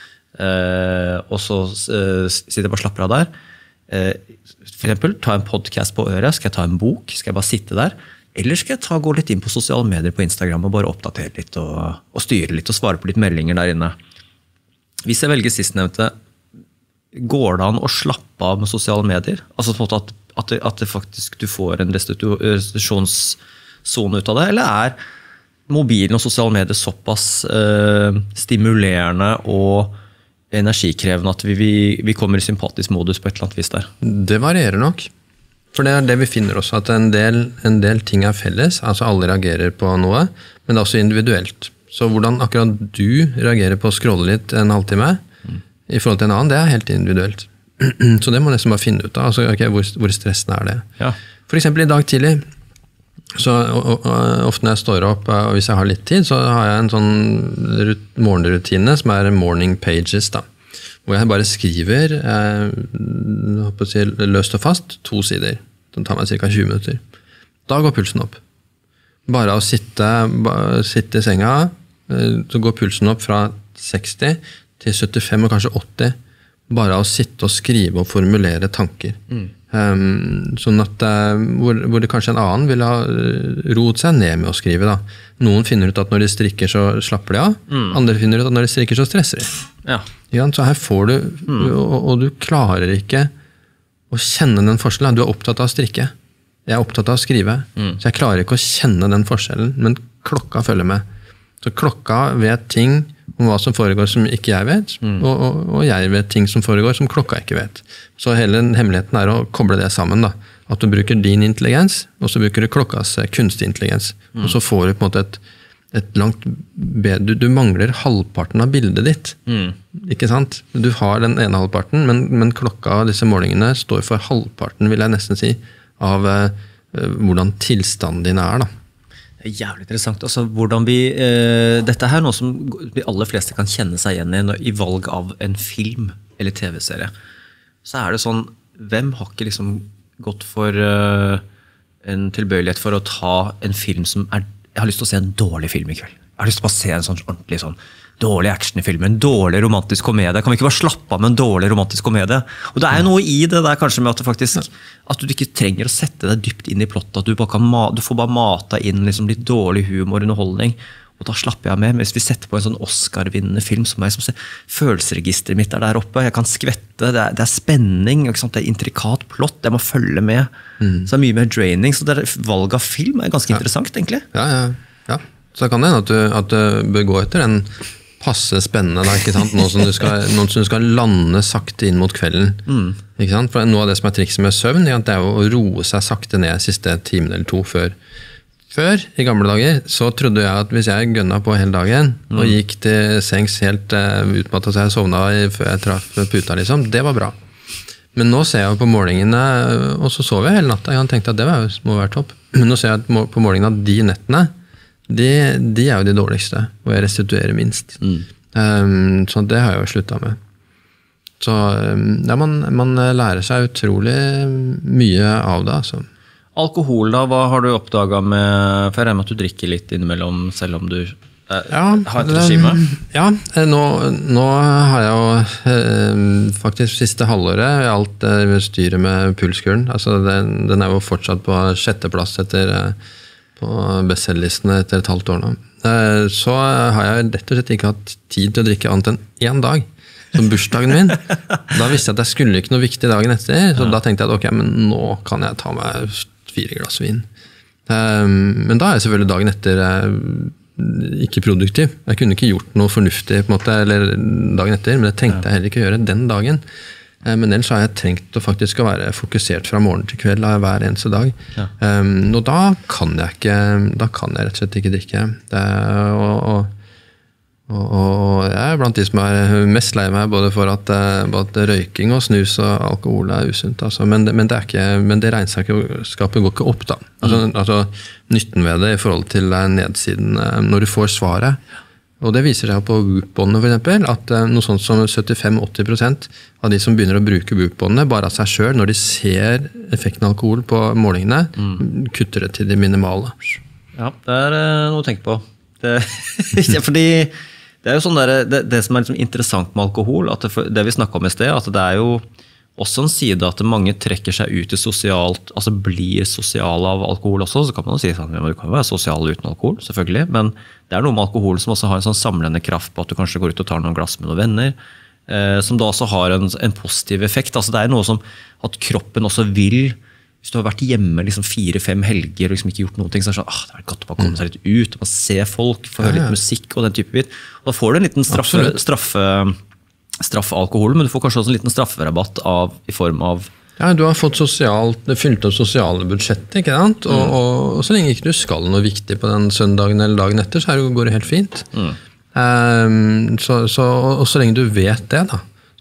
uh, og så uh, sitter jeg bare og slapper av der uh, for eksempel, ta en podcast på øret, skal jeg ta en bok, skal jeg bare sitte der, eller skal jeg ta, gå litt inn på sosiale medier på Instagram og bare oppdatere litt og, og styre litt og svare på litt meldinger der inne. Hvis jeg velger sistnevnte, går det an å slappe av med sosiale medier? Altså på en måte at, at, det, at det faktisk du får en restitusjonszone ut av det? Eller er mobilen og sosiale medier såpass eh, stimulerende og energikrevende at vi, vi, vi kommer i sympatisk modus på et eller annet vis der? Det varierer nok. For det er det vi finner også, at en del, en del ting er felles, altså alle reagerer på noe, men det er også individuelt. Så hvordan akkurat du reagerer på å scrolle litt en halvtime, mm. i forhold til en annen, det er helt individuelt. Så det må jeg nesten bare finne ut av, altså, okay, hvor, hvor stressende er det? Ja. For eksempel i dag tidlig, så og, og, ofte når jeg står opp, og hvis jeg har litt tid, så har jeg en sånn morgenrutine som er morning pages, da. Hvor jeg bare skriver, eh, på å si, løst og fast, to sider. Det tar meg cirka tjue minutter. Da går pulsen opp. Bare å sitte, bare, sitte i senga, eh, så går pulsen opp fra seksti til syttifem og kanskje åtti. Bare å sitte og skrive og formulere tanker. Mm. Um, sånn at uh, hvor, hvor det kanskje en annen vil ha roet seg ned med å skrive da. Noen finner ut at når de strikker så slapper de av, mm. andre finner ut at når de strikker så stresser de. Ja. Ja, så her får du, mm. og, og du klarer ikke å kjenne den forskjellen. Du er opptatt av å strikke, jeg er opptatt av å skrive, mm. så jeg klarer ikke å kjenne den forskjellen, men klokka følger med. Så klokka vet ting om hva som foregår som ikke jeg vet, mm. og, og, og jeg vet ting som foregår som klokka ikke vet. Så hele hemmeligheten er å koble det sammen da. At du bruker din intelligens, og så bruker du klokkas kunstig intelligens. Mm. Og så får du på en måte et, et langt bedre, du, du mangler halvparten av bildet ditt. Mm. Ikke sant? Du har den ene halvparten, men, men klokka og disse målingene står for halvparten, vil jeg nesten si, av uh, hvordan tilstanden din er da. Det er jævlig interessant. Altså, hvordan vi, eh, dette er noe som de aller fleste kan kjenne seg igjen i, i valg av en film eller tv-serie. Så er det sånn, hvem har ikke liksom gått for eh, en tilbøyelighet for å ta en film som er, jeg har lyst til å se en dårlig film i kveld. Jeg har lyst til å bare se en sånn ordentlig sånn dårlig actionfilm, en dårlig romantisk komedie. Kan vi ikke bare slappe av med en dårlig romantisk komedie? Og det er jo noe i det der kanskje med at, det faktisk, at du ikke trenger å sette deg dypt inn i plottet, at du, bare kan, du får bare mata inn liksom litt dårlig humor og underholdning, og da slapper jeg med. Men hvis vi setter på en sånn Oscar-vinnende film, som jeg som ser, følelsesregisteret mitt er der oppe, jeg kan skvette, det er, det er spenning, ikke sant? Det er intrikat plott, jeg må følge med. Mm. Så det er mye mer draining, så det er, valg av film er ganske ja. interessant, egentlig. Ja, ja, ja. Så kan det hende at du, at du bør gå etter den passe spennende, da, ikke sant? Noe som du skal, noe som du skal lande sakte inn mot kvelden. Mm. Ikke sant? For noe av det som er trikset med søvn, det er å roe seg sakte ned siste timen eller to før. Før, i gamle dager, så trodde jeg at hvis jeg gønna på hele dagen, mm. og gikk til sengs helt uh, utmattet så jeg sovna før jeg traff puta, liksom, det var bra. Men nå ser jeg på målingene, og så sover jeg hele natta, jeg tenkte at det var, må være topp. Men nå ser jeg på målingene at de nettene, De, de er jo de dårligste, og jeg restituerer minst. Mm. Um, så det har jeg jo sluttet med. Så um, ja, man, man lærer seg utrolig mye av det. Altså. Alkohol da, hva har du oppdaget med, for jeg regner med at du drikker litt innimellom, selv om du eh, ja, har et regime? Ja, nå, nå har jeg jo eh, faktisk siste halvåret i alt eh, styret med pulskuren. Altså, den, den er jo fortsatt på sjetteplass etter eh, på bestselgerlistene etter et halvt år nå. Så har jeg rett og slett ikke hatt tid til å drikke annet enn én dag, som bursdagen min. Da visste jeg at jeg skulle ikke noe viktig dagen etter, så ja. Da tenkte jeg at ok, men nå kan jeg ta meg fire glass vin. Men da er jeg selvfølgelig dagen etter ikke produktiv. Jeg kunne ikke gjort noe fornuftig på en måte, eller dagen etter, men det tenkte jeg heller ikke å gjøre den dagen. Men ellers har jeg trengt å faktisk være fokusert fra morgen til kveld hver eneste dag. Ja. Um, og da kan jeg ikke, da kan jeg rett og slett ikke drikke. Det, og, og, og, og jeg er blant de som er mest lei meg både for at, at røyking og snus og alkohol er usunt. Altså. Men, men, det er ikke, men det regnskapet går ikke opp da. Altså, mm. altså, nytten ved det i forhold til nedsiden, når du får svaret. Og det viser seg på Whoop-båndene for eksempel, at noe sånt som syttifem til åtti prosent av de som begynner å bruke Whoop-båndene bare av seg selv, når de ser effekten av alkohol på målingene, mm. kutter det til de minimale. Ja, det er noe å tenke på. Det, fordi det er jo sånn der, det, det som er liksom interessant med alkohol, at det, det vi snakket om i sted, at det er jo også en side at mange trekker seg ut i sosialt, altså blir sosiale av alkohol også, så kan man jo si at du kan være sosial uten alkohol, selvfølgelig, men det er noe med alkohol som også har en sånn samlende kraft på at du kanskje går ut og tar noen glass med noen venner, eh, som da også har en, en positiv effekt. Altså det er noe som at kroppen også vil, hvis du har vært hjemme liksom fire-fem helger og liksom ikke gjort noe, så er det sånn, ah, det er godt å bare komme seg litt ut, og se folk, få høre litt musikk og den type bit. Og da får du en liten straffe, straffe, straffe alkohol, men du får kanskje også en liten strafferabatt av, i form av ja, du har fått sosialt, fylt opp sosiale budsjettet, ikke sant? Og, mm. og, og så lenge ikke du skal noe viktig på den søndagen eller dagen etter, så er det, går det helt fint. Mm. Um, så, så, og så lenge du vet det da,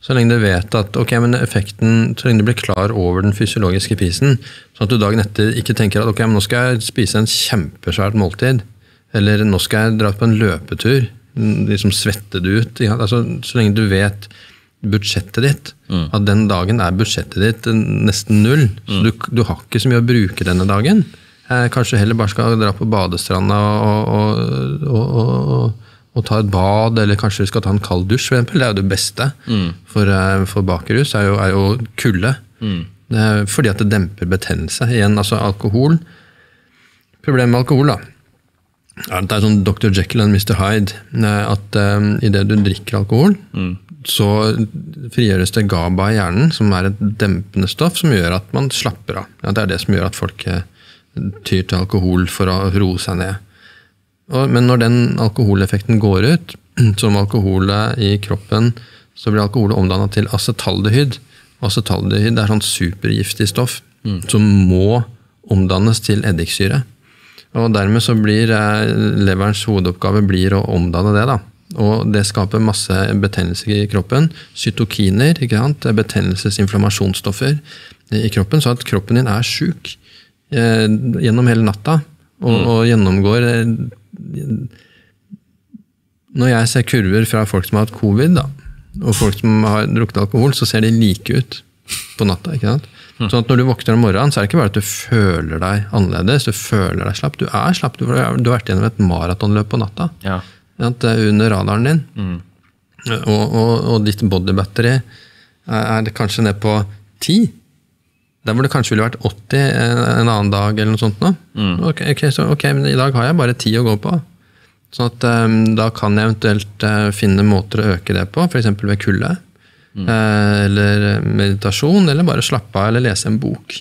Så lenge du vet at ok, men effekten, så lenge du blir klar over den fysiologiske prisen, sånn at du dagen etter ikke tenker at ok, men nå skal jeg spise en kjempesvært måltid, eller nå skal jeg dra på en løpetur, liksom svette du ut. Altså, så lenge du vet budsjettet ditt, mm. at den dagen er budsjettet ditt nesten null, mm. så du, du har ikke så mye å bruke denne dagen. Eh, kanskje heller bare skal dra på badestranda og, og, og, og og ta et bad, eller kanskje du skal ta en kald dusj, for eksempel. Det er jo det beste mm. for, for bakerus, er jo, er jo kulde. Mm. Fordi at det demper betennelse. Igjen, altså alkohol. Problemet med alkohol da, er det er sånn doktor Jekyll og mister Hyde, at um, i det du drikker alkohol, mm. så frigjøres det GABA i hjernen, som er et dempende stoff, som gjør at man slapper av. Ja, det er det som gjør at folk tyr til alkohol for å roe seg ned. Men når den alkoholeffekten går ut, som alkoholet i kroppen, så blir alkoholet omdannet til acetaldehyd. Acetaldehyd er sånn supergiftig stoff, mm. som må omdannes til eddiksyre. Og dermed så blir leverens hovedoppgave blir å omdanne det da. Og det skaper masse betennelser i kroppen, cytokiner, ikke sant? Betennelsesinflammasjonsstoffer i kroppen, så at kroppen din er syk eh, gjennom hele natta, og, mm. og gjennomgår når jeg ser kurver fra folk som har hatt covid da, og folk som har drukket alkohol, så ser de like ut på natta, ikke sant? Mm. Sånn at når du våkner om morgenen, så er det ikke bare at du føler deg annerledes, du føler deg slapp, du er slapp, du har vært gjennom et maratonløp på natta, ja. Under radaren din, mm. og, og, og ditt bodybatteri er det kanskje ned på ti, der hvor det kanskje ville vært åtti en, en annen dag eller noe sånt nå. Mm. Ok, okay, så, ok, men i dag har jeg bare ti å gå på. Sånn at um, da kan jeg eventuelt uh, finne måter å øke det på, for eksempel ved kulde, mm. uh, eller meditasjon, eller bare slappe av, eller lese en bok.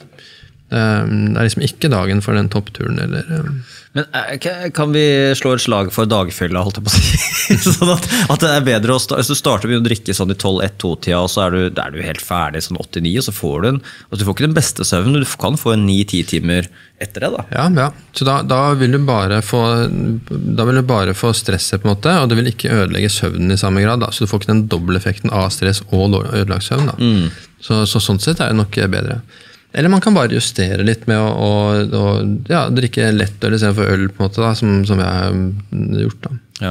Um, det er liksom ikke dagen for den toppturen, eller... Um, Men kan vi slå et slag for dagfylla, holdt jeg på å si? Sånn at, at det er bedre å starte, så starter vi å drikke sånn i tolv ett to tida, og så er du, er du helt ferdig sånn åtti ni, og så får du en, altså du får ikke den beste søvnen, du kan få en ni ti timer etter det da. Ja, ja. Så da, da vil du bare få, da vil du bare få stresset på en måte, og det vil ikke ødelegge søvnen i samme grad da, så du får ikke den dobbeleffekten av stress og ødelagt søvn da. Mm. Så, så sånn sett er det nok bedre. Eller man kan bare justere litt med å, å, å ja, drikke lett øl i stedet for øl, på en måte, da, som, som jeg har gjort. Da. Ja.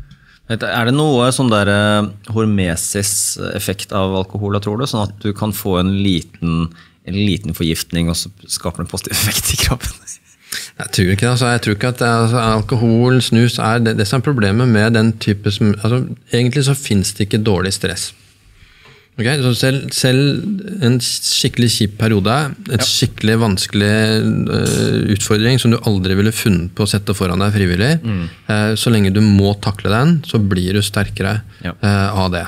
Er det noe sånn der hormesis-effekt av alkohol, tror du? Sånn at du kan få en liten, en liten forgiftning og så skaper en positiv effekt i kroppen? Jeg tror ikke det. Altså, jeg tror ikke at altså, alkohol, snus er det, det som er problemet med den type som, altså, egentlig så finnes det ikke dårlig stress. Okay, så selv, selv en skikkelig kjip periode, et ja. skikkelig vanskelig uh, utfordring som du aldri ville funnet på å sette foran deg frivillig, mm. uh, så lenge du må takle den, så blir du sterkere ja. uh, av det,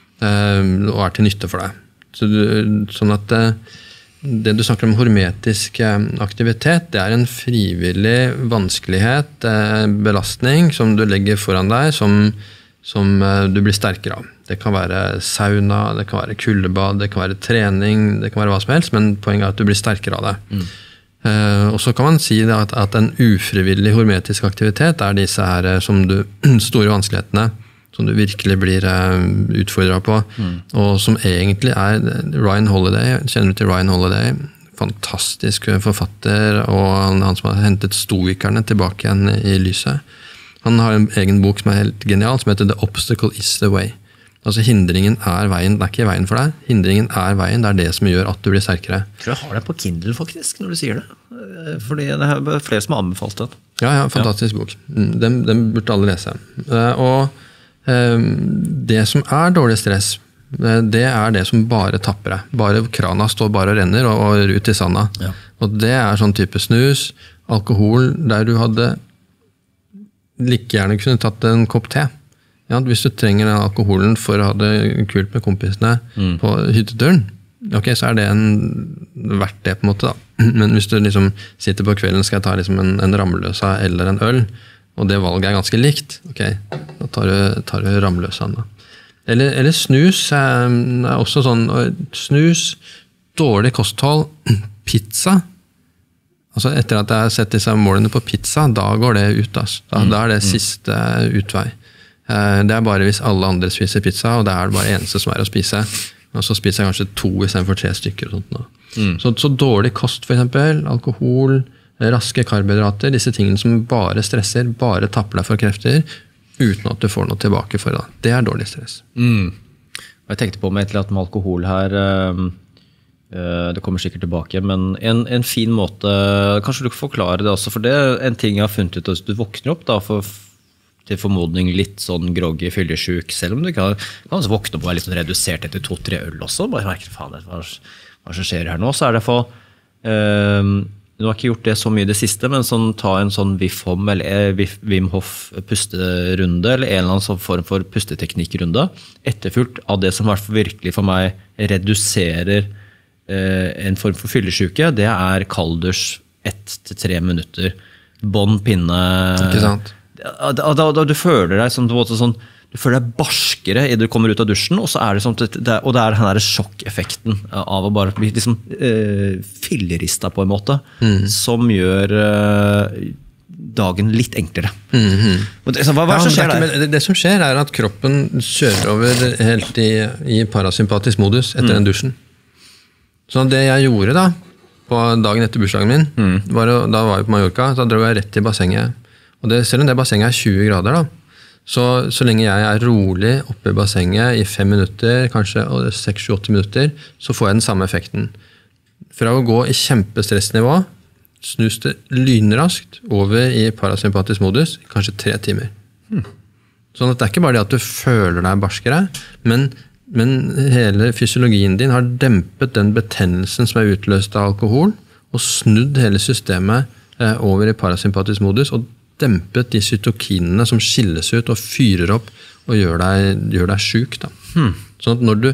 uh, og er til nytte for deg. Så du, sånn at uh, det du snakker om hormetisk uh, aktivitet, det er en frivillig vanskelighet, uh, belastning som du legger foran deg, som, som uh, du blir sterkere av. Det kan være sauna, det kan være kuldebad, det kan være trening, det kan være hva som helst, men poenget er at du blir sterkere av det. Mm. Uh, og så kan man si at, at en ufrivillig hormetisk aktivitet er disse her som du, store vanskelighetene, som du virkelig blir uh, utfordret på, mm. og som egentlig er Ryan Holiday, kjenner du til Ryan Holiday? Fantastisk forfatter, og han, han som har hentet stoikerne tilbake igjen i lyset. Han har en egen bok som er helt genial, som heter The Obstacle is the Way. Altså hindringen er veien, det er ikke veien for deg. Hindringen er veien, det er det som gjør at du blir sterkere. Jeg tror jeg har det på Kindle faktisk, når du sier det. Fordi det er flere som har anbefalt det. Ja, ja, fantastisk ja. bok. Den, den burde alle lese. Og det som er dårlig stress, det er det som bare tapper deg. Bare krana står bare og renner og, og ut i sanda. Ja. Og det er sånn type snus, alkohol, der du hadde like gjerne kunne tatt en kopp te. Ja, hvis du trenger den alkoholen for å ha det kult med kompisene mm. på hytteturen, ok, så er det en, verdt det på en måte da. Men hvis du liksom sitter på kvelden, skal jeg ta liksom en, en ramløsa eller en øl, og det valget er ganske likt, ok, da tar du, tar du ramløsa da. Eller, eller snus er også sånn, snus, dårlig kosthold, pizza, altså etter at jeg har sett disse målene på pizza, da går det ut, altså. Da, mm. da er det siste utvei. Det er bare hvis alle andre spiser pizza, og det er det bare eneste som er å spise. Og så spiser jeg kanskje to i stedet for tre stykker. Og sånt. Mm. Så, så dårlig kost, for eksempel, alkohol, raske karbohydrater, disse tingene som bare stresser, bare tapper deg for krefter, uten at du får noe tilbake for det. Det er dårlig stress. Mm. Jeg tenkte på med et eller annet med alkohol her, det kommer sikkert tilbake, men en, en fin måte, kanskje du kan forklare det også, for det er en ting jeg har funnet ut, at du våkner opp da, for, til formodning litt sånn groggy, fyllesyk, selv om du kan, kan også våkne opp og være litt sånn redusert etter to-tre øl også, bare merker, faen, hva, hva som skjer her nå, så er det for, øh, du har ikke gjort det så mye det siste, men sånn, ta en sånn Wim, eller Wim Hof pusterunde, eller en eller annen sånn form for pusteteknikkrunde, etterfulgt av det som i hvert fall virkelig for meg reduserer eh, en form for fyllesyke, det er kalders ett til tre minutter. Bånd pinne. Ikke sant? Da, da, da du føler deg som sånn, du føler deg barskere i det du kommer ut av dusjen, og så er det sånn, det, og det er den der sjokkeffekten av å bare bli liksom uh, fillerista på en måte, mm. som gjør uh, dagen litt enklere. Mm-hmm. det, så, hva, hva ja, som skjer der? Det, det som skjer er at kroppen kjører over helt i, i parasympatisk modus etter mm. den dusjen. Så det jeg gjorde da, på dagen etter bursdagen min, mm. var, da var jeg på Mallorca, da dro jeg rett til bassenget. Og det, selv om det bassenget er tjue grader da, Så, så lenge jeg er rolig oppe i bassenget i fem minutter, kanskje seks til åtte minutter, så får jeg den samme effekten. Fra å gå i kjempestressnivå, snus det lynraskt over i parasympatisk modus, kanskje tre timer. Hmm. Sånn at det er ikke bare det at du føler deg barskere, men, men hele fysiologien din har dempet den betennelsen som er utløst av alkohol, og snudd hele systemet eh, over i parasympatisk modus, og dempet de cytokinene som skilles ut og fyrer opp og gjør deg, gjør deg syk. Da. Hmm. Sånn at når du,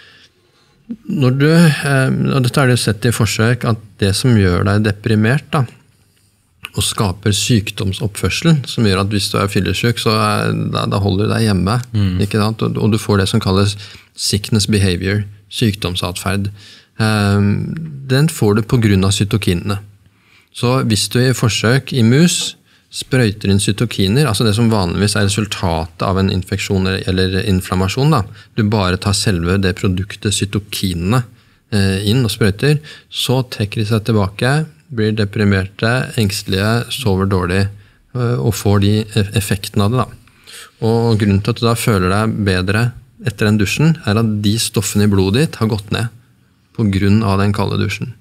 når du eh, og dette har du sett i forsøk, at det som gjør deg deprimert, da, og skaper sykdomsoppførsel, som gjør at hvis du er fyllesyk, så er, da, da holder du deg hjemme. Hmm. Ikke sant? Og, og du får det som kalles sickness behavior, sykdomsatferd. Eh, den får du på grunn av cytokinene. Så hvis du i forsøk i mus sprøyter inn cytokiner, altså det som vanligvis er resultatet av en infeksjon eller inflammasjon, da. Du bare tar selve det produktet cytokinene inn og sprøyter, så trekker de seg tilbake, blir deprimerte, engstelige, sover dårlig og får de effektene av det. Da. Og grunnen til at du da føler deg bedre etter den dusjen, er at de stoffene i blodet ditt har gått ned på grunn av den kalde dusjen.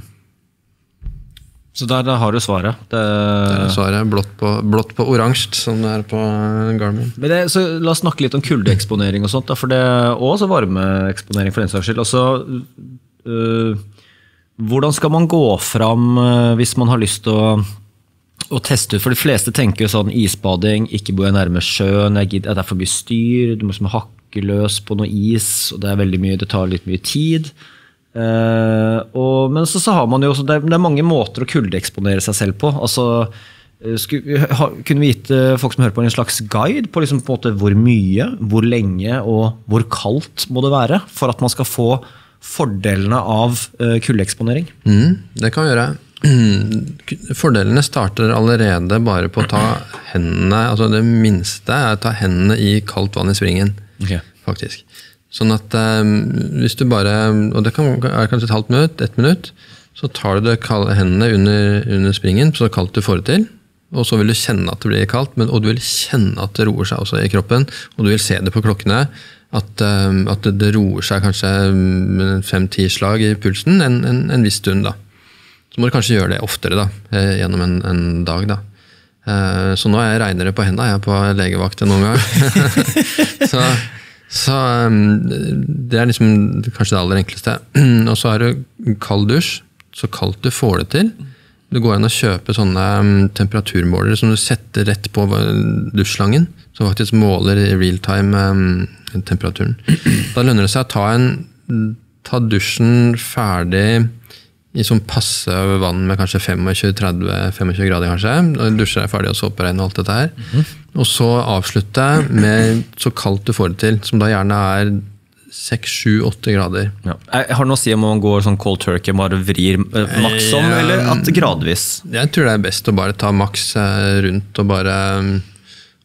Så der, der har du svaret. Det... Der er svaret, blått på, blått på oransje, som det er på Garmin. Men det, så la oss snakke litt om kuldeeksponering og sånt, da, for det, og også varmeeksponering for den saks skyld. Altså, øh, hvordan skal man gå fram øh, hvis man har lyst til å, å teste ut? For de fleste tenker jo sånn, isbading, ikke bo jeg nærme sjøen, jeg gidder, det er for mye styr, du må hakke løs på noe is, og det er veldig mye, det tar litt mye tid. Uh, og, men så, så har man jo også, det er, det er mange måter å kuldeeksponere seg selv på. Altså, skulle, ha, kunne vi gitt uh, folk som hører på en slags guide på, liksom, på en måte, hvor mye, hvor lenge og hvor kaldt må det være for at man skal få fordelene av uh, kuldeeksponering? Mm, det kan vi gjøre. Fordelene starter allerede bare på å ta hendene, altså det minste er å ta hendene i kaldt vann i springen, okay. Faktisk. Sånn at um, hvis du bare, og det kan, er kanskje et halvt minutt, ett minutt, så tar du det kalde hendene under, under springen, så kaldt du får det til, og så vil du kjenne at det blir kaldt, men, og du vil kjenne at det roer seg også i kroppen, og du vil se det på klokkene, at, um, at det, det roer seg kanskje fem-ti slag i pulsen en, en, en viss stund. Da. Så må du kanskje gjøre det oftere da, gjennom en, en dag. Da. Uh, så nå er jeg regnere på hendene, jeg er på legevakt noen gang. så Så um, det er liksom kanskje det aller enkleste. Og så er det kald dusj, så kaldt du får det til. Du går inn og kjøper sånne um, temperaturmålere som du setter rett på dusjslangen, som faktisk måler i real-time um, temperaturen. Da lønner det seg å ta, en, ta dusjen ferdig i sånn passe vann med kanskje tjuefem til tretti grader kanskje. Og dusjer er ferdig og såperegn og alt dette her. Mm-hmm. Og så avslutte med så kaldt du får det til, som da gjerne er seks, sju, åtte grader. Ja. Jeg har noe å si om man går sånn cold turkey, bare vrir maks om, eller at gradvis? Jeg tror det er best å bare ta maks rundt og bare,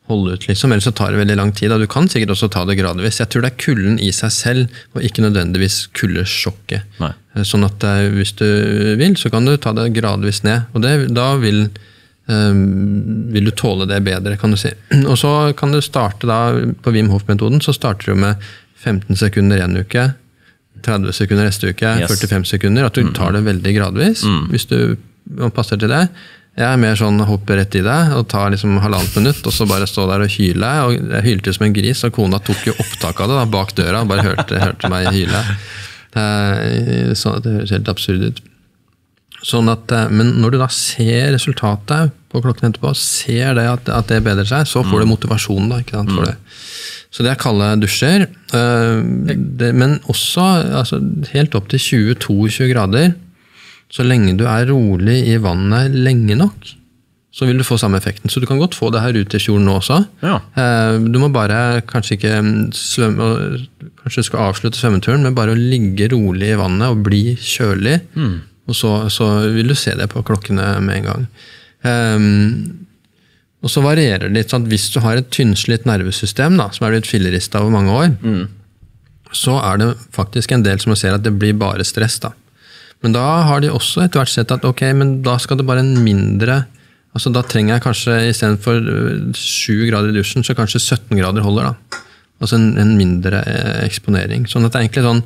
holde ut, liksom. Ellers så tar det veldig lang tid, og du kan sikkert også ta det gradvis. Jeg tror det er kulden i seg selv, og ikke nødvendigvis kuldesjokket. Nei. Sånn at hvis du vil, så kan du ta det gradvis ned, og det, da vil, um, vil du tåle det bedre, kan du si. Og så kan du starte da, på Wim Hof-metoden, så starter du med femten sekunder en uke, tretti sekunder neste uke, yes. førtifem sekunder, at du tar det veldig gradvis, mm. hvis du passer til det. Jeg er mer sånn hoppe rett i det, og tar liksom halvannet minutt, og så bare stå der og hyle, og jeg hylte jo som en gris, og kona tok jo opptak av det da, bak døra, og bare hørte, hørte meg hyle. Det, sånn at det høres helt absurd ut. Sånn at, men når du da ser resultatet på klokken etterpå, ser det at, at det bedrer seg, så får du motivasjon da, ikke sant, for det. Så det er kalde dusjer, det, men også altså, helt opp til tjue til tjueto grader, så lenge du er rolig i vannet lenge nok, så vil du få samme effekten. Så du kan godt få det her ute i fjorden nå også. Ja. Du må bare kanskje ikke svømme, kanskje du skal avslutte svømmeturen, men bare å ligge rolig i vannet og bli kjølig, mm. og så, så vil du se det på klokkene med en gang. Um, og så varierer det litt, sånn at hvis du har et tynnslitt nervesystem, da, som er blitt fillerist over mange år, mm. så er det faktisk en del som ser at det blir bare stress da. Men da har de også etter hvert sett at ok, men da skal det bare en mindre, altså da trenger jeg kanskje i stedet for sju grader i dusjen, så kanskje sytten grader holder da. Altså en, en mindre eksponering. Sånn at det er egentlig sånn,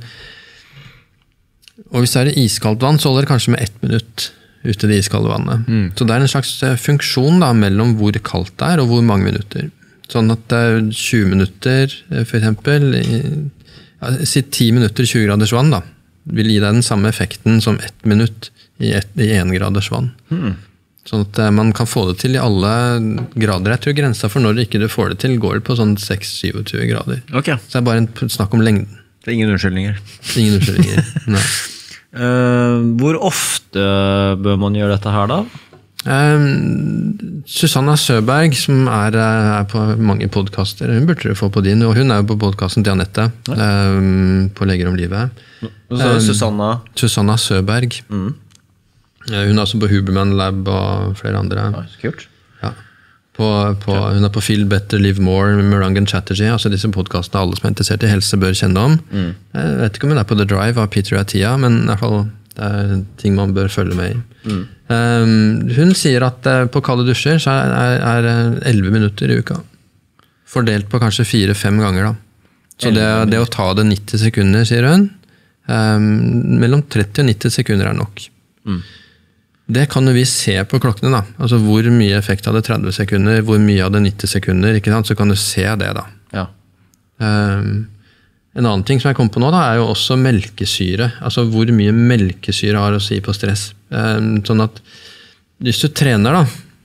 og hvis det er iskaldt vann, så holder det kanskje med ett minutt ute i det iskalde vannet. Mm. Så det er en slags funksjon da, mellom hvor kaldt det er og hvor mange minutter. Sånn at det er tjue minutter, for eksempel, ja, si ti minutter i tjue graders vann da, vil gi deg den samme effekten som ett minutt i, et, i en graders vann. Mm. Sånn at man kan få det til i alle grader. Jeg tror grensa for når ikke du får det til, går på sånn seks til tjue grader. Okay. Så det er bare en snakk om lengden. Det er ingen unnskyldninger. Ingen unnskyldninger, nei. Uh, hvor ofte bør man gjøre dette her da? Um, Susanna Søberg, som er, er på mange podcaster, hun burde du få på din, og hun er jo på podcasten til Anette, ja. um, på Leger om livet. Um, Susanna? Susanna Søberg. Mm. Hun er også på Huberman Lab og flere andre. Ja, kult. Ja. På, på, hun er på Feel Better, Live More med Rangan Chatterjee, altså disse podcastene alle som er interessert i helse bør kjenne om. Mm. Jeg vet ikke om hun er på The Drive av Peter Attia, men i hvert fall det er ting man bør følge med i. Mm. Um, hun sier at uh, på kalde dusjer så er det elleve minutter i uka. Fordelt på kanskje fire fem ganger da. Så det, det å ta det nitti sekunder, sier hun, um, mellom tretti og nitti sekunder er nok. Mm. Det kan jo vi se på klokkene da. Altså hvor mye effekt hadde tretti sekunder, hvor mye hadde nitti sekunder, ikke sant? Så kan du se det da. Ja. Um, En annen ting som jeg kom på nå da, er jo også melkesyre. Altså hvor mye melkesyre har å si på stress. Sånn at hvis du trener da,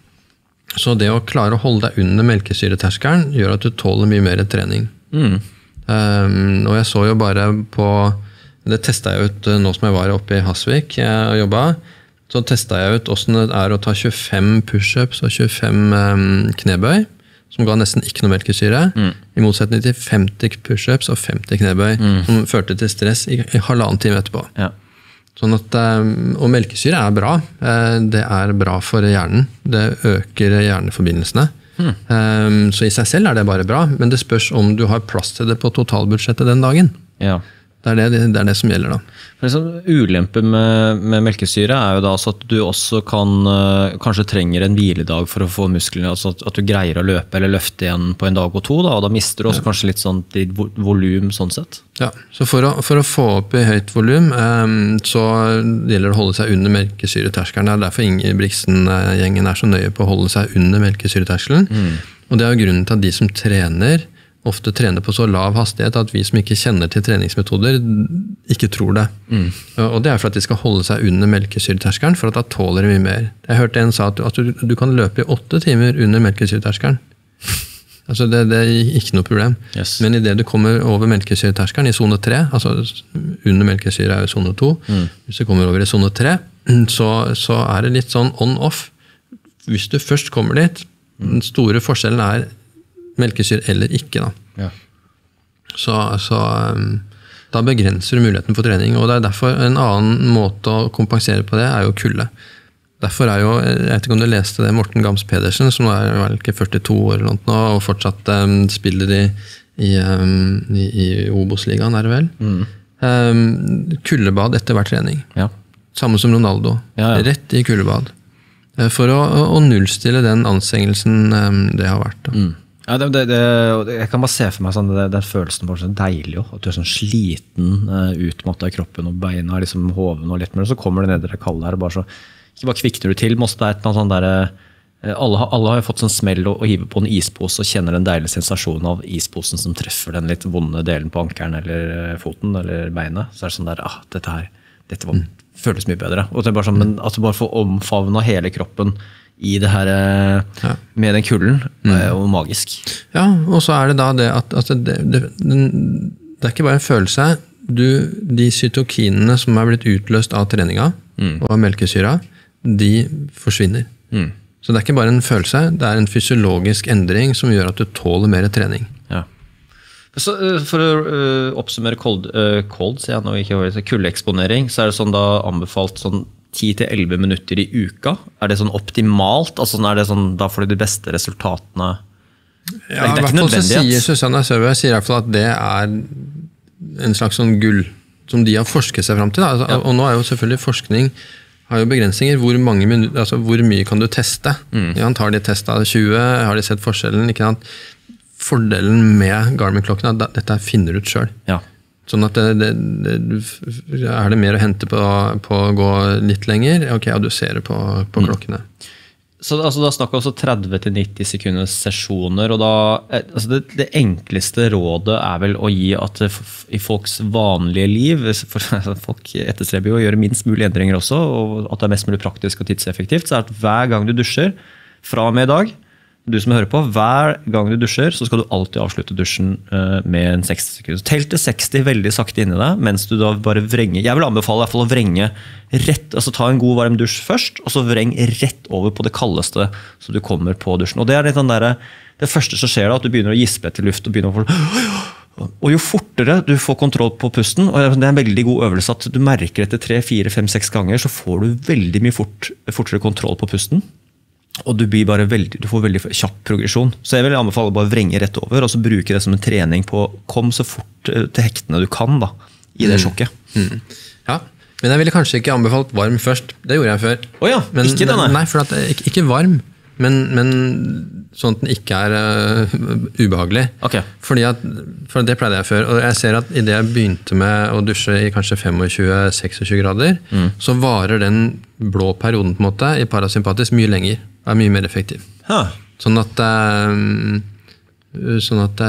så det å klare å holde deg under melkesyreterskelen gjør at du tåler mye mer trening. Mm. Um, og jeg så jo bare på, det testet jeg ut nå som jeg var oppe i Hasvik og jobbet, så testet jeg ut hvordan det er å ta tjuefem push-ups og tjuefem um, knebøy, som ga nesten ikke noe melkesyre, mm. i motsetning til femti push-ups og femti knebøy, mm. som førte til stress i, i halvannen time etterpå. Ja. Sånn at, og melkesyre er bra. Det er bra for hjernen. Det øker hjerneforbindelsene. Mm. Så i seg selv er det bare bra, men det spørs om du har plass til det på totalbudsjettet den dagen. Ja. Det er det, det er det som gjelder da. For liksom, ulempen med, med melkesyre er jo da altså at du også kan, kanskje trenger en hviledag for å få musklene, altså at, at du greier å løpe eller løfte igjen på en dag og to, da, og da mister du også ja. kanskje litt sånn volum sånn sett. Ja, så for å, for å få opp i høyt volum, um, så gjelder det å holde seg under melkesyreterskelen. Det er derfor Ingebrigtsen-gjengen er så nøye på å holde seg under melkesyreterskelen. Mm. Og det er jo grunnen til at de som trener, ofte trener på så lav hastighet at vi som ikke kjenner til treningsmetoder ikke tror det. Mm. Og det er for at de skal holde seg under melkesyreterskelen, for at da tåler de mye mer. Jeg hørte en sa at du, at du, du kan løpe i åtte timer under melkesyreterskelen. Altså det, det er ikke noe problem. Yes. Men i det du kommer over melkesyreterskelen i zone tre, altså under melkesyre er jo zone to, mm. hvis du kommer over i zone tre, så, så er det litt sånn on-off. Hvis du først kommer dit, den store forskjellen er melkesyre eller ikke da. Ja. Så, så um, da begrenser du muligheten for trening, og det er derfor en annen måte å kompensere på det er jo kulde. Derfor er jo, jeg vet ikke om du leste det, Morten Gams Pedersen, som er vel ikke førtito år eller noe, og fortsatt um, spiller i, i, um, i, i Obos-ligaen, er det vel? Mm. Um, kuldebad etter hver trening. Ja. Samme som Ronaldo. Ja, ja. Rett i kuldebad. For å, å nullstille den anstrengelsen um, det har vært. Da. Mm. Ja, det, det, det, jeg kan bare se for meg sånn, det, den følelsen var så deilig jo, at du er sånn sliten, uh, utmattet i kroppen, og beina er liksom hoven og litt mer, og så kommer det ned i det kalde her, og bare så, ikke bare kvikner du til, måste det er et eller annet sånn der, uh, alle, alle har jo fått sånn smell og, og hiver på en ispose, og kjenner den deilige sensasjonen av isposen som treffer den litt vonde delen på ankeren, eller uh, foten, eller beinet, så er det sånn der, ah, dette her, dette var, mm. føles mye bedre, og det er bare sånn, men at du bare får omfavnet hele kroppen, i det her ja. Med den kulden, mm. og magisk. Ja, og så er det da det at, at det, det, det, det er ikke bare en følelse. Du, de cytokinene som er blitt utløst av treninga, mm. og av melkesyra, de forsvinner. Mm. Så det er ikke bare en følelse, det er en fysiologisk endring som gjør at du tåler mer trening. Ja. Så for å uh, oppsummere cold, uh, cold sier jeg nå, ikke hører, kuldeeksponering, så er det sånn da anbefalt sånn ti til elleve minutter i uka? Er det sånn optimalt? Altså, er det sånn, da får du de beste resultatene? Ja, i hvert fall så sier Susanne Søberg sier i hvert fall at det er en slags sånn gull som de har forsket seg frem til. Altså, ja. Og nå er jo selvfølgelig forskning har jo begrensninger. Hvor, mange minutter, altså, hvor mye kan du teste? Mm. Ja, har de testet tjue? Har de sett forskjellen? Ikke sant? Fordelen med Garmin-klokken er at dette finner du ut selv. Ja. Sånn at det, det, det, er det mer å hente på, på å gå litt lenger? Ok, ja, du ser det på, på klokkene. Så altså, da snakker vi også tretti til nitti sekunders sesjoner, og da, altså det, det enkleste rådet er vel å gi at det, i folks vanlige liv, for folk etterstreber jo å gjøre minst mulig endringer også, og at det er mest mulig praktisk og tidseffektivt, så er at hver gang du dusjer, fra og med i dag, du som hører på, hver gang du dusjer, så skal du alltid avslutte dusjen med en seksti sekunder. Tell til seksti veldig sakte inni deg, mens du da bare vrenger. Jeg vil anbefale i hvert fall å vrenge rett, altså ta en god varm dusj først, og så vreng rett over på det kaldeste, så du kommer på dusjen. Og det er litt den der, det første som skjer da, at du begynner å gispe etter luft, og begynner å få... Og jo fortere du får kontroll på pusten, og det er en veldig god øvelse at du merker etter tre, fire, fem, seks ganger, så får du veldig mye fort, fortere kontroll på pusten. Og du, blir bare veldig, du får veldig kjapp progresjon. Så jeg vil anbefale bare å vrenge rett over, og så bruke det som en trening på kom så fort til hektene du kan da, i det sjokket. Mm. Mm. Ja, men jeg ville kanskje ikke anbefalt varm først. Det gjorde jeg før. Åja, oh ja, ikke denne? Nei, for at, ikke, ikke varm, men, men sånn at den ikke er uh, ubehagelig. Okay. Fordi at, for det pleide jeg før, og jeg ser at i det jeg begynte med å dusje i kanskje tjuefem til tjueseks grader, mm. så varer den blå perioden på en måte i parasympatisk mye lenger. Er mye mer effektiv. Huh. Sånn at um, sånn at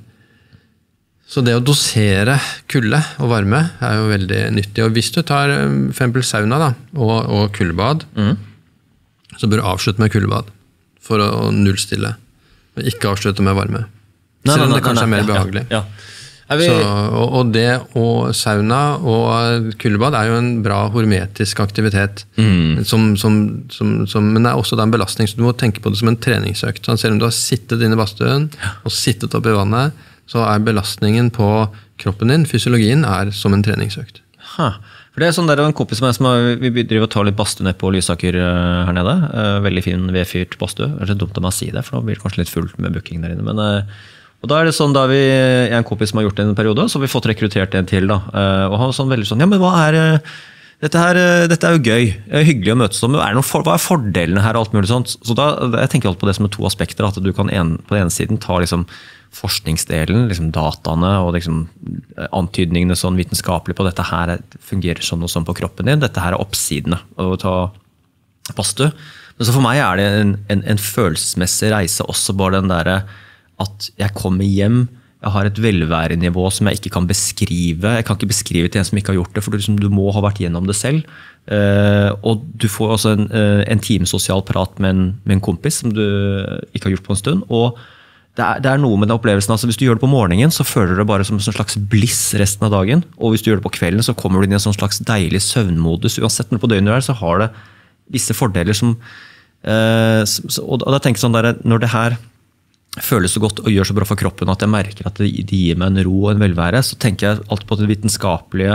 så det å dosere kulde og varme er jo veldig nyttig. Og hvis du tar for eksempel sauna da, og, og kuldebad, mm. så bør du avslutte med kuldebad for å nullstille. Og ikke avslutte med varme. Nei, Selv om nei, det kanskje nei, nei, er mer behagelig. Ja, ja. Vi... Så, og, og det og sauna og kuldebad er jo en bra hormetisk aktivitet, mm. som, som, som, som, men det er også en belastning, så du må tenke på det som en treningsøkt. Så selv om du har sittet inne i badstuen og sittet opp i vannet, så er belastningen på kroppen din, fysiologien, er som en treningsøkt. Ha. For det er sånn der, en kompis med som har, vi driver og tar litt badstue ned på Lysaker her nede, veldig fin vedfyrt badstue. Det er så dumt å si det, for nå blir det kanskje litt fullt med booking der inne, men... Og da er det sånn, da vi, jeg er en kompis som har gjort det en periode, så har vi fått rekruttert en til da. Og han var sånn veldig sånn, ja, men hva er, dette her, dette er jo gøy, det er hyggelig å møtes om, er for, hva er fordelene her og alt mulig sånt? Så da, jeg tenker alltid på det som er to aspekter, at du kan en, på den ene siden ta liksom forskningsdelen, liksom dataene og liksom antydningene sånn vitenskapelig på dette her fungerer sånn og sånn på kroppen din, dette her er oppsidene å ta badstue. Men så for meg er det en, en, en følelsesmessig reise, også bare den der at jeg kommer hjem, jeg har et velværenivå som jeg ikke kan beskrive, jeg kan ikke beskrive til en som ikke har gjort det, for du, liksom, du må ha vært gjennom det selv, uh, og du får også en, uh, en time sosial prat med en, med en kompis som du ikke har gjort på en stund, og det er, det er noe med den opplevelsen, altså hvis du gjør det på morgenen, så føler du det bare som en slags bliss resten av dagen, og hvis du gjør det på kvelden, så kommer du inn i en sånn slags deilig søvnmodus, uansett når på døgnet der, så har det visse fordeler som, uh, så, og da tenker jeg sånn der, når det her føles så godt og gjør så bra for kroppen at jeg merker at det gir meg en ro og en velvære, så tenker jeg alltid på den vitenskapelige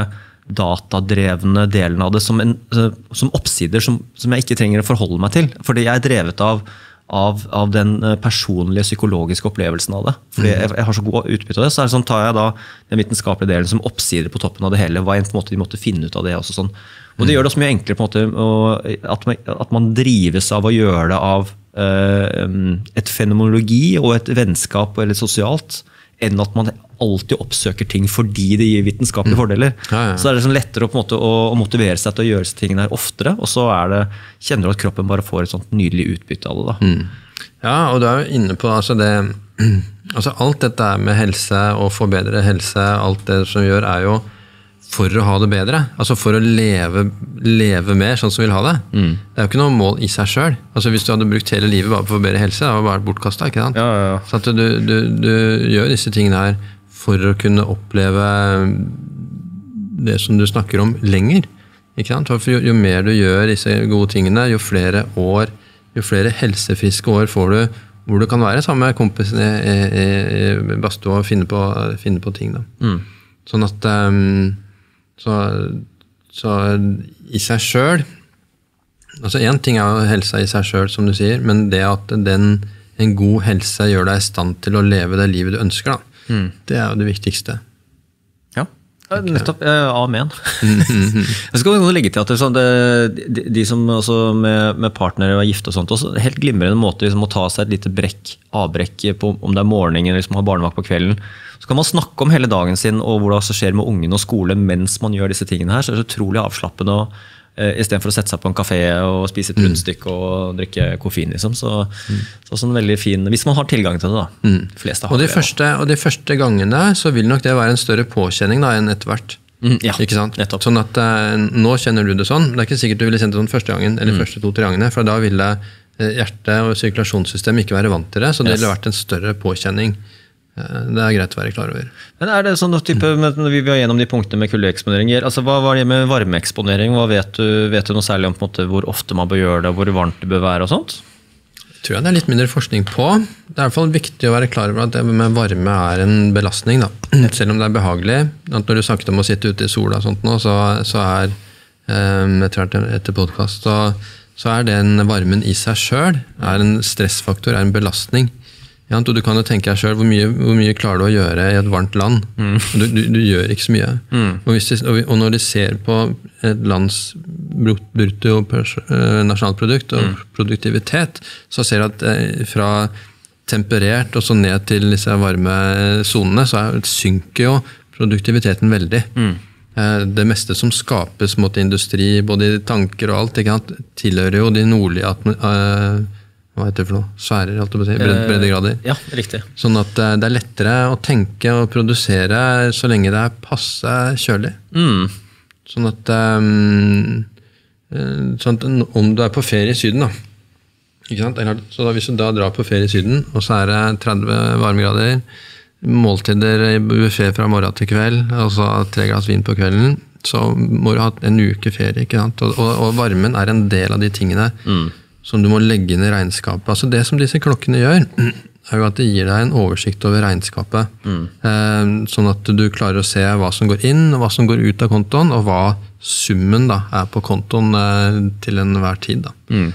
datadrevne delen av det som, en, som oppsider som, som jeg ikke trenger å forholde meg til. Fordi jeg er drevet av, av, av den personlige psykologiske opplevelsen av det. Fordi jeg, jeg har så god utbytte av det, så er det sånn, tar jeg da den vitenskapelige delen som oppsider på toppen av det hele, hva en på en måte de måtte finne ut av det også sånn. Og det gjør det også mye enklere på en måte, at man, at man drives av å gjøre det av uh, et fenomenologi og et vennskap eller sosialt, enn at man alltid oppsøker ting fordi det gir vitenskapelige fordeler. Ja, ja. Så er det sånn lettere å, på en måte, å, å motivere seg til å gjøre tingene her oftere, og så er det, kjenner du at kroppen bare får et sånt nydelig utbytte av det. Da. Mm. Ja, og du er jo inne på altså det, altså alt dette med helse og forbedre helse, alt det som gjør er jo for å ha det bedre, altså for å leve, leve mer sånn som vi vil ha det. Mm. Det er jo ikke noe mål i seg selv. Altså hvis du hadde brukt hele livet bare for å forbedre helse, det var bare bortkastet, ikke sant? Ja, ja, ja. Så at du, du, du gjør disse tingene her for å kunne oppleve det som du snakker om lenger, ikke sant? For jo, jo mer du gjør disse gode tingene, jo flere år, jo flere helsefriske år får du, hvor du kan være sammen med kompisene i, i, i badstua og finne på, finne på ting da. Mm. Sånn at um, Så, så i seg selv, altså en ting er jo helsa i seg selv, som du sier, men det at den, en god helse gjør deg i stand til å leve det livet du ønsker, da, mm. det er jo det viktigste. Ja, nettopp. Amen. Jeg skal legge til at det, sånn, det, de, de som også med, med partnere og gifte og sånt, også helt glimrende måte liksom, å ta seg et lite brekk, avbrekk på, om det er morgenen eller liksom, har barnevakt på kvelden, så kan man snakke om hele dagen sin og hvordan det skjer med ungen og skole mens man gjør disse tingene her, så er det så utrolig avslappende og, eh, i stedet for å sette seg på en kafé og spise et rundstykke og drikke koffein liksom, så, mm. så sånn veldig fin, hvis man har tilgang til det da, mm. de fleste har og de det. Første, og de første gangene så vil nok det være en større påkjenning da, enn etter hvert. Mm, ja, ikke sant? Nettopp. Sånn at eh, nå kjenner du det sånn, det er ikke sikkert du ville kjent det sånn første gangen, eller mm. første to-tre gangene, for da ville hjerte- og sirkulasjonssystem ikke være vant til det, så det yes. ville vært en større påkjenning. Det er greit å være klar over. Men er det sånn type, når vi var gjennom de punktene med kuldeeksponering, altså hva var det med varmeeksponering? Hva vet du, vet du noe særlig om på en måte, hvor ofte man bør gjøre det, og hvor varmt det bør være og sånt? Jeg tror jeg det er litt mindre forskning på. Det er i hvert fall viktig å være klar over at det med varme er en belastning, da. Selv om det er behagelig. Når du snakket om å sitte ute i sola og sånt nå, så, så er, um, etter, etter podcast, så, så er den varmen i seg selv, er en stressfaktor, er en belastning. Ja, du kan jo tenke deg selv, hvor mye, hvor mye klarer du å gjøre i et varmt land? Mm. Du, du, du gjør ikke så mye. Mm. Og, hvis de, og når de ser på et lands brutto nasjonalprodukt og mm. produktivitet, så ser de at eh, fra temperert og så ned til disse varme zonene, så er, synker jo produktiviteten veldig. Mm. Eh, det meste som skapes mot industri, både i tanker og alt, ikke sant, tilhører jo de nordlige atmosfærer, eh, hva heter det for noe? Sfærer, alt det betyr, breddegrader. Ja, riktig. Sånn at det er lettere å tenke og produsere så lenge det er passe kjølig. Mm. Sånn at, um, sånn at om du er på ferie i Syden da, ikke sant? Så da, hvis du da drar på ferie i Syden, og så er det tretti varmegrader, måltider i buffet fra morgen til kveld, og så tre glass vin på kvelden, så må du ha en uke ferie, ikke sant? Og, og, og varmen er en del av de tingene, mm. som du må legge inn i regnskapet. Altså det som disse klokkene gjør, er jo at det gir deg en oversikt over regnskapet. Mm. Eh, sånn at du klarer å se hva som går inn, og hva som går ut av kontoen, og hva summen da, er på kontoen eh, til enhver tid. Da. Mm.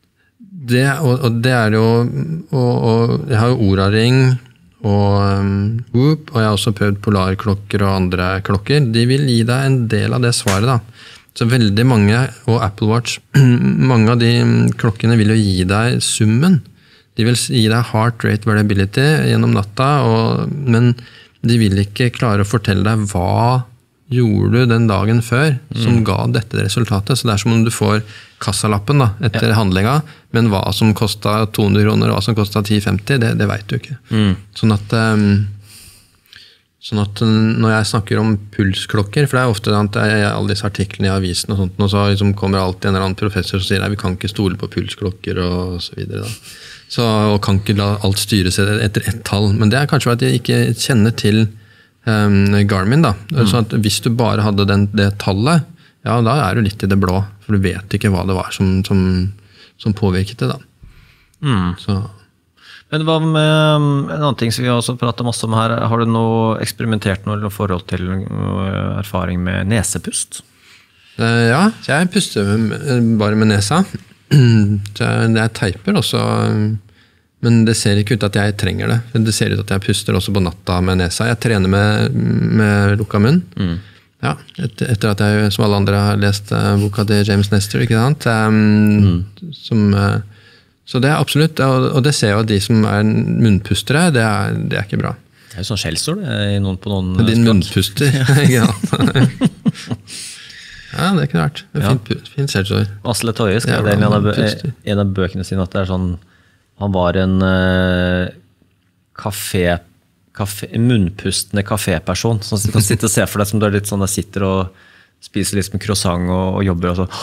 Det, og, og det er jo, og, og jeg har jo Oura-ring, og um, Whoop, og jeg har også prøvd polarklokker og andre klokker. De vil gi deg en del av det svaret da. Så veldig mange, og Apple Watch, mange av de klokkene vil jo gi deg summen. De vil gi deg heart rate variability gjennom natta, og, men de vil ikke klare å fortelle deg hva gjorde du den dagen før som mm. ga dette resultatet. Så det er som om du får kassalappen da, etter ja. handlinga, men hva som kostet to hundre kroner og hva som kostet ti femti, det, det vet du ikke. Mm. Sånn at... Um, Sånn at når jeg snakker om pulsklokker, for det er ofte at jeg, alle disse artiklene i avisen og sånt, og så liksom kommer alltid en eller annen professor som sier at vi kan ikke stole på pulsklokker og så videre. Da. Så, og kan ikke la alt styres etter ett tall. Men det er kanskje at jeg ikke kjenner til um, Garmin. Da. Mm. Så at hvis du bare hadde den, det tallet, ja, da er du litt i det blå, for du vet ikke hva det var som, som, som påvirket det. Da. Mm. Så... Men hva med en annen ting som vi har også pratet masse om her, har du noe eksperimentert noe forhold til noe erfaring med nesepust? Ja, jeg puster bare med nesa. Jeg teiper også, men det ser ikke ut at jeg trenger det. Det ser ut at jeg puster også på natta med nesa. Jeg trener med, med lukka munn. Mm. Ja, et, etter at jeg, som alle andre, har lest boka til James Nestor, ikke sant? Um, mm. Som... Så det er absolutt, og det ser jeg at de som er munnpustere, det er, det er ikke bra. Det er jo sånn skjellsord noen på noen... Din munnpuster, ikke sant? Ja, det kunne vært. Det er fint, ja. Fint skjellsord. Asle Toje skrev det i en, en av bøkene sine, at det er sånn, han var en uh, kafé, kafé, munnpustende kaféperson, så du kan sitte og se for deg som du er litt sånn, der sitter og spiser litt med croissant og, og jobber og så...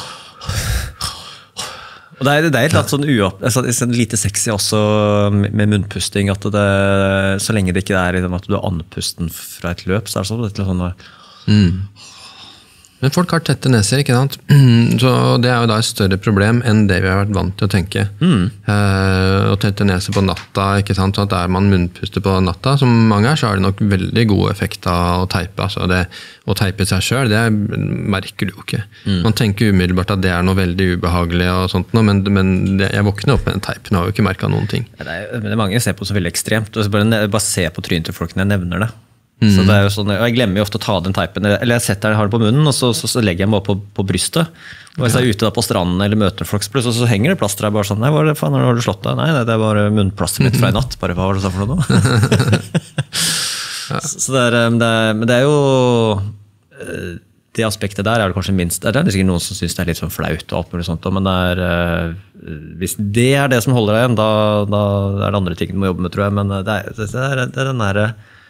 Og det er, det er litt sånn uopp, altså, lite sexy også med munnpusting, at det, så lenge det ikke er at du er andpusten fra et løp, så er det sånn, det er sånn mm. Men folk har tette neser, ikke sant? Så det er jo da et større problem enn det vi har vært vant til å tenke. Mm. Eh, å tette neser på natta, ikke sant? Så at er man munnpuster på natta, som mange er, så har det nok veldig god effekt av å teipe. Altså det, å teipe seg selv, det merker du jo ikke. Mm. Man tenker umiddelbart at det er noe veldig ubehagelig og sånt, men, men det, jeg våkner opp med en teip, nå har jeg jo ikke merket noen ting. Det er, det er mange jeg ser på så veldig ekstremt, bare, bare se på trynet til folk når jeg nevner det. Mm. Så det er jo sånn, jeg glemmer jo ofte å ta den teipen, eller jeg setter den, har den på munnen, og så, så, så legger jeg meg på, på brystet. Og hvis jeg er ute da på stranden eller møter folk, så, så henger det plaster der bare sånn, nei, hva er det, faen, har du slått deg? Nei, nei, det er bare munnplasteret mitt fra i natt. Bare, hva var det så for noe nå? så, så det er, det er, men det er jo, det aspektet der er det kanskje minst, det er sikkert noen som synes det er litt sånn flaut og alt mulig sånt, men det er, hvis det er det som holder deg igjen, da, da er det andre ting du må jobbe med, tror jeg, men det er, det er, det er den der,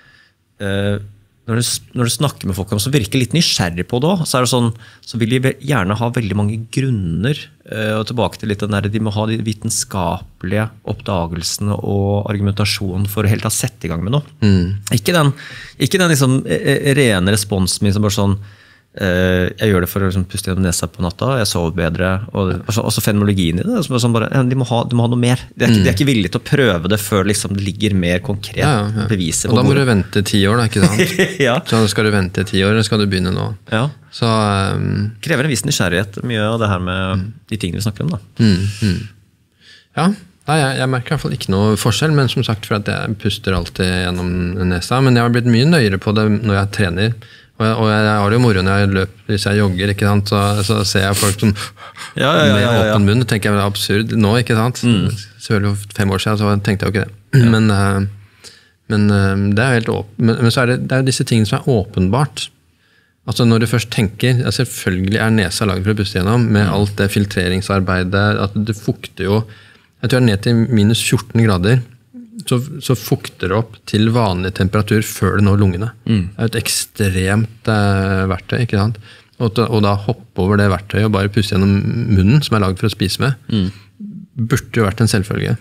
Uh, når, du, når du snakker med folk om så virker litt nysgjerrig på det også, så er det sånn, så vil de gjerne ha veldig mange grunner, uh, og tilbake til litt den der, de må ha de vitenskapelige oppdagelsene og argumentasjonen for å helt ha sett i gang med noe. Mm. Ikke den, ikke den liksom, rene responsen min som bare sånn, uh, jeg gjør det for å liksom, puste gjennom nesa på natta, jeg sover bedre, og også, også fenomenologien i det, som er sånn bare, de må, ha, de må ha noe mer. De er, ikke, mm. de er ikke villige til å prøve det før liksom, det ligger mer konkret ja, ja, ja. beviser. Og da må du vente ti år, da, ikke sant? ja. Så skal du vente ti år, eller skal du begynne nå? Ja. Så, um... krever en viss nysgjerrighet, mye av det her med mm. de tingene vi snakker om. Da. Mm. Mm. Ja, Nei, jeg, jeg merker i hvert fall ikke noe forskjell, men som sagt, for at jeg puster alltid gjennom nesa, men jeg har blitt mye nøyere på det når jeg trener. Og jeg, og jeg har det jo moro når jeg løper, hvis jeg jogger, ikke sant? Så, så ser jeg folk som ja, ja, ja, ja, ja. med åpen munn, tenker jeg det er absurd nå, ikke sant? Mm. Selvfølgelig for fem år siden så tenkte jeg jo ikke det. Ja. Men, uh, men uh, det er jo helt åpen. Men, men så er det, det er jo disse tingene som er åpenbart. Altså når du først tenker, ja, selvfølgelig er nesa laget for å puste gjennom, med mm. alt det filtreringsarbeidet, at det fukter jo, jeg tror det er ned til minus fjorten grader, Så, så fukter det opp til vanlig temperatur før det når lungene. Mm. Det er et ekstremt eh, verktøy, ikke sant? Og, og da hoppe over det verktøyet og bare puste gjennom munnen, som er laget for å spise med, mm. burde jo vært en selvfølge.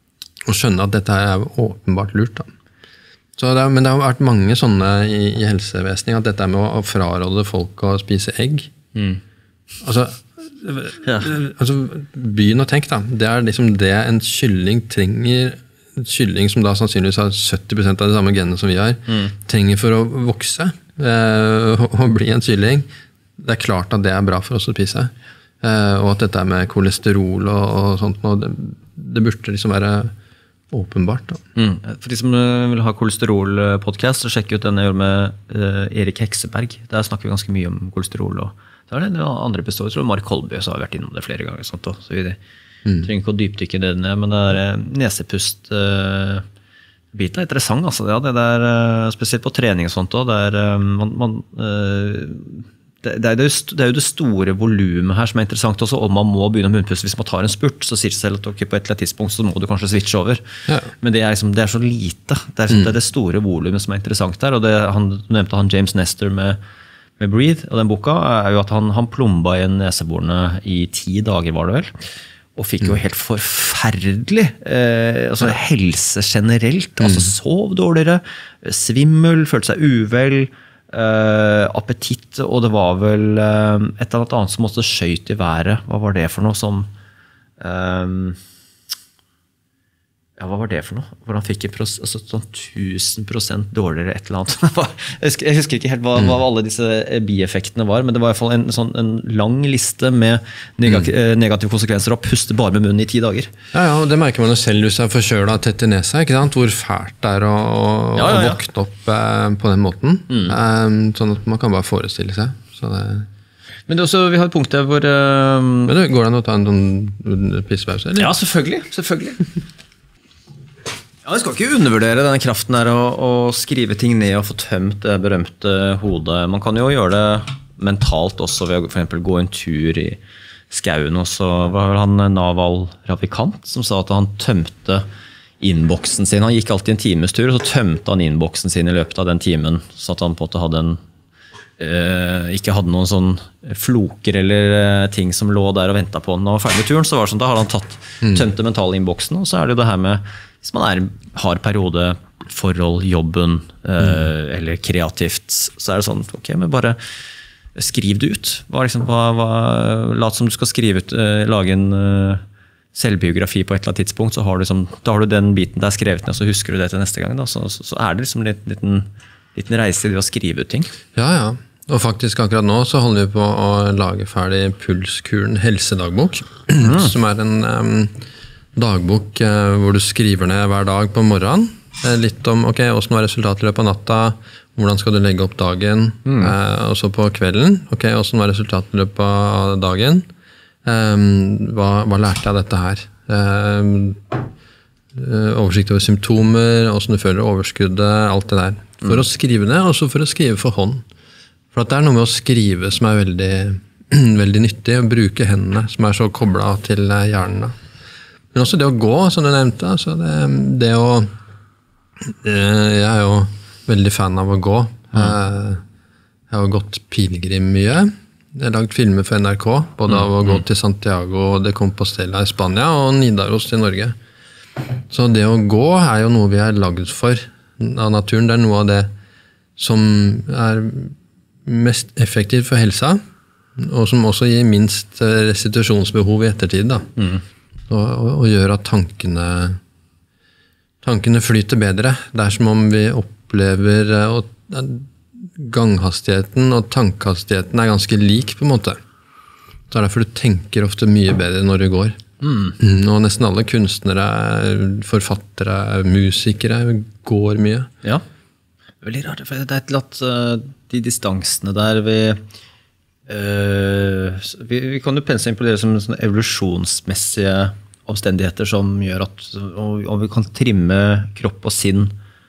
Og skjønne at dette er åpenbart lurt. Da. Så det er, men det har vært mange sånne i, i helsevesenet, at dette er med å, å fraråde folk å spise egg. Mm. Altså, ja. altså, begynn å tenke da. Det er liksom det en kylling trenger, kylling som da sannsynligvis har sytti prosent av de samme genene som vi har, mm. trenger for å vokse eh, og bli en kylling. Det er klart at det er bra for oss å spise. Eh, og at dette med kolesterol og, og sånt, og det, det burde liksom være åpenbart. Mm. For de som vil ha kolesterol-podcast, så sjekk ut den jeg gjør med uh, Erik Hekseberg. Der snakker vi ganske mye om kolesterol. Og så er det en andre episoder, så Mark Kolby så har vi vært innom det flere ganger. Sånt, så vi mm. trenger ikke å dypdykke det ned, men det er nesepust uh, biten er interessant. Altså. Ja, det er, uh, spesielt på trening og sånt også, det er, uh, man, man, uh, det, det, er det, det er jo det store volumet her som er interessant også, om man må begynne å munnpuste. Hvis man tar en spurt, så sier det selv at okay, på et eller annet tidspunkt så må du kanskje switche over. Ja. Men det er, liksom, det er så lite. Det er, mm. det, er det store volumet som er interessant der, og det, han, du nevnte han James Nestor med med Breathe, og den boka er jo at han, han plomba i neseborene i ti dager, var det vel, og fikk jo helt forferdelig eh, altså helse generelt, mm. altså sov dårligere, svimmel, følte seg uvel, eh, appetitt, og det var vel eh, et eller annet som måtte skjøyt i været. Hva var det for noe som eh, ja, hva var det for noe? Hvor han fikk en pros, altså, sånn tusen prosent dårligere et eller annet. jeg, husker, jeg husker ikke helt hva, hva alle disse bieffektene var, men det var i hvert fall en, sånn, en lang liste med negativ, mm. negative konsekvenser og puste bare med munnen i ti dager. Ja, ja, og det merker man jo selv hvis jeg får forkjøla tett i nesa, ikke sant? Hvor fælt det er å, å, ja, ja, ja. å våkne opp eh, på den måten. Mm. Um, sånn at man kan bare forestille seg. Så det... Men det er også, vi har et punkt der hvor... Uh, men det, går det an å ta en sånn pissepause, eller? Ja, selvfølgelig, selvfølgelig. Ja, jeg skal ikke undervurdere denne kraften her å, å skrive ting ned og få tømt det berømte hodet. Man kan jo gjøre det mentalt også ved å for eksempel gå en tur i skauen. Og så var han Naval Ravikant som sa at han tømte innboksen sin. Han gikk alltid en times tur, og så tømte han innboksen sin i løpet av den timen, så at han på en måte hadde en eh, ikke hadde noen sånn floker eller eh, ting som lå der og ventet på han. Når han var ferdig med turen, så var det sånn, da har han tatt, tømt det mentale innboksen, og så er det jo det her med hvis man er, har periode, forhold, jobben eh, mm. eller kreativt, så er det sånn, ok, men bare skriv det ut. Hva, liksom, hva, hva, lat som du skal skrive ut, eh, lage en eh, selvbiografi på et eller annet tidspunkt, så har du, liksom, da har du den biten der skrevet ned, så husker du det til neste gang. Da. Så, så, så er det liksom en liten, liten reise i det å skrive ut ting. Ja, ja. Og faktisk akkurat nå så holder vi på å lage ferdig Pulskuren helsedagbok, mm. som er en... Um, dagbok eh, hvor du skriver ned hver dag på morgenen. Eh, litt om ok, hvordan var resultatet i løpet av natta, hvordan skal du legge opp dagen, mm. eh, og så på kvelden, ok, hvordan var resultatet i løpet av dagen, eh, hva, hva lærte jeg av dette her? Eh, oversikt over symptomer, hvordan du føler overskuddet, alt det der. For mm. å skrive ned, og så for å skrive for hånd. For at det er noe med å skrive som er veldig, veldig nyttig, å bruke hendene, som er så koblet til hjernen. Men også det å gå, som du nevnte. Altså det, det å, jeg er jo veldig fan av å gå. Jeg, jeg har gått pilegrim mye. Jeg har lagd filmer for N R K, både av å gå til Santiago de Compostela i Spania og Nidaros i Norge. Så det å gå er jo noe vi er lagd for av naturen. Det er noe av det som er mest effektivt for helsa, og som også gir minst restitusjonsbehov i ettertid da. Mm. Og, og, og gjør at tankene, tankene flyter bedre. Det er som om vi opplever og ganghastigheten og tankhastigheten er ganske lik på en måte. Så det er derfor du tenker ofte mye bedre når du går. Mm. Og nesten alle kunstnere, forfattere, musikere går mye. Ja, veldig rart. For det er et eller annet, de distansene der vi... Uh, vi, vi kan jo pense inn på det som sånne evolusjonsmessige omstendigheter som gjør at og, og vi kan trimme kropp og sinn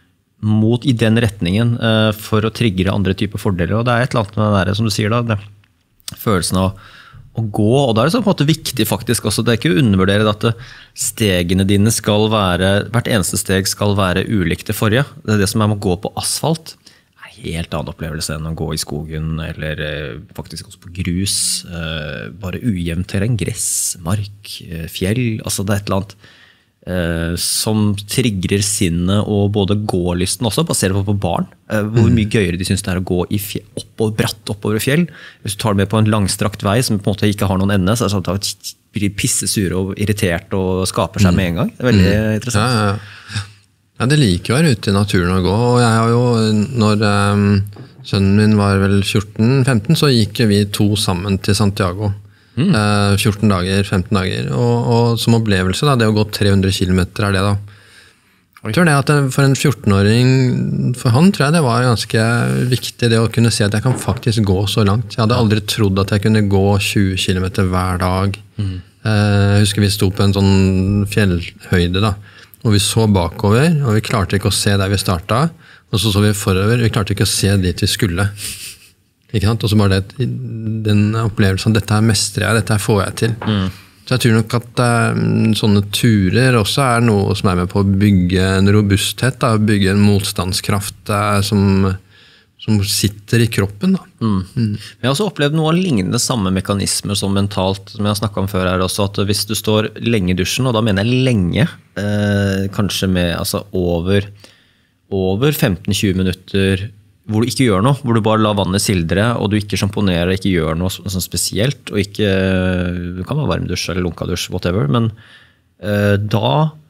mot i den retningen uh, for å triggere andre typer fordeler. Og det er et eller annet med det der, som du sier da, det, følelsen av å gå, og da er det så på en måte viktig faktisk også, det er ikke å undervurdere at stegene dine skal være, hvert eneste steg skal være ulikt det forrige. Det er det som er med å gå på asfalt. Helt annen opplevelse enn å gå i skogen, eller eh, faktisk også på grus, eh, bare ujevnt terreng, gress, mark, eh, fjell, altså det er et eller annet eh, som trigger sinnet og både gålysten også, basert på, på barn, eh, hvor mye gøyere de synes det er å gå i fjell, oppover, bratt oppover i fjell. Hvis du tar det med på en langstrakt vei som på en måte ikke har noen ende, så er det sånn at de blir pissesure og irritert og skaper seg med en gang. Det er veldig mm. interessant. Ja, ja. Ja, det liker å være ute i naturen og gå, og jeg har jo, når um, sønnen min var vel fjorten femten, så gikk vi to sammen til Santiago. Mm. Uh, fjorten dager, femten dager, og, og som opplevelse da, det å gå tre hundre kilometer er det da. Jeg tror det at for en fjorten-åring, for han tror jeg det var ganske viktig det å kunne se at jeg kan faktisk gå så langt. Jeg hadde aldri trodd at jeg kunne gå tjue kilometer hver dag. Mm. Uh, jeg husker vi sto på en sånn fjellhøyde da, og vi så bakover, og vi klarte ikke å se der vi startet, og så så vi forover, vi klarte ikke å se dit vi skulle. Ikke sant? Og så bare det, den opplevelsen, dette her mestrer jeg, dette her får jeg til. Mm. Så jeg tror nok at um, sånne turer også er noe som er med på å bygge en robusthet, da, bygge en motstandskraft uh, som, som sitter i kroppen. Da. Mm. Mm. Jeg har også opplevd noe lignende samme mekanismer som mentalt, som jeg har snakket om før her også, at hvis du står lenge i dusjen, og da mener jeg lenge, eh, kanskje med altså, over, over femten til tjue minutter, hvor du ikke gjør noe, hvor du bare lar vannet sildre, og du ikke sjamponerer, ikke gjør noe sånn spesielt, og ikke, du kan være varmdusj eller lunkadusj, whatever, men eh, da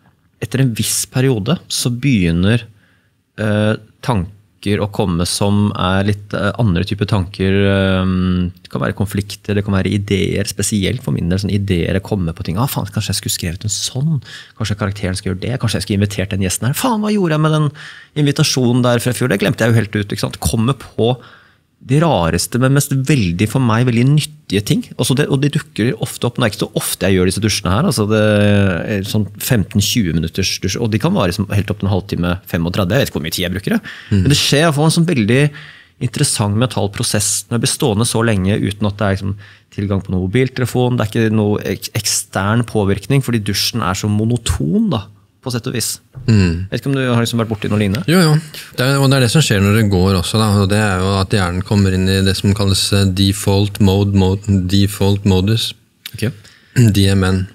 etter en viss periode så begynner uh, tanker å komme som er litt uh, andre typer tanker. Um, det kan være konflikter, det kan være ideer, spesielt for min del, sånne ideer kommer på ting. Ah, faen, kanskje jeg skulle skrevet en sånn, kanskje karakteren skulle gjøre det, kanskje jeg skulle invitert den gjesten her. Faen, hva gjorde jeg med den invitasjonen der fra fjor? Det glemte jeg jo helt ut, ikke sant? Kommer på de rareste, men mest veldig for meg veldig nyttige ting. Altså det, og de dukker ofte opp, det er ikke så ofte jeg gjør disse dusjene her, altså det er sånn femten til tjue minutters dusj, og de kan vare helt opp til en halvtime, femogtredve, jeg vet ikke hvor mye tid jeg bruker det. Mm. Men det skjer i hvert fall en sånn veldig interessant mental prosess når jeg blir stående så lenge uten at det er liksom, tilgang på noen mobiltelefon, det er ikke noe ekstern påvirkning, fordi dusjen er så monoton da, på sett og vis. Mm. Vet ikke om du har liksom vært borti noe lignende? Jo, jo. Det er, og det er det som skjer når det går også, da, og det er jo at hjernen kommer inn i det som kalles default mode, mode default modus. Okay. D M N.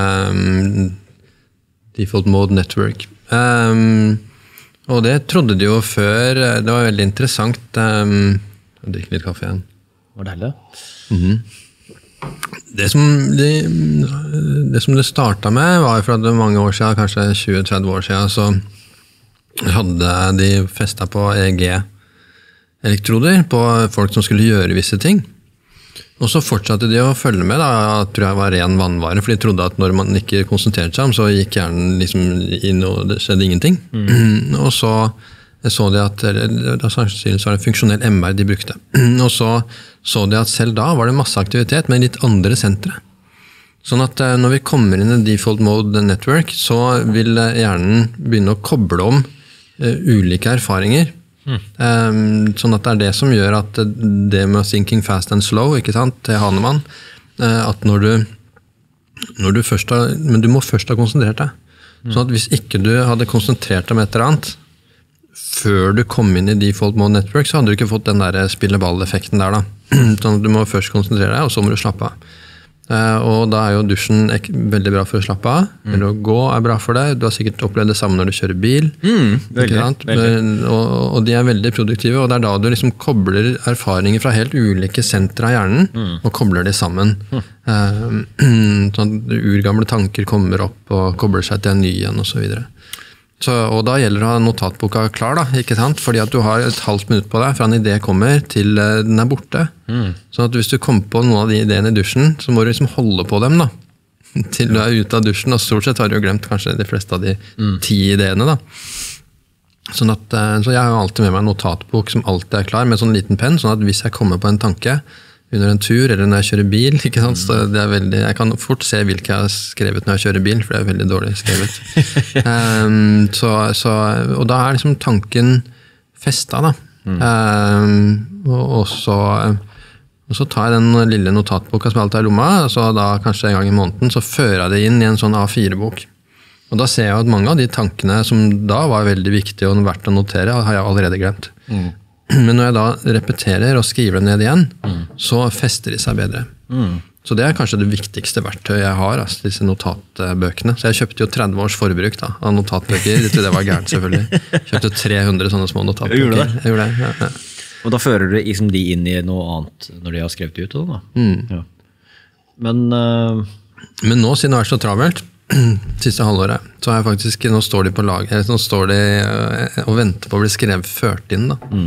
Um, default mode network. Um, og det trodde de jo før, det var veldig interessant. Um, jeg drikker litt kaffe igjen. Var det heller? Mhm. Det som det, det som det startet med var for at mange år siden, kanskje tjue til tretti år siden, så hadde de festet på E E G-elektroder på folk som skulle gjøre visse ting. Og så fortsatte de å følge med, da, tror jeg var ren vannvare, for de trodde at når man ikke konsentrerte seg om, så gikk hjernen liksom inn og det skjedde ingenting. Mm. Og så så de at, da sannsynligvis var det funksjonell M R de brukte. Og så så de at selv da var det masse aktivitet, men litt andre sentre. Sånn at når vi kommer inn i default mode network, så vil hjernen begynne å koble om uh, ulike erfaringer. Mm. Um, sånn at det er det som gjør at det med thinking fast and slow, ikke sant, til Hahnemann, uh, at når du, når du først har, men du må først ha konsentrert deg. Mm. Sånn at hvis ikke du hadde konsentrert deg om et eller annet, før du kom inn i default mode network, så hadde du ikke fått den der spilleball-effekten der da. Sånn at du må først konsentrere deg, og så må du slappe av. Og da er jo dusjen veldig bra for å slappe av. Mm. Eller å gå er bra for deg. Du har sikkert opplevd det samme når du kjører bil. Mm, veldig, veldig. Og, og de er veldig produktive, og det er da du liksom kobler erfaringer fra helt ulike sentre av hjernen, mm. og kobler de sammen. Mm. Sånn at urgamle tanker kommer opp og kobler seg til en ny igjen, og så videre. Så, og da gjelder det å ha notatboka klar, da, ikke sant? Fordi at du har et halvt minutt på deg fra en idé kommer til uh, den er borte. Mm. Så at hvis du kommer på noen av de ideene i dusjen, så må du liksom holde på dem da, til du er ute av dusjen, og stort sett har du jo glemt kanskje de fleste av de mm. ti ideene da. Sånn at, uh, så jeg har jo alltid med meg en notatbok som alltid er klar, med sånn liten penn, sånn at hvis jeg kommer på en tanke, under en tur, eller når jeg kjører bil, ikke sant? Så det er veldig, jeg kan fort se hvilke jeg har skrevet når jeg kjører bil, for det er veldig dårlig skrevet. um, så, så, og da er liksom tanken festet, da. Mm. Um, og, og, så, og så tar jeg den lille notatboka som alltid er i lomma, så da kanskje en gang i måneden, så fører jeg det inn i en sånn A fire bok. Og da ser jeg at mange av de tankene som da var veldig viktige og verdt å notere, har jeg allerede glemt. Mm. Men når jeg da repeterer og skriver det ned igjen, mm. så fester de seg bedre. Mm. Så det er kanskje det viktigste verktøyet jeg har, altså disse notatbøkene. Så jeg kjøpte jo tretti års forbruk da, av notatbøker. Jeg trodde det var gærent, selvfølgelig. Jeg kjøpte tre hundre sånne små notatbøker. Jeg gjorde det? Jeg gjorde det, ja, ja. Og da fører du liksom de inn i noe annet når de har skrevet ut det da? Mm. Ja. Men, uh... Men nå, siden det er så travelt, siste halvåret, så er jeg faktisk, nå står de på lag, eller nå står de og venter på å bli skrevet ført inn da. Mm.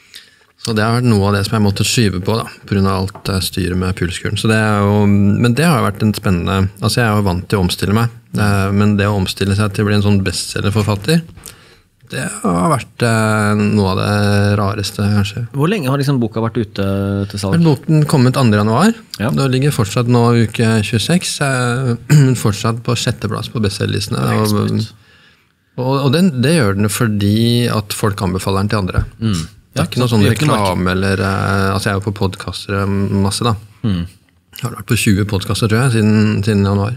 Så det har vært noe av det som jeg måtte skyve på da, på grunn av alt styret med pulskuren. Så det er jo, men det har vært en spennende, altså jeg er jo vant til å omstille meg, men det å omstille seg til å bli en sånn bestsellerforfatter, det har vært noe av det rareste, kanskje. Hvor lenge har liksom boka vært ute til salg? Boken kommet andre januar. Ja. Det ligger fortsatt nå uke tjueseks, men fortsatt på sjetteplass på bestsellerlistene. Og, og, og det, det gjør den fordi at folk anbefaler den til andre. Mm. Det er ikke noe sånn reklame, eller, altså jeg er jo på podcaster masse da. Mm. Jeg har vært på tjue podcaster, tror jeg, siden, siden januar.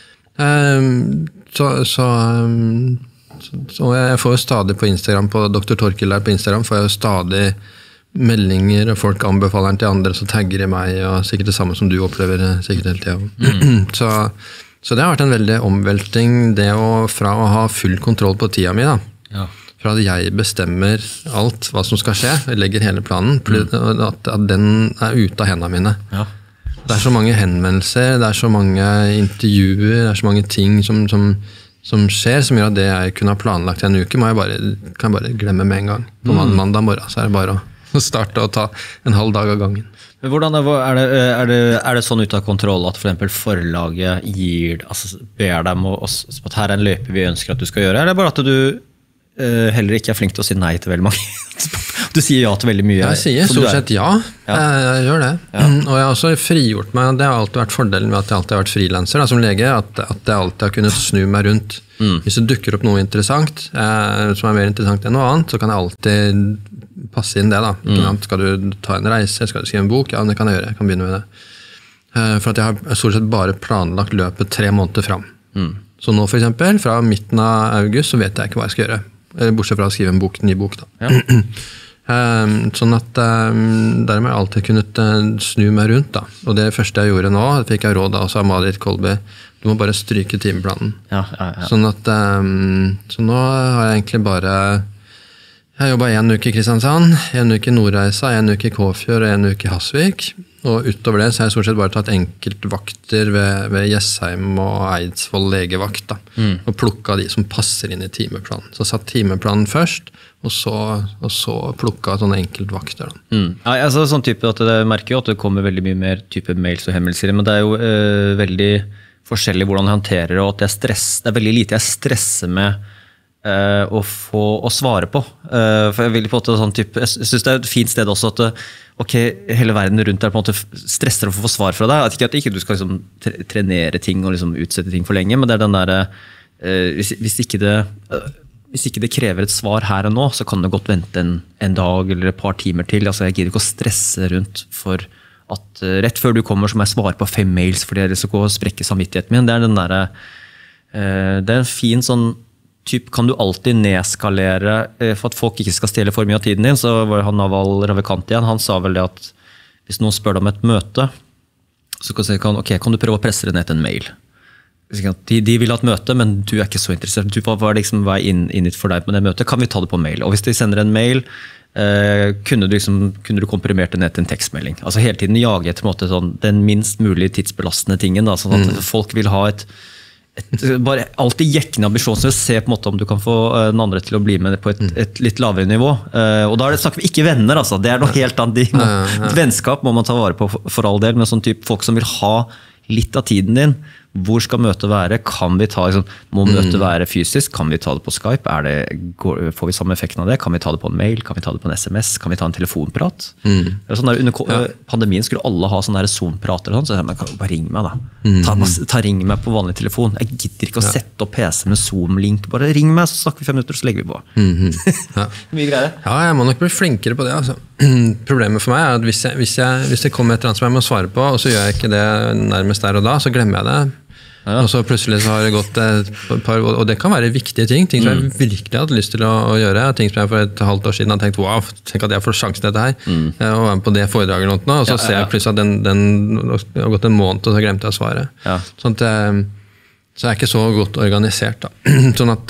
Um, så, så, um, så, så jeg får jo stadig på Instagram, på doktor Torkil der på Instagram, får jeg jo stadig meldinger, og folk anbefaler den til andre, så tagger de meg, og sikkert det samme som du opplever sikkert hele tiden. Mm. så, så det har vært en veldig omvelting, det å, fra å ha full kontroll på tida mi da. Ja. Fra at jeg bestemmer alt hva som skal skje, jeg legger hele planen, mm. at, at den er ute av hendene mine. Ja. Det er så mange henvendelser, det er så mange intervjuer, det er så mange ting som, som, som skjer, som gjør at det jeg kunne ha planlagt en uke, må jeg bare, kan jeg bare glemme med en gang. På mm. mandag morgen så er det bare å starte og ta en halv dag av gangen. Men hvordan er det, er det, er det sånn ut av kontroll at for eksempel forlaget gir, altså ber dem å, at her er en løype vi ønsker at du skal gjøre, eller er det bare at du uh, heller ikke er flink til å si nei til veldig mange? Du sier ja til veldig mye. Jeg sier stort sett ja. ja. Jeg, jeg gjør det. Ja. Og jeg har også frigjort meg, det har alltid vært fordelen med at jeg alltid har vært frilanser da, som lege, at, at jeg alltid har kunnet snu meg rundt. Mm. Hvis det dukker opp noe interessant, eh, som er mer interessant enn noe annet, så kan jeg alltid passe inn det da. Mm. Skal du ta en reise, skal du skrive en bok? Ja, det kan jeg gjøre, jeg kan begynne med det. Uh, for at jeg har stort sett bare planlagt løpet tre måneder fram. Mm. Så nå for eksempel, fra midten av august, så vet jeg ikke hva jeg skal gjøre. Bortsett fra å skrive en bok, en ny bok da. Ja. um, sånn at um, dermed har jeg alltid kunnet uh, snu meg rundt da. Og det første jeg gjorde nå, det fikk jeg råd da, også av Marit Kolby, du må bare stryke timeplanen. Ja, ja, ja. Sånn at, um, så nå har jeg egentlig bare Jeg jobbet en uke i Kristiansand, en uke i Nordreisa, en uke i Kåfjord og en uke i Hasvik. Og utover det så har jeg stort sett bare tatt enkeltvakter ved, ved Jessheim og Eidsvoll legevakt. Da, mm. Og plukket de som passer inn i timeplanen. Så satt timeplanen først, og så, og så plukket sånne enkeltvakter. Da. Mm. Ja, altså, sånn type at det merker jo at det kommer veldig mye mer type mails og hemmelser, men det er jo øh, veldig forskjellig hvordan jeg håndterer, og at jeg stress, det er veldig lite jeg stresser med Uh, å få å svare på. Uh, for jeg vil på en måte sånn type, jeg synes det er et fint sted også at ok, hele verden rundt der på en måte stresser å få svar fra deg. At ikke at ikke du skal liksom trenere ting og liksom utsette ting for lenge, men det er den der, uh, hvis, hvis, ikke det, uh, hvis ikke det krever et svar her og nå, så kan det godt vente en, en dag eller et par timer til. Altså, jeg gidder ikke å stresse rundt for at uh, rett før du kommer så må jeg svare på fem mails, for det så går og sprekker samvittigheten min. Det er den der, uh, det er en fin sånn typ, kan du alltid nedskalere for at folk ikke skal stjele for mye av tiden din, så var han Naval Ravikant igjen, han sa vel det at hvis noen spør deg om et møte, så kan du si, ok, kan du prøve å presse det ned til en mail? De, de vil ha et møte, men du er ikke så interessert. Du var liksom hva er inn, inn for deg med det møtet, kan vi ta det på mail? Og hvis de sender en mail, eh, kunne, du liksom, kunne du komprimert det ned til en tekstmelding? Altså hele tiden jage etter en måte, sånn, den minst mulig tidsbelastende tingen, da, sånn at mm. folk vil ha et Et, bare alltid jekkende ambisjon, så se på en måte om du kan få den andre til å bli med på et, et litt lavere nivå. Uh, og da er det snakker vi ikke venner, altså. Det er noe helt annet. Må, vennskap må man ta vare på for, for all del, men sånn type folk som vil ha litt av tiden din. Hvor skal møtet være? Kan vi ta, liksom, må møtet være fysisk? Kan vi ta det på Skype? Er det, går, får vi samme effekten av det? Kan vi ta det på en mail? Kan vi ta det på en sms? Kan vi ta en telefonprat? Mm. Sånn der, under ja. pandemien skulle alle ha sånne Zoom-prater, og sånn, så jeg men, bare ring meg da. Mm. Ta, ta ring meg på vanlig telefon. Jeg gidder ikke å ja. sette opp P C med Zoom-link. Bare ring meg, så snakker vi fem minutter, så legger vi på. Mm. Ja. Mye greier. Ja, jeg må nok bli flinkere på det. Altså. Problemet for meg er at hvis, jeg, hvis, jeg, hvis det kommer et eller annet som jeg må svare på, og så gjør jeg ikke det nærmest der og da, så glemmer jeg det. Ja. Og så plutselig så har det gått et par, og det kan være viktige ting, ting som jeg virkelig hadde lyst til å, å gjøre, ting som jeg for et halvt år siden har tenkt, wow, tenk at jeg får sjansen til dette her, mm. og være med på det foredraget nå, og så ja, ja, ja. ser jeg plutselig at den, den har gått en måned, og så glemte jeg å svare. Ja. Sånn at, så jeg er ikke så godt organisert da. Sånn at,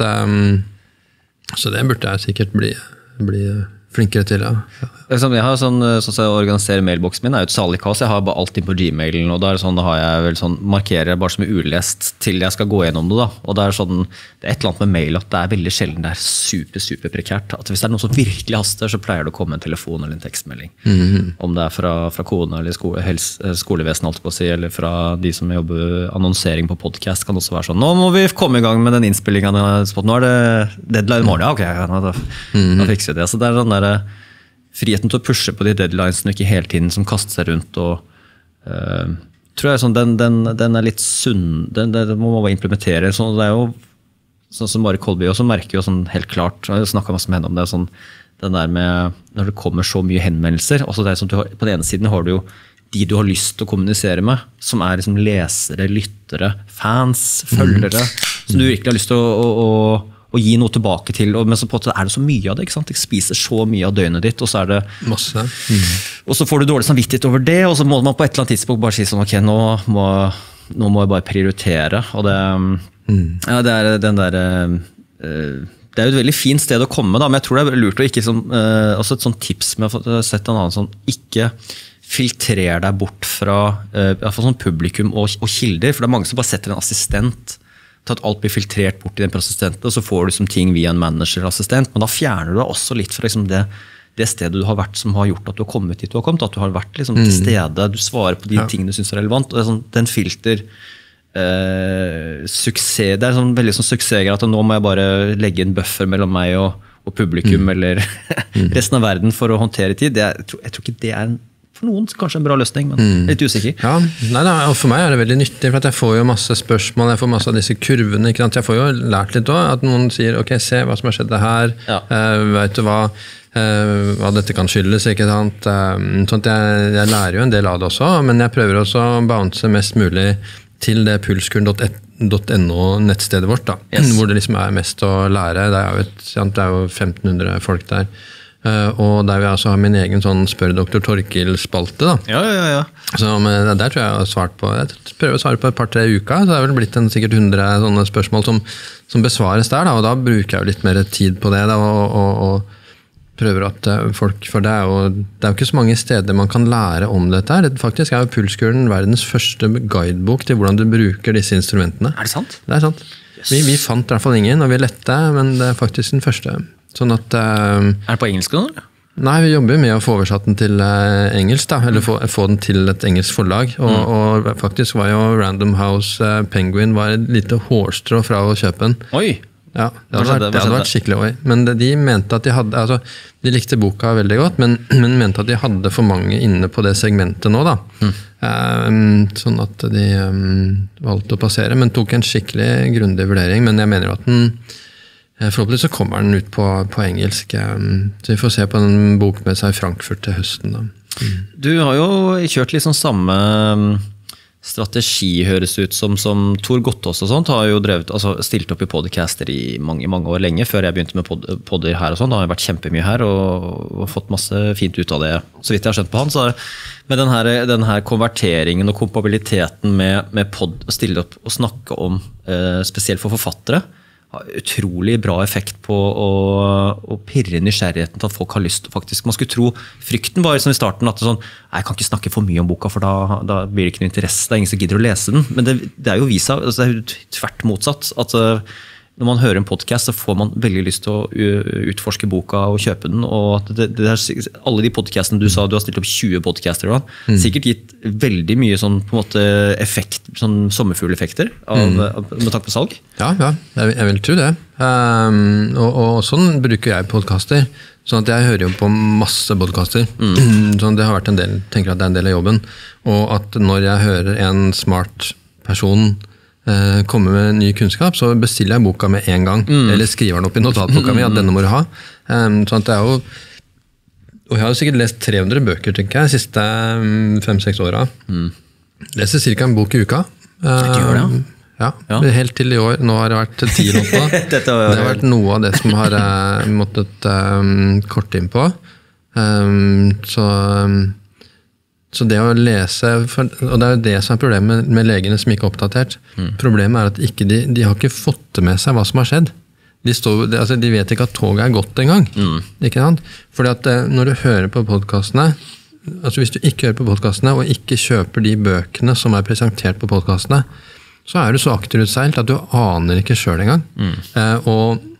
så det burde jeg sikkert bli, bli flinkere til, ja. ja. Jeg har sånn, sånn så jeg organiserer mailboksen min, er jo et salig kaos. Jeg har bare alt inn på Gmailen, og da, er det sånn, da har jeg vel sånn, markerer jeg bare som ulest til jeg skal gå gjennom det. Da. Og det er, sånn, det er et eller annet med mail at det er veldig sjelden det er super, super prekært. At hvis det er noe som virkelig haster, så pleier det å komme en telefon eller en tekstmelding. Mm-hmm. Om det er fra, fra kone eller skole, helse, skolevesen, alt på å si, eller fra de som jobber annonsering på podcast, kan også være sånn, nå må vi komme i gang med den innspillingen. Nå er det deadline i morgen, ja, ok, ja, da, mm-hmm. da fikser vi det. Så det er sånn der, friheten til å pushe på de deadlinesene, ikke hele tiden som kaster seg rundt, og uh, tror jeg sånn, den, den, den er litt sunn, den, den må man bare implementere. Sånn, det er jo sånn som Marit Kolby også merker jo sånn helt klart, jeg har snakket masse med henne om det, sånn, den der med, når det kommer så mye henvendelser, altså det er sånn, du har, på den ene siden har du jo de du har lyst til å kommunisere med, som er liksom lesere, lyttere, fans, følgere, mm. som du virkelig har lyst til å, å, å og gi noe tilbake til, og, men så på, er det så mye av det, ikke sant? Jeg spiser så mye av døgnet ditt, og så er det masse. Mm. Og så får du dårlig samvittighet over det, og så må man på et eller annet tidspunkt bare si sånn, ok, nå må, nå må jeg bare prioritere, og det, mm. ja, det er den der, uh, det er jo et veldig fint sted å komme, da, men jeg tror det er lurt å ikke, som, uh, også et sånt tips med å sette en annen sånn, ikke filtrer deg bort fra uh, sånn publikum og, og kilder, for det er mange som bare setter en assistent til at alt blir filtrert bort i den prosessenten, og så får du liksom ting via en manager-assistent, men da fjerner du også litt fra liksom det, det stedet du har vært som har gjort at du har kommet dit du har kommet, at du har vært liksom til stede, du svarer på de ja. tingene du synes er relevant, og det er sånn, den filter eh, suksess, det er sånn veldig sånn suksessgreier at nå må jeg bare legge en buffer mellom meg og, og publikum, mm. eller resten av verden for å håndtere tid. Det er, jeg, tror, jeg tror ikke det er en for noen kanskje en bra løsning, men mm. litt usikker. Ja, nei, nei, og for meg er det veldig nyttig, for at jeg får jo masse spørsmål, jeg får masse av disse kurvene, ikke sant? Jeg får jo lært litt også, at noen sier, ok, se hva som har skjedd det her, ja. uh, vet du hva, uh, hva dette kan skyldes, ikke sant? Uh, sånn at jeg, jeg lærer jo en del av det også, men jeg prøver også å bounce mest mulig til det pulskuren punktum no nettstedet vårt, da, yes. hvor det liksom er mest å lære. Det er jo, et, det er jo femten hundre folk der. Uh, og der vi altså har min egen sånn Spør doktor Torkil-spalte da. Ja, ja, ja. Så men, der tror jeg jeg har svart på, jeg prøver å svare på et par-tre uker, så det er vel blitt en sikkert hundre sånne spørsmål som, som besvares der, da, og da bruker jeg jo litt mer tid på det, da, og, og, og prøver at folk, for det er, jo, det er jo ikke så mange steder man kan lære om dette her. Faktisk er jo Pulskuren verdens første guidebok til hvordan du bruker disse instrumentene. Er det sant? Det er sant. Yes. Vi, vi fant i hvert fall ingen, og vi lette, men det er faktisk den første. Sånn at, uh, er det på engelsk nå? Nei, vi jobber med å få oversatt den til uh, engelsk, da, eller få, få den til et engelsk forlag. Og, mm. og faktisk var jo Random House uh, Penguin var et lite hårstrå fra å kjøpe den. Oi! Ja, det hadde, vært, det hadde vært skikkelig oi. Men de mente at de hadde, altså, de likte boka veldig godt, men, men mente at de hadde for mange inne på det segmentet nå, da. Mm. Um, sånn at de um, valgte å passere, men tok en skikkelig grundig vurdering. Men jeg mener jo at den forhåpentlig så kommer den ut på, på engelsk, så vi får se på en bok med seg i Frankfurt til høsten. Da. Mm. Du har jo kjørt liksom samme strategi, høres ut som, som Tor Gottaas og sånt, har jo drevet, altså stilt opp i podcaster i mange, mange år lenge, før jeg begynte med pod, podder her og sånt, da har jeg vært kjempemye her og, og fått masse fint ut av det, så vidt jeg har skjønt på han, så med den her, den her konverteringen og kompabiliteten med, med pod, å stille opp og snakke om, eh, spesielt for forfattere, har utrolig bra effekt på å, å pirre nysgjerrigheten til at folk har lyst. Faktisk, man skulle tro, frykten var som i starten, at det sånn, jeg kan ikke snakke for mye om boka, for da, da blir det ikke noe interesse, det er ingen som gidder å lese den. Men det, det er jo vist seg, altså det er jo tvert motsatt, at når man hører en podcast, så får man veldig lyst til å utforske boka og kjøpe den, og at det, det er, alle de podcastene du sa, du har stilt opp tjue podcaster, mm. sikkert gitt veldig mye sånn, på en måte, effekt, sånn sommerfugleffekter av, mm. av, med takk på salg. Ja, ja, jeg, jeg vil tro det. Um, og, og sånn bruker jeg podcaster, sånn at jeg hører jo på masse podcaster, mm. sånn det har vært en del, tenker at det er en del av jobben, og at når jeg hører en smart person komme med ny kunnskap, så bestiller jeg boka med en gang, mm. eller skriver den opp i notatboka mi, at denne må du ha. Um, sånn at det er jo, og jeg har jo sikkert lest tre hundre bøker, tenker jeg, de siste fem-seks åra. Mm. Leser cirka en bok i uka. Uh, du gjør det? Ja, ja, helt til i år. Nå har det vært ti nå. Det har vært noe av det som har uh, måttet um, korte inn på. Um, så... Um, Så det å lese, for, og det er jo det som er problemet med, med legene som ikke er oppdatert. Mm. Problemet er at ikke de, de har ikke fått med seg hva som har skjedd. De, står, de, altså, de vet ikke at toget er gått en gang. Mm. Ikke sant? Fordi at når du hører på podcastene, altså hvis du ikke hører på podcastene og ikke kjøper de bøkene som er presentert på podcastene, så er du så akterutseilt at du aner ikke selv engang. Mm. Eh,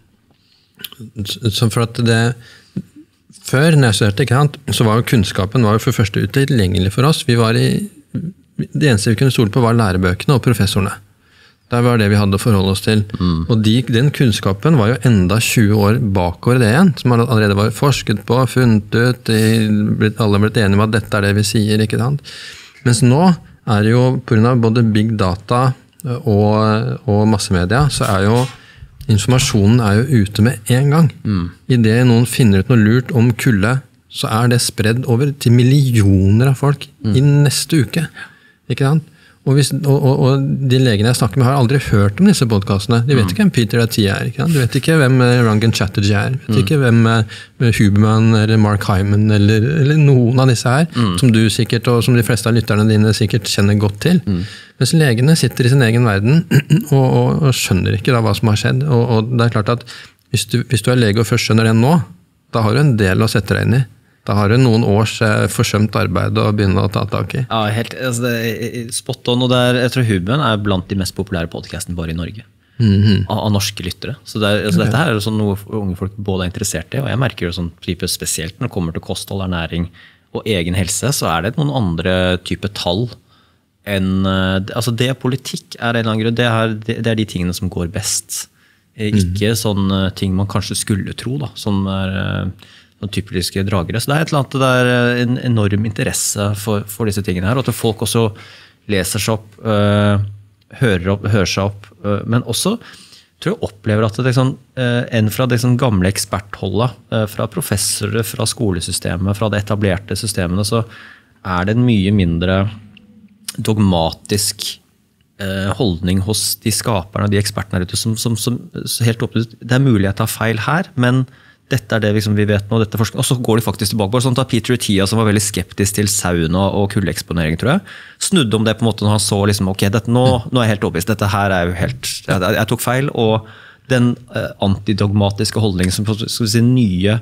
og så for at det... Før, når jeg studerte, ikke sant, så var jo kunnskapen var jo for første utilgjengelig for oss. Vi var i, det eneste vi kunne stole på var lærebøkene og professorene. Det var det vi hadde å forholde oss til. Mm. Og de, den kunnskapen var jo enda tjue år bakover det igjen, som allerede var forsket på, funnet ut, de, alle ble enige om at dette er det vi sier, ikke sant. Mens nå er det jo, på grunn av både big data og, og massemedia, så er jo informasjonen er jo ute med en gang. Mm. I det noen finner ut noe lurt om kulde, så er det spredd over til millioner av folk mm. i neste uke. Ikke sant? Og, hvis, og, og, og de legene jeg snakker med har aldri hørt om disse podcastene. De vet mm. ikke hvem Peter Attia er. Ikke sant? De vet ikke hvem Rangan Chatterjee er. De vet mm. ikke hvem Huberman eller Mark Hyman eller, eller noen av disse her, mm. som du sikkert, og som de fleste av lytterne dine sikkert kjenner godt til. Mm. Mens legene sitter i sin egen verden og, og, og skjønner ikke da hva som har skjedd. Og, og det er klart at hvis du, hvis du er lege og først skjønner det nå, da har du en del å sette deg inn i. Da har du noen års forsømt arbeid å begynne å ta tak i. Ja, helt, altså det er spot on, og det er, jeg tror Huben er blant de mest populære podcastene bare i Norge. mm-hmm. av, av norske lyttere. Så det er, altså, okay. dette her er sånn noe unge folk både er interessert i, og jeg merker det sånn spesielt når det kommer til kosthold, ernæring og egen helse, så er det noen andre type tall enn, altså det politikk er en eller annen grunn, det er, det er de tingene som går best. Ikke mm. sånne ting man kanskje skulle tro, da, som er noen typiske dragere. Så det er et eller annet, det er en enorm interesse for, for disse tingene her, og at folk også leser seg opp, øh, hører, opp hører seg opp, øh, men også tror jeg opplever at det er sånn, øh, enn fra det sånn gamle ekspertholdet, øh, fra professorer, fra skolesystemet, fra det etablerte systemene, så er det en mye mindre dogmatisk øh, holdning hos de skaperne og de ekspertene her ute, som, som, som helt opptatt, det er mulig jeg tar feil her, men dette er det liksom vi vet nå, dette forskning. Og så går de faktisk tilbake. Bare sånn at Peter Attia, som var veldig skeptisk til sauna og kuldeeksponering, tror jeg, snudde om det på en måte når han så liksom, ok, dette, nå, nå er jeg helt overbevist, dette her er jo helt, jeg, jeg tok feil, og den uh, antidogmatiske holdningen som skal vi si, nye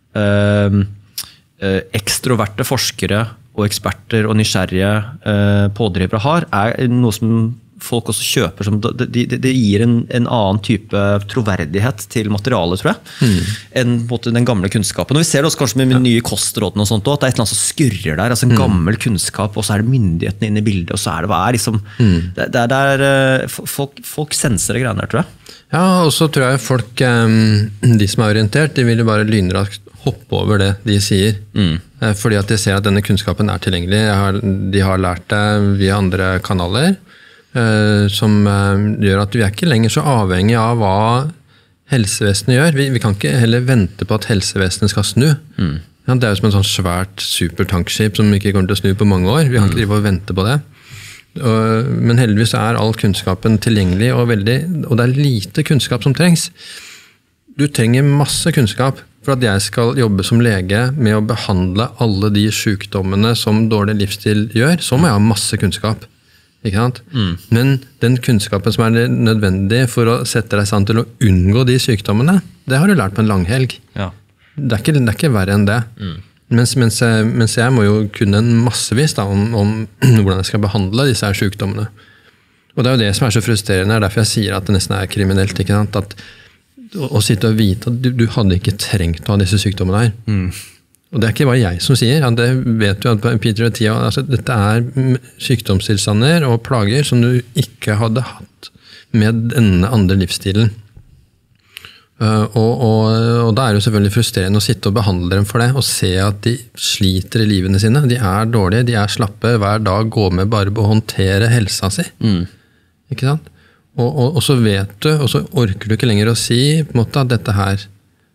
uh, uh, ekstroverte forskere og eksperter og nysgjerrige uh, pådrivere har, er noe som folk også kjøper, som, det, det, det gir en, en annen type troverdighet til materialet, tror jeg, mm. enn måte, den gamle kunnskapen. Og vi ser det også kanskje med, med nye kostrådene og sånt, at det er et eller annet som skurrer der, altså en mm. gammel kunnskap, og så er det myndighetene inne i bildet, og så er det hva er liksom, mm. det, det, det er, folk, folk senser det greiene der, tror jeg. Ja, og så tror jeg folk, de som er orientert, de vil jo bare lynraskt hoppe over det de sier, mm. fordi at de ser at denne kunnskapen er tilgjengelig. Har, de har lært det via andre kanaler, som gjør at vi er ikke lenger så avhengig av hva helsevesenet gjør. Vi, vi kan ikke heller vente på at helsevesenet skal snu. Mm. Ja, det er jo som en sånn svært supertankskip som ikke kommer til å snu på mange år. Vi kan mm. ikke drive og vente på det. Og, men heldigvis er all kunnskapen tilgjengelig, og, veldig, og det er lite kunnskap som trengs. Du trenger masse kunnskap for at jeg skal jobbe som lege med å behandle alle de sykdommene som dårlig livsstil gjør. Så må jeg ha masse kunnskap. Ikke sant? Mm. Men den kunnskapen som er nødvendig for å sette deg i stand til å unngå de sykdommene, det har du lært på en langhelg. Ja. Det, er ikke, det er ikke verre enn det. Mm. Mens, mens, jeg, mens jeg må jo kunne massevis da, om, om hvordan jeg skal behandle disse her sykdommene. Og det er jo det som er så frustrerende, derfor jeg sier at det nesten er kriminelt. Ikke sant? At, å, å sitte og vite at du, du hadde ikke trengt å ha disse sykdommene her. Mm. Og det er ikke bare jeg som sier, ja, det vet du at Peter Attia, altså, dette er sykdomstilstander og plager som du ikke hadde hatt med denne andre livsstilen. Uh, og, og, og da er det jo selvfølgelig frustrerende å sitte og behandle dem for det, og se at de sliter i livene sine. De er dårlige, de er slappe, hver dag går med bare på å håndtere helsa si. Mm. Ikke sant? Og, og, og så vet du, og så orker du ikke lenger å si på en måte at dette her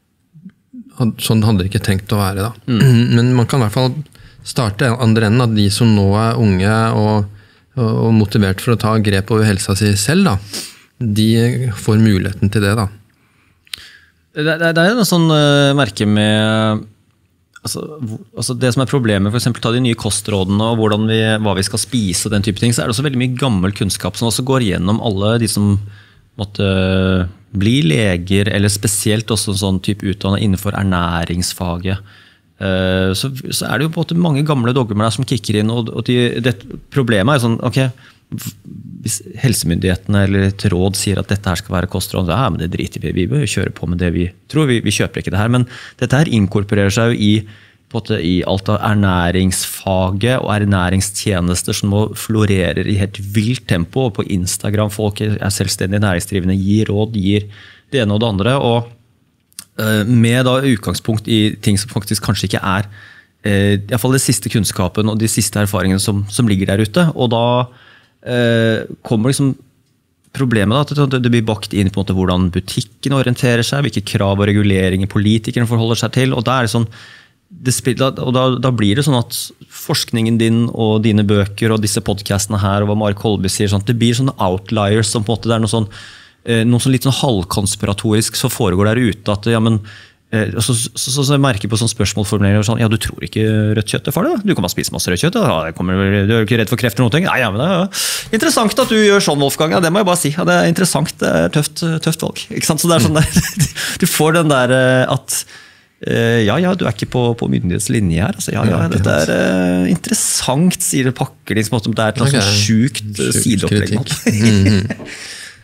sånn hadde det ikke tenkt å være da. Mm. Men man kan i hvert fall starte andre enden, at de som nå er unge og, og motivert for å ta grep over helsa si selv, da, de får muligheten til det. Da. Det, det, det er jo noe sånn uh, merke med altså, altså det som er problemet, for eksempel ta de nye kostrådene og hvordan vi, hva vi skal spise og den type ting, så er det også veldig mye gammel kunnskap som også går gjennom alle de som måtte bli leger, eller spesielt også en sånn type utdannet innenfor ernæringsfaget. Så, så er det jo på en måte mange gamle dogmer der som kikker inn, og, og de, det, problemet er sånn, ok, hvis helsemyndighetene eller et råd sier at dette her skal være kostråd, ja, men det driter vi, vi bør kjøre på med det vi tror, vi, vi kjøper ikke det her, men dette her inkorporerer seg jo i på en måte i alt av ernæringsfaget og ernæringstjenester som nå florerer i helt vilt tempo, og på Instagram folk er selvstendige næringsdrivende, gir råd, gir det ene og det andre, og uh, med da utgangspunkt i ting som faktisk kanskje ikke er uh, i hvert fall den siste kunnskapen og de siste erfaringene som, som ligger der ute, og da uh, kommer liksom problemet da, at det blir bakt inn på en måte hvordan butikken orienterer seg, hvilke krav og reguleringer politikerne forholder seg til, og da er det sånn Det, og da, da blir det sånn at forskningen din og dine bøker og disse podcastene her og hva Mark Holby sier, sånn, det blir sånne outliers som på en måte det er noe sånn, noe sånn litt sånn halvkonspiratorisk som foregår der ute, at ja, men så, så, så, så jeg merker på sånn spørsmålformuleringer sånn, ja, du tror ikke rødt kjøtt er farlig, du kan bare spise masse rødt kjøtt, ja, det kommer, du er ikke redd for kreft eller noe, ja, ja, men det er interessant at du gjør sånn, Wolfgang, ja, det må jeg bare si, ja, det er interessant, det er tøft, tøft valg, ikke sant, så det er sånn der, du får den der at ja, ja, du er ikke på, på myndighetslinje her. Altså, ja, ja, dette er uh, interessant, sier det pakker, liksom, det er et okay. sånn sjukt uh, sideopplegg.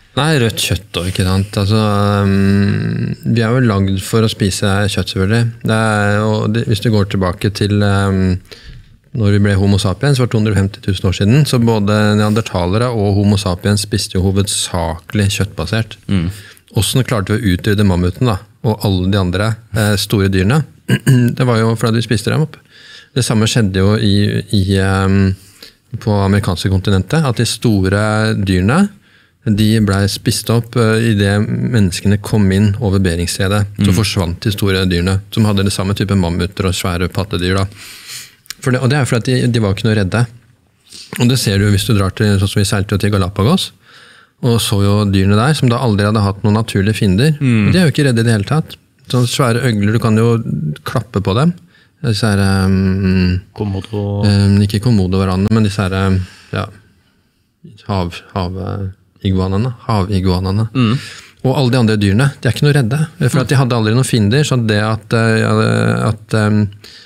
Nei, rødt kjøtt også, ikke sant. Altså, um, vi er jo lagd for å spise kjøtt, selvfølgelig. Det er, og det, hvis du går tilbake til um, når vi ble homo sapiens for to hundre og femti tusen år siden, så både neandertalere og homo sapiens spiste jo hovedsakelig kjøttbasert. Mm. Hvordan klarte vi å utrydde mammuten da, og alle de andre eh, store dyrene? Det var jo fordi vi spiste dem opp. Det samme skjedde jo i, i, um, på amerikanske kontinentet, at de store dyrene de ble spist opp i det menneskene kom inn over Beringstredet. Mm. Så forsvant de store dyrene, som hadde det samme type mammuter og svære pattedyr. Da. For det, og det er fordi de, de var ikke noe redde. Og det ser du hvis du drar til, sånn som vi seilte til Galapagos, og så jo dyrene der, som da aldri hadde hatt noen naturlige fiender. Mm. De er jo ikke redde i det hele tatt. Sånne svære øgler, du kan jo klappe på dem. Disse her... Um, komodo... Um, ikke komodo-hverandre, men disse her... Um, ja, hav... hav iguanene, haviguanene. Mm. Og alle de andre dyrene, de er ikke noe redde. For at de hadde aldri noen fiender, så det at, at um,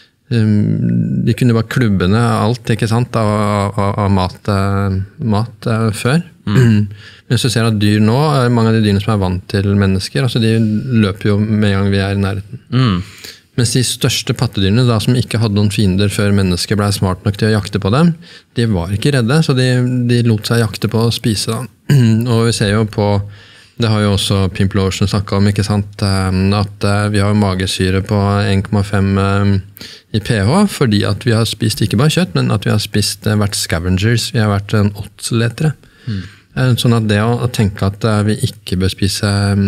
de kunne bare klubbene alt, ikke sant, av, av, av mat, mat uh, før. Mm. Men så ser du at dyr nå, er mange av de dyrene som er vant til mennesker, altså de løper jo med en gang vi er i nærheten. Mm. Mens de største pattedyrene, da, som ikke hadde noen fiender før mennesker ble smart nok til å jakte på dem, de var ikke redde, så de, de lot seg jakte på å spise. Da. Og vi ser jo på, det har jo også Pimp Lotion snakket om, ikke sant, at vi har magesyre på en komma fem i pH, fordi at vi har spist ikke bare kjøtt, men at vi har spist, vært scavengers, vi har vært en åtsletere. Mm. Sånn at det å tenke at vi ikke bør spise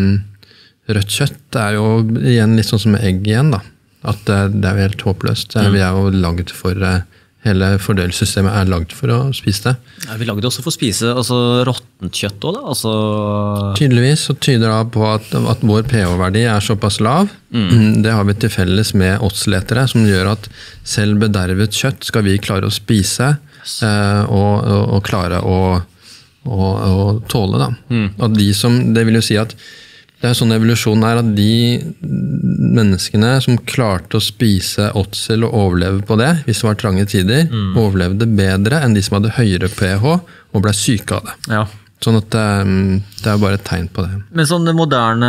rødt kjøtt, det er jo igjen litt sånn som egg igjen da. At det er jo helt håpløst. Vi er jo laget for, hele fordelingssystemet er laget for å spise det. Ja, vi laget også for å spise altså, råttent kjøtt også da? Altså... Tydeligvis så tyder det på at, at vår pH-verdi er såpass lav. Mm. Det har vi til felles med åtsletere, som gjør at selv bedervet kjøtt skal vi klare å spise yes. eh, og, og, og klare å, å, å tåle. Da. Mm. At de som, det vil jo si at det er sånn evolusjon er at de menneskene som klarte å spise åtsel og overleve på det, hvis det var trange tider, mm. overlevde bedre enn de som hadde høyere pH og ble syke av det. Ja. Sånn at um, det er bare et tegn på det. Men sånn det moderne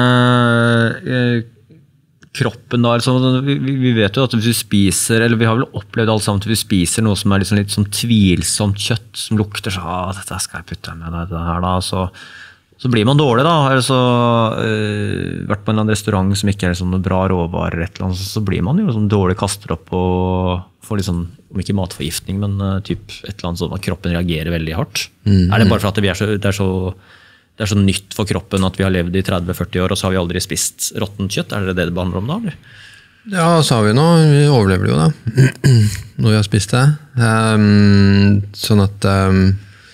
eh, kroppen da, altså, vi, vi vet jo at hvis vi spiser, eller vi har vel opplevd alt sammen at vi spiser noe som er liksom litt sånn tvilsomt kjøtt, som lukter så, ah, dette skal jeg putte med det her da, så Så blir man dårlig da, eller så øh, vært på en eller annen restaurant som ikke er sånn bra råvarer, et eller annet, så blir man jo sånn dårlig, kaster opp og får liksom, om ikke matforgiftning, men uh, typ et eller annet sånn at kroppen reagerer veldig hardt. Mm. Er det bare for at det er, så, det, er så, det er så nytt for kroppen at vi har levd i tretti til førti år, og så har vi aldri spist råttent kjøtt? Er det det det handler om da, eller? Ja, så har vi nå, vi overlever jo da, når vi har spist det. Um, sånn at... Um,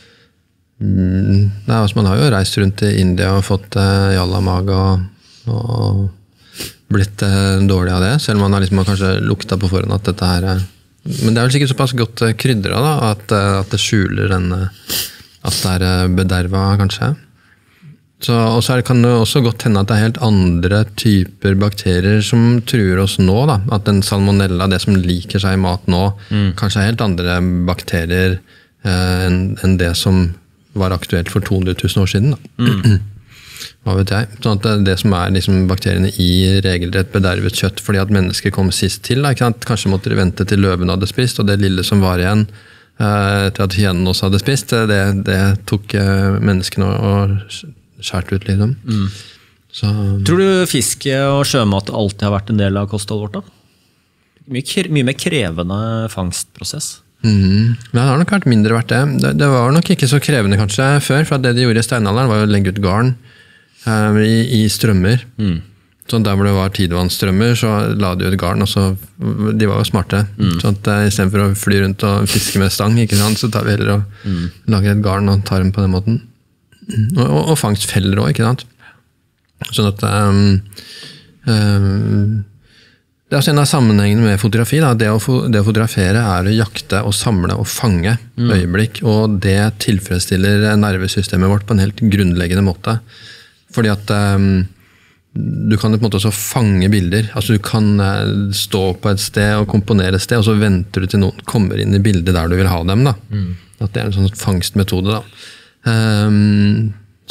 Nei, altså man har jo reist rundt i India og fått eh, jallamage og, og blitt eh, dårlig av det, selv om man har liksom, kanskje lukta på forhånd at dette her er... Men det er vel sikkert såpass godt krydret da, at, at det skjuler en, at det er bederva kanskje. Så, og så er det, kan det også godt hende at det er helt andre typer bakterier som truer oss nå da, at den salmonella, det som liker seg i mat nå, mm. kanskje er helt andre bakterier eh, enn, enn det som var aktuelt for to hundre tusen år siden. Da. Mm. Hva vet jeg? Sånn at det, det som er liksom bakteriene i regelrett bedervet kjøtt, fordi at mennesker kom sist til, da, ikke sant? Kanskje måtte de vente til løven hadde spist, og det lille som var igjen eh, etter at hyenen også hadde spist, det, det tok eh, menneskene og skjært ut liksom. Mm. Så, tror du fiske og sjømat alltid har vært en del av kostholdet vårt da? Mye, mye mer krevende fangstprosess. Mm. Men det har nok vært mindre vært det. det. Det var nok ikke så krevende kanskje før, for det de gjorde i steinalderen var å legge ut garn um, i, i strømmer. Mm. Sånn der hvor det var tidevannsstrømmer, så la de ut garn, og så, de var jo smarte. Mm. Sånn at uh, i stedet for å fly rundt og fiske med stang, ikke sant, så tar vi heller og mm. lager et garn og tar dem på den måten. Mm. Og, og, og fangstfeller også, ikke sant? Sånn at um, um, det er også en av sammenhengene med fotografi. Da. Det, å, det å fotografere er å jakte og samle og fange mm. øyeblikk, og det tilfredsstiller nervesystemet vårt på en helt grunnleggende måte. Fordi at um, du kan på en måte også fange bilder. Altså du kan uh, stå på et sted og komponere et sted, og så venter du til noen kommer inn i bildet der du vil ha dem. Da. Mm. At det er en sånn fangstmetode. Da. Um,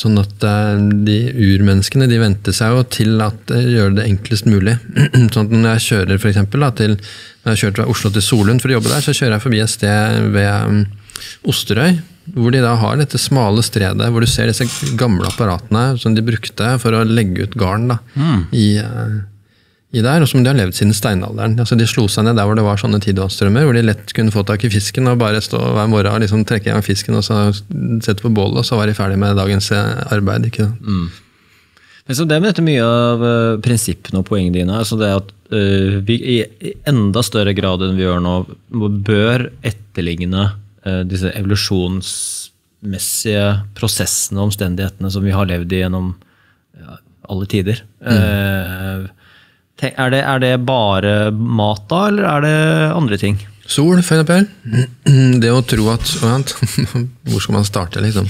Sånn at de urmenneskene, de venter seg jo til at det gjør det enklest mulig. Sånn at når jeg kjører for eksempel, da, til, når jeg kjører fra Oslo til Solund for å jobbe der, så kjører jeg forbi et sted ved Osterøy, hvor de da har dette smale stredet, hvor du ser disse gamle apparatene som de brukte for å legge ut garn da, mm. i, i der, og som de har levd siden steinalderen. Altså, de slo seg ned der hvor det var sånne tidevannsstrømmer, hvor de lett kunne få tak i fisken og bare stå hver morgen og liksom trekke igjen fisken og så sette på bålet, og så var de ferdig med dagens arbeid. Ikke? Mm. Men så det med dette mye av uh, prinsippene og poengene dine, altså det at uh, vi i enda større grad enn vi gjør nå, bør etterligne uh, disse evolusjonsmessige prosessene og omstendighetene som vi har levd i gjennom ja, alle tider. Mm. Uh, Er det, er det bare mat da, eller er det andre ting? Sol, for eksempel. Det å tro at... Hvor skal man starte, liksom?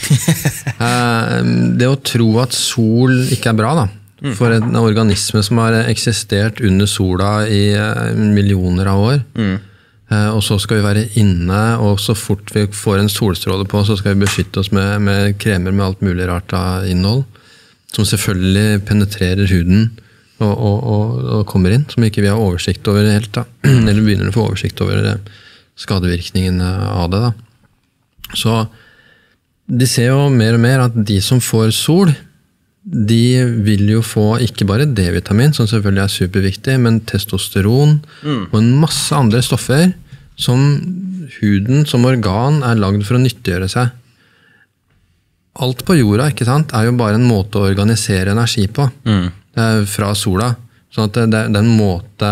Det å tro at sol ikke er bra, da. For en organisme som har eksistert under sola i millioner av år. Mm. Og så skal vi være inne, og så fort vi får en solstråle på, så skal vi beskytte oss med, med kremer med alt mulig rart av innhold. Som selvfølgelig penetrerer huden. Og, og, og, og kommer inn, som ikke vi har oversikt over helt da. Eller begynner å få oversikt over skadevirkningen av det da. Så de ser jo mer og mer at de som får sol, de vil jo få ikke bare D-vitamin, som selvfølgelig er superviktig, men testosteron mm. og en masse andre stoffer som huden som organ er lagd for å nyttiggjøre seg. Alt på jorda, ikke sant, er jo bare en måte å organisere energi på. Mm. Fra sola, sånn at det er en måte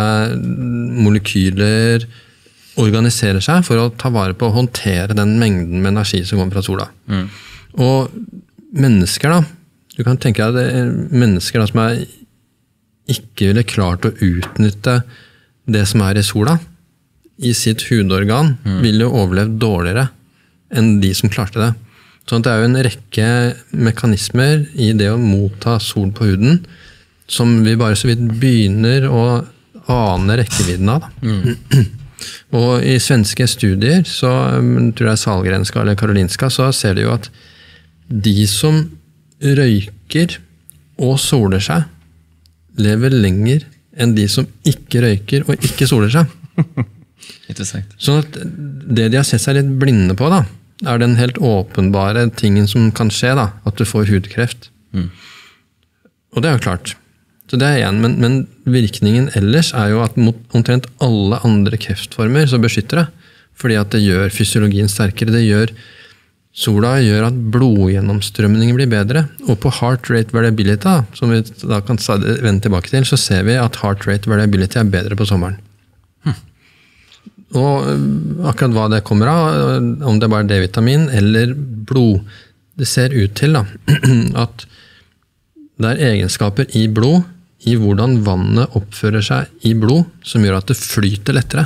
molekyler organiserer seg for å ta vare på å håndtere den mengden med energi som kommer fra sola. Mm. Og mennesker da, du kan tenke deg at det er mennesker da, som er ikke ville klart å utnytte det som er i sola i sitt hudorgan, mm. ville jo overlevd dårligere enn de som klarte det. Sånn at det er jo en rekke mekanismer i det å motta sol på huden som vi bare så vidt begynner å ane rekkevidden av. Mm. Og i svenske studier, så tror jeg Sahlgrenska eller Karolinska, så ser de jo at de som røyker og soler seg, lever lenger enn de som ikke røyker og ikke soler seg. Interessant. Sånn at det de har sett seg litt blinde på, da, er den helt åpenbare tingen som kan skje, da, at du får hudkreft. Mm. Og det er jo klart. Så det er igjen, men, men virkningen ellers er jo at mot omtrent alle andre kreftformer så beskytter det. Fordi at det gjør fysiologien sterkere. Det gjør, sola gjør at blodgjennomstrømningen blir bedre. Og på heart rate variability, som vi da kan vende tilbake til, så ser vi at heart rate variability er bedre på sommeren. Hm. Og akkurat hva det kommer av, om det bare er D-vitamin eller blod, det ser ut til da, at det er egenskaper i blod, i hvordan vannet oppfører seg i blod, som gjør at det flyter lettere.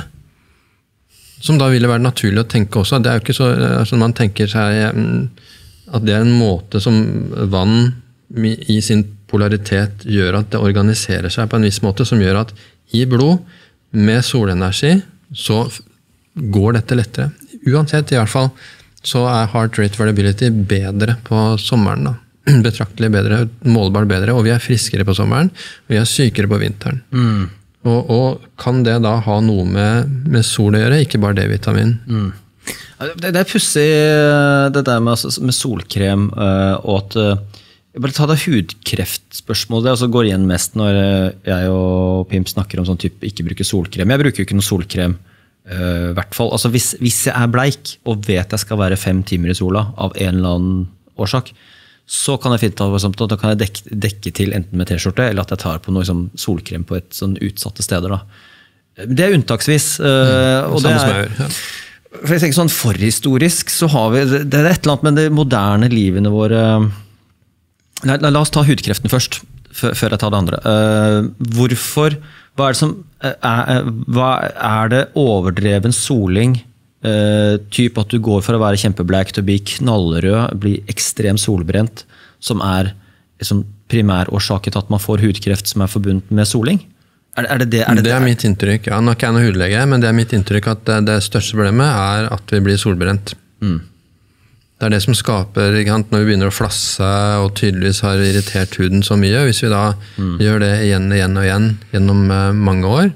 Som da ville være naturlig å tenke også. Det er jo ikke så, altså man tenker seg at det er en måte som vann i sin polaritet gjør at det organiserer seg på en viss måte, som gjør at i blod, med solenergi, så går dette lettere. Uansett, i hvert fall, så er heart rate variability bedre på sommeren da. Betraktelig bedre, målbart bedre, og vi er friskere på sommeren, og vi er sykere på vinteren. Mm. Og, og kan det da ha noe med, med sol å gjøre, ikke bare D-vitamin? Mm. Det, det er pussig det der med, med solkrem, og at jeg bare tar det hudkreftspørsmålet, det altså går igjen mest når jeg og Pimp snakker om sånn type ikke bruker solkrem. Jeg bruker jo ikke noe solkrem, i hvert fall. Altså hvis, hvis jeg er bleik, og vet jeg skal være fem timer i sola, av en eller annen årsak, så kan jeg finne av at da kan jeg dekke, dekke til enten med t-skjorte, eller at jeg tar på noe liksom, solkrem på et sånn utsatte steder. Da. Det er unntaksvis. Mm, og det er, ja. For jeg tenker sånn forhistorisk, så har vi, det er et eller annet med det moderne livene våre. Nei, la oss ta hudkreften først, før jeg tar det andre. Hvorfor, hva er det som, er, hva er det overdreven soling, Uh, typ at du går for å være kjempebleik til å bli knallrød, bli ekstremt solbrent, som er liksom, primærårsaket til at man får hudkreft som er forbundet med soling? Er, er det, det, er det, det er mitt inntrykk. Ja, nå er ikke jeg noe hudlege, men det er mitt inntrykk at det, det største problemet er at vi blir solbrent. Mm. det er det som skaper, ikke sant, når vi begynner å flasse og tydeligvis har irritert huden så mye, hvis vi da mm. gjør det igjen og igjen og igjen gjennom mange år,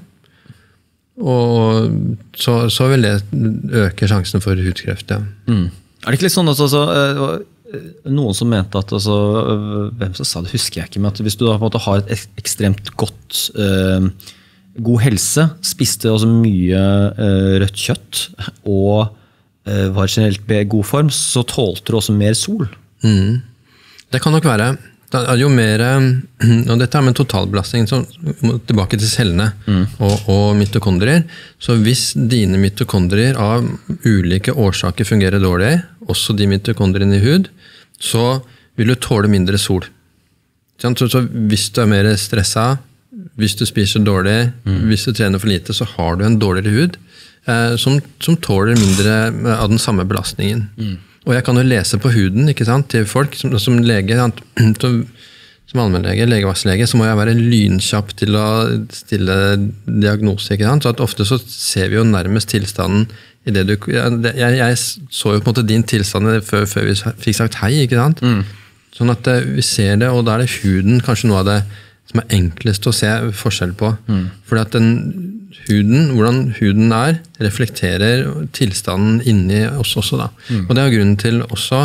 og så, så vil det øke sjansen for hudkreft, ja. Mm. Er det ikke litt sånn også, så, noen som mente at, altså, hvem som sa det, husker jeg ikke, men at hvis du da på en måte har et ekstremt godt, eh, god helse, spiste også mye eh, rødt kjøtt, og var generelt i god form, så tålte du også mer sol. Mm. Det kan nok være. Det er jo mer, og dette er med totalbelastning, så tilbake til cellene mm. og, og mitokondrier. Så hvis dine mitokondrier av ulike årsaker fungerer dårlig, også de mitokondriene i hud, så vil du tåle mindre sol. Så, så hvis du er mer stresset, hvis du spiser dårlig, mm. hvis du trener for lite, så har du en dårligere hud. Som, som tåler mindre av den samme belastningen. Mm. Og jeg kan jo lese på huden, ikke sant, til folk som, som lege, som, som allmennlege, legevaktlege, så må jeg være lynkjapp til å stille diagnose, ikke sant, så at ofte så ser vi jo nærmest tilstanden i det du, jeg, jeg så jo på en måte din tilstand før, før vi fikk sagt hei, ikke sant, mm. sånn at vi ser det, og da er det huden kanskje noe av det som er enklest å se forskjell på, mm. fordi at den huden, hvordan huden er, reflekterer tilstanden inni oss også da. Mm. Og det er grunnen til også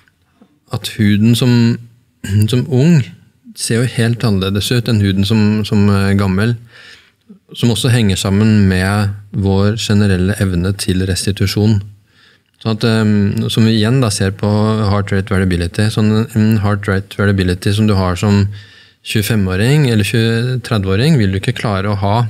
at huden som, som ung ser jo helt annerledes ut enn huden som, som gammel, som også henger sammen med vår generelle evne til restitusjon. Så at, um, som vi igjen da ser på heart rate variability, sånn en heart rate variability som du har som tjuefem-åring eller tretti-åring vil du ikke klare å ha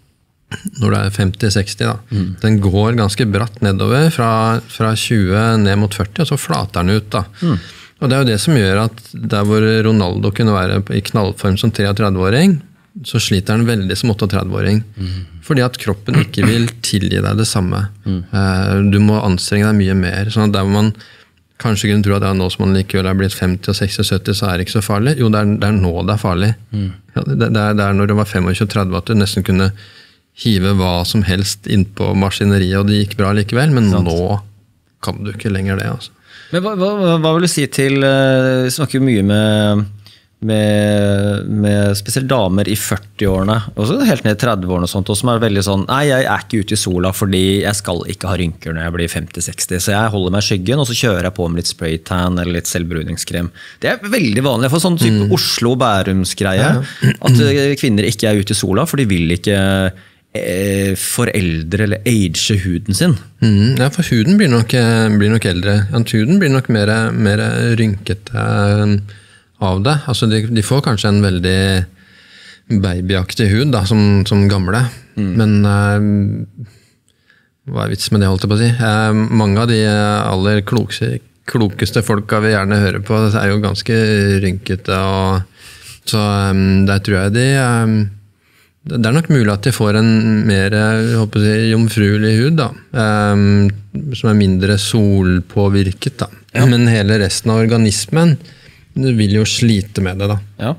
når du er femti seksti da. Mm. Den går ganske bratt nedover fra, fra tjue ned mot førti, og så flater den ut da. Mm. Og det er jo det som gjør at der hvor Ronaldo kunne være i knallform som tretti-åring, så sliter han veldig som tretti-åring. Mm. Fordi at kroppen ikke vil tilgi deg det samme. Mm. Du må anstrenge deg mye mer. Sånn at der hvor man kanskje kunne tro at ja, nå som man likevel er blitt femti, seksti og sytti, så er det ikke så farlig. Jo, det er, det er nå det er farlig. Mm. Ja, det, det, er, det er når du var tjuefem og tretti at du nesten kunne hive hva som helst inn på maskineriet, og det gikk bra likevel, men Sant. Nå kan du ikke lenger det. Altså. Men hva, hva, hva vil du si til, vi snakker jo mye med, med, med spesielt damer i førti-årene, også helt ned i tretti-årene og sånt, og som er veldig sånn, nei, jeg er ikke ute i sola fordi jeg skal ikke ha rynker når jeg blir femti seksti, så jeg holder meg i skyggen, og så kjører jeg på med litt spraytan eller litt selvbruningskrem. Det er veldig vanlig for sånn type mm. Oslo-Bærums-greie, ja. At kvinner ikke er ute i sola, for de vil ikke foreldre eller age huden sin. Mm, ja, for huden blir nok, blir nok eldre. Huden blir nok mer, mer rynkete av det. Altså de, de får kanskje en veldig babyaktig hud da, som, som gamle. Mm. Men uh, hva er vits med det, holdt jeg på å si? Uh, mange av de aller klokeste, klokeste folka vi gjerne hører på, er jo ganske rynkete. Og, så um, der tror jeg de um, det er nok mulig at de får en mer jeg håper å si, jomfruelig hud, da, um, som er mindre solpåvirket. Da. Ja. Men hele resten av organismen vil jo slite med det. Da. Ja.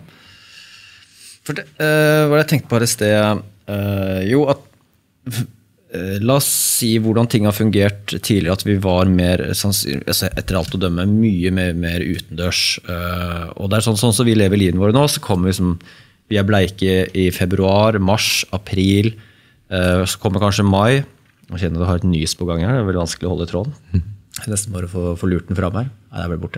For det, uh, hva jeg tenkte på det sted, uh, jo at uh, la oss si hvordan ting har fungert tidligere, at vi var mer, etter alt å dømme, mye mer, mer utendørs. Uh, og det er sånn, sånn som vi lever livet våre nå, så kommer vi som Vi er bleike i februar, mars, april, så kommer kanskje mai. Jeg kjenner du har et nys på gang her, det er veldig vanskelig å holde i tråden. Jeg nesten bare få, få lurt den frem her. Nei, det er vel borte.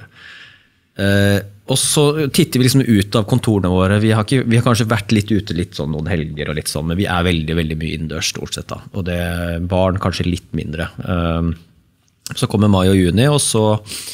Og så titter vi liksom ut av kontorene våre. Vi har, ikke, vi har kanskje vært litt ute litt sånn noen helger og litt sånn, men vi er veldig, veldig mye innendørs stort sett da. Og det barn kanskje litt mindre. Så kommer mai og juni, og så...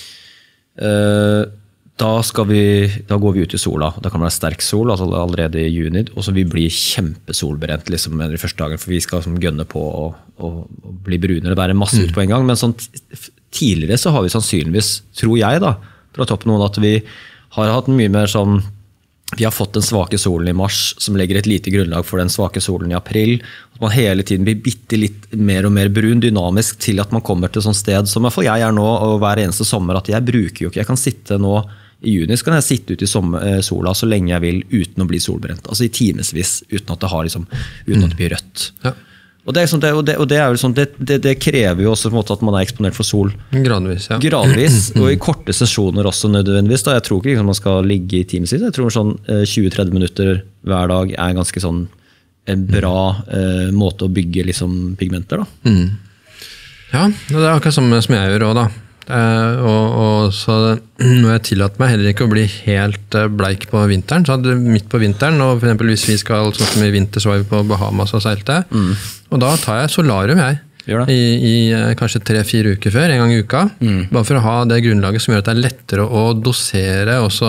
Da, skal vi, da går vi ut i sola. Da kan det være sterk sol, altså allerede i juni, og så vi blir kjempesolbrent liksom, de første dagen, for vi skal liksom, gønne på å, å, å bli brunere. Det er masse ut på en gang, men sånn, tidligere så har vi sannsynligvis, tror jeg da, fra toppen noen, at vi har hatt mye mer sånn, vi har fått den svake solen i mars, som legger et lite grunnlag for den svake solen i april, at man hele tiden blir bitte litt mer og mer brun, dynamisk, til at man kommer til sånn sted, som i hvert fall jeg er nå, og hver eneste sommer, at jeg bruker jo ikke, jeg kan sitte nå, i juni så kan jeg sitte ut i sola så lenge jeg vil uten å bli solbrent. Altså i timesvis, uten at det, har liksom, uten at det blir rødt. Ja. Og det, er sånn, det, og det, og det, er jo sånn, det, det, det krever jo også på en måte at man er eksponert for sol. Gradvis, ja. Gradvis, og i korte sesjoner også nødvendigvis. Da. Jeg tror ikke liksom, man skal ligge i timevis. Jeg tror sånn tjue til tretti minutter hver dag er ganske sånn en bra eh, måte å bygge liksom, pigmenter. Da. Mm. Ja, det er akkurat som, som jeg gjør også da. Uh, og, og så når jeg tillater meg heller ikke å bli helt uh, bleik på vinteren, så hadde midt på vinteren, og for eksempel hvis vi skal, sånn som i vinter så var vi på Bahamas og seilte, mm. og da tar jeg solarium jeg, i, i uh, kanskje tre-fire uker før, en gang i uka, mm. bare for å ha det grunnlaget som gjør at det er lettere å dosere også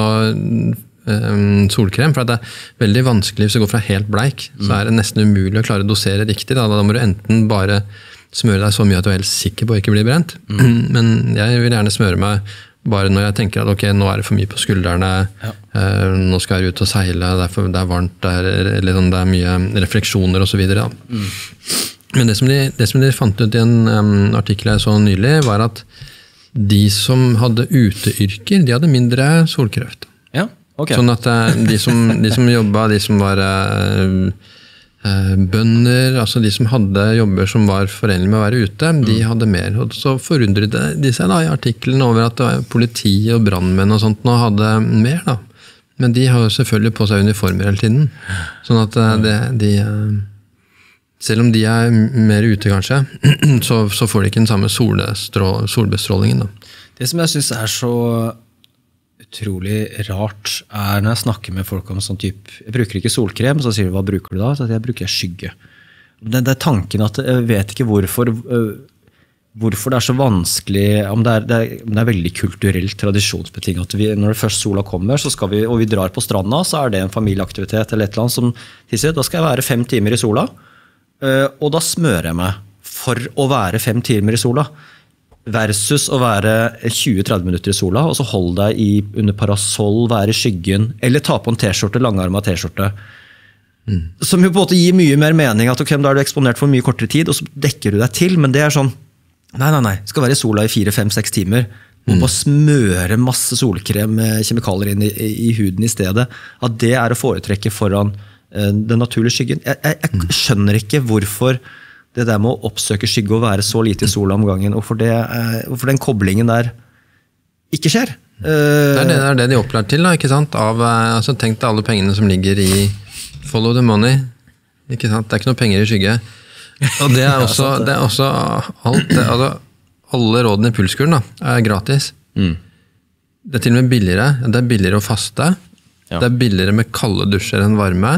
um, solkrem, for det er veldig vanskelig hvis det går fra helt bleik, mm. så er det nesten umulig å klare å dosere riktig, da, da må du enten bare smøre deg så mye at du er helt sikker på å ikke bli brent. Mm. Men jeg vil gjerne smøre meg bare når jeg tenker at ok, nå er det for mye på skuldrene, ja. uh, nå skal jeg ut og seile, det er, for, det er varmt, det er, eller det er mye refleksjoner og så videre. Mm. Men det som, de, det som de fant ut i en um, artikkel jeg så nylig, var at de som hadde uteyrker, de hadde mindre solkreft. Ja, ok. Sånn at uh, de, som, de som jobbet, de som var... Uh, bønder, altså de som hadde jobber som var forenlige med å være ute, mm. de hadde mer. Og så forundret de seg da i artikkelen over at politi og brandmenn og sånt nå hadde mer da. Men de har jo selvfølgelig på seg uniformer hele tiden. Sånn at det, de, selv om de er mer ute kanskje, så, så får de ikke den samme solbestrålingen da. Det som jeg synes er så utrolig rart er når jeg snakker med folk om sånn typ, jeg bruker ikke solkrem, så sier de, hva bruker du da? Så jeg bruker skygge. Det, det er tanken at jeg vet ikke hvorfor, hvorfor det er så vanskelig, om det er, det er, om det er veldig kulturelt tradisjonsbetinget, at vi, når det først sola kommer, så skal vi, og vi drar på stranda, så er det en familieaktivitet eller et eller annet som tilsier, da skal jeg være fem timer i sola, og da smører jeg meg for å være fem timer i sola. Versus å være tjue til tretti minutter i sola, og så hold deg i, under parasoll, være i skyggen, eller ta på en t-skjorte, langarmet t-skjorte. Mm. Som jo på en måte gir mye mer mening, at okay, da er du eksponert for mye kortere tid, og så dekker du deg til, men det er sånn, nei, nei, nei, skal være i sola i fire, fem, seks timer, og mm. bare smøre masse solkrem med kjemikalier inn i, i huden i stedet, at det er å foretrekke foran uh, den naturlige skyggen. Jeg, jeg, jeg skjønner ikke hvorfor det der med å oppsøke skygge og være så lite i sola om gangen, og for, det, og for den koblingen der ikke skjer. Det er det, det, er det de opplærer til, da, ikke sant? Av, altså, tenk deg alle pengene som ligger i follow the money, ikke sant? Det er ikke noe penger i skygge. Og det er også, det er også alt, det, altså, alle rådene i pulskuren da, er gratis. Mm. Det er til og med billigere. Det er billigere å faste. Ja. Det er billigere med kalde dusjer enn varme.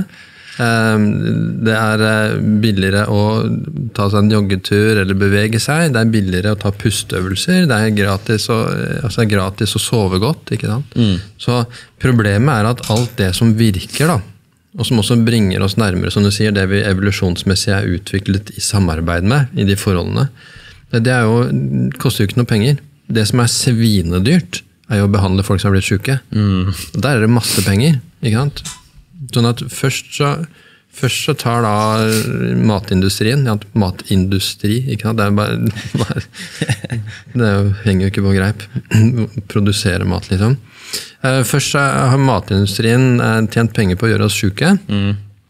Det er billigere å ta seg en joggetur eller bevege seg, det er billigere å ta pusteøvelser, det er gratis å, altså det er gratis å sove godt, ikke sant? Mm. Så problemet er at alt det som virker da, og som også bringer oss nærmere, som du sier, det vi evolusjonsmessig er utviklet i samarbeid med, i de forholdene, det er jo, koster jo ikke noe penger. Det som er svinedyrt, er jo å behandle folk som har blitt syke. Mm. Der er det masse penger, ikke sant? Sånn at først så, først så tar da matindustrien, ja, matindustri, ikke sant? Det er bare, bare det henger jo ikke på greip, produsere mat liksom. Først så har matindustrien tjent penger på å gjøre oss syke, mm.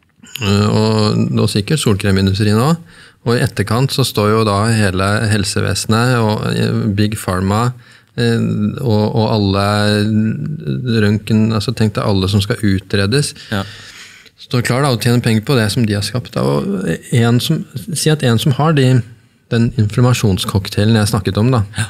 og, og sikkert solkremindustrien også, og i etterkant så står jo da hele helsevesenet og Big Pharma Og, og alle røntgen, altså tenk deg alle som skal utredes, ja. Står klar da å tjene penger på det som de har skapt. Og en som, si at en som har de, den inflammasjonskokkteilen jeg snakket om da, ja.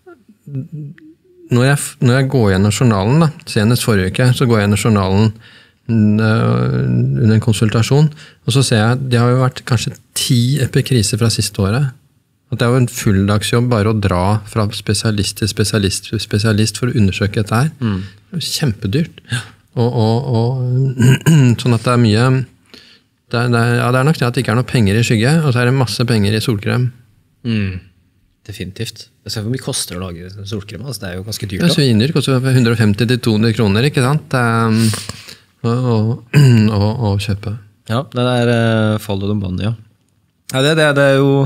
når, jeg, når jeg går gjennom journalen da, senest forrige uke, så går jeg gjennom journalen under en konsultasjon, og så ser jeg at det har jo vært kanskje ti epikriser fra siste året. At det er jo en fulldagsjobb bare å dra fra spesialist til spesialist, spesialist for å undersøke dette her. Mm. Det er kjempedyrt. Ja. Og, og, og sånn at det er mye, det er, det er, ja, det er nok det at det ikke er noe penger i skygge, og så er det masse penger i solkrem. Mm. Definitivt. Det ser hvor mye koster å lage solkrem, altså det er jo ganske dyrt. Ja, svindyr koster hundre og femti til to hundre kroner, ikke sant? Å um, kjøpe. Ja, det der uh, follow the money, ja. Ja, det, det, det er jo